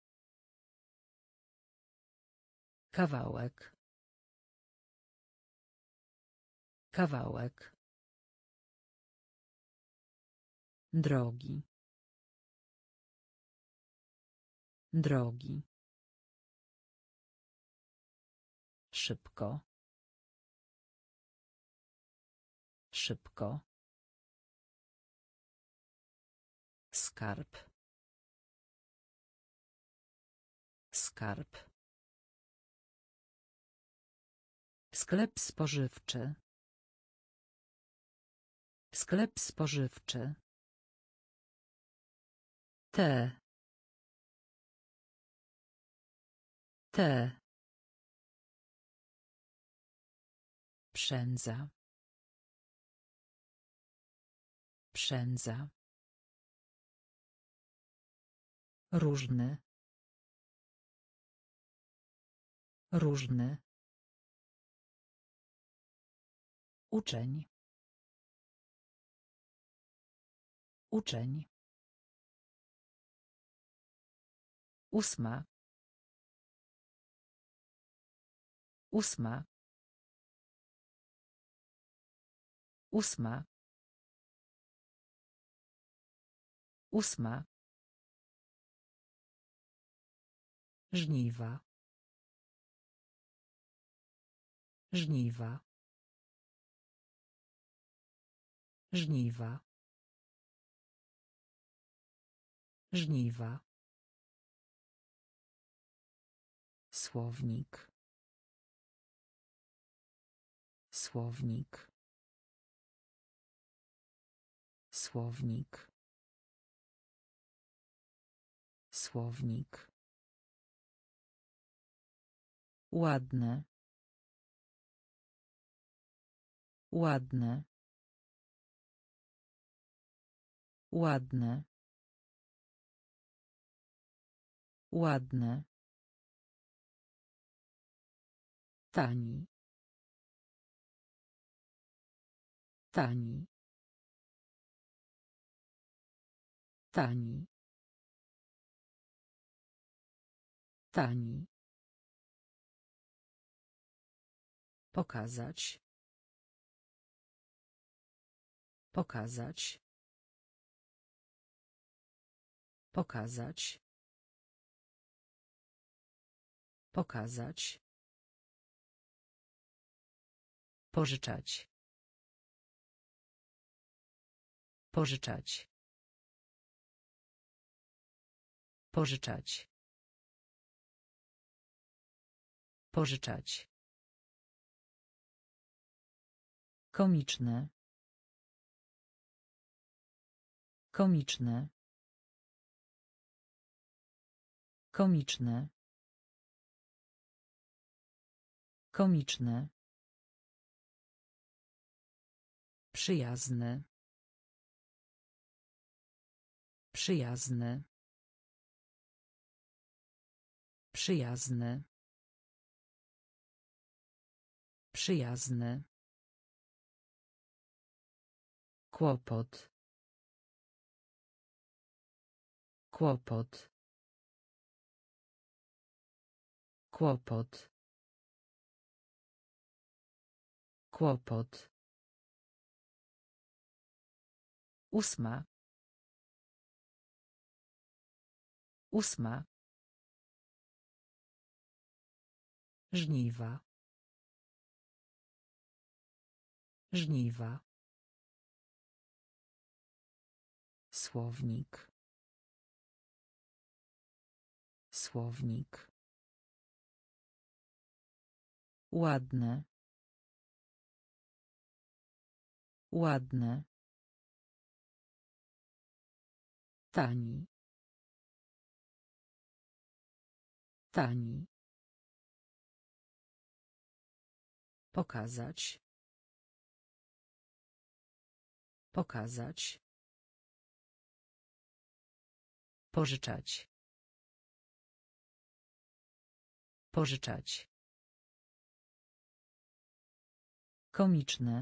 S2: kawałek, kawałek, drogi, Drogi. Szybko. Szybko. Skarb. Skarb. Sklep spożywczy. Sklep spożywczy. Te. Te. Przędza. Przędza. Różny. Różny. Uczeń. Uczeń. Ósma. Ósma. Ósma. Ósma. Żniwa. Żniwa. Żniwa. Żniwa. Słownik. Słownik. Słownik. Słownik. Ładne. Ładne. Ładne. Ładne. Tani. Tani. Tani. Tani. Pokazać. Pokazać. Pokazać. Pokazać. Pożyczać. Pożyczać. Pożyczać. Pożyczać. Komiczne. Komiczne. Komiczne. Komiczne. Przyjazny. Przyjazny. Przyjazny. Przyjazny. Kłopot. Kłopot. Kłopot. Kłopot. Ósma. Ósma. Żniwa. Żniwa. Słownik. Słownik. Ładne. Ładne. Tani. Tani. Pokazać. Pokazać. Pożyczać. Pożyczać. Komiczne.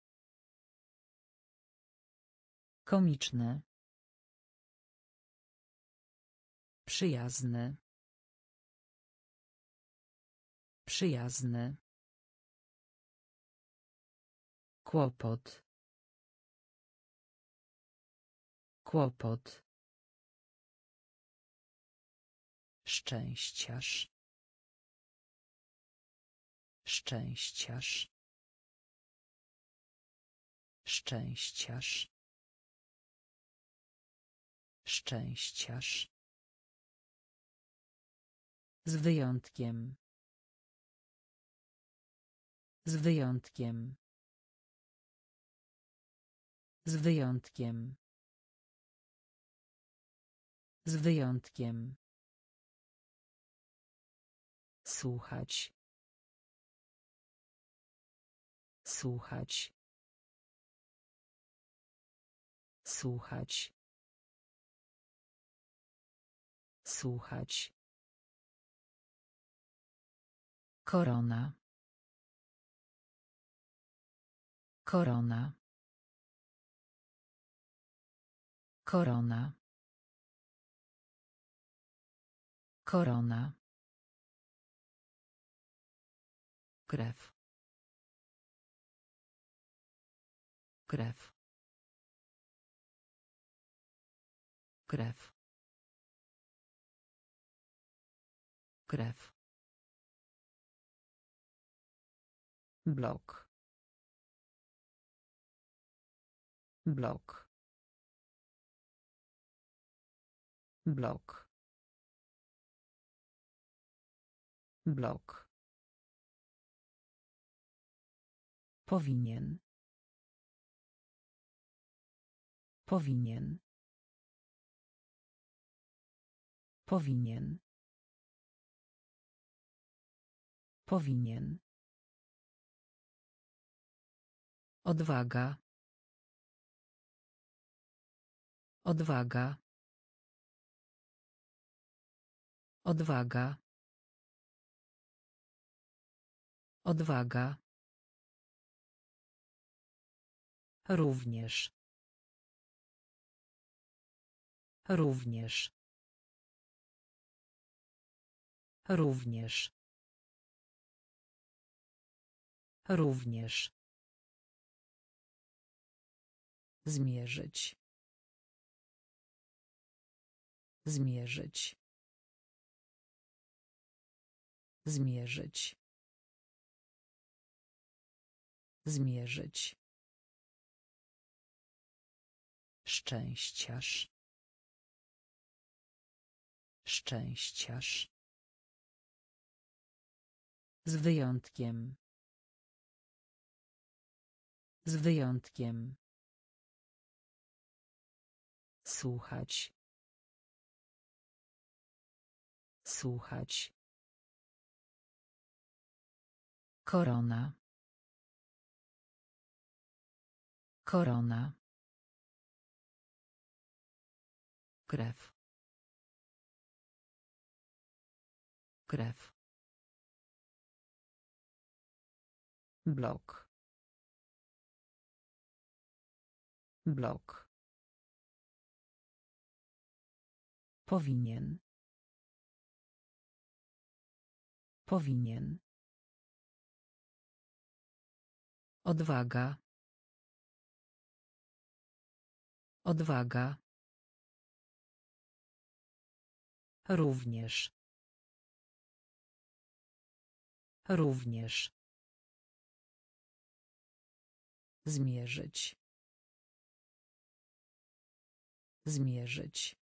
S2: Komiczne. Przyjazny. Przyjazny. Kłopot. Kłopot. Szczęściarz. Szczęściarz. Szczęściarz. Szczęściarz. Z wyjątkiem. Z wyjątkiem. Z wyjątkiem. Z wyjątkiem. Słuchać. Słuchać. Słuchać. Słuchać. Korona. Korona. Korona. Korona. Krew. Krew. Krew. Krew. Blok. Blok. Blok. Blok. Powinien. Powinien. Powinien. Powinien. Odwaga. Odwaga. Odwaga. Odwaga. Również. Również. Również. Również. Zmierzyć. Zmierzyć. Zmierzyć. Zmierzyć. Szczęściarz. Szczęściarz. Z wyjątkiem. Z wyjątkiem. Słuchać. Słuchać. Korona. Korona. Krew. Krew. Blok. Blok. Powinien. Powinien. Odwaga. Odwaga. Również. Również. Zmierzyć. Zmierzyć.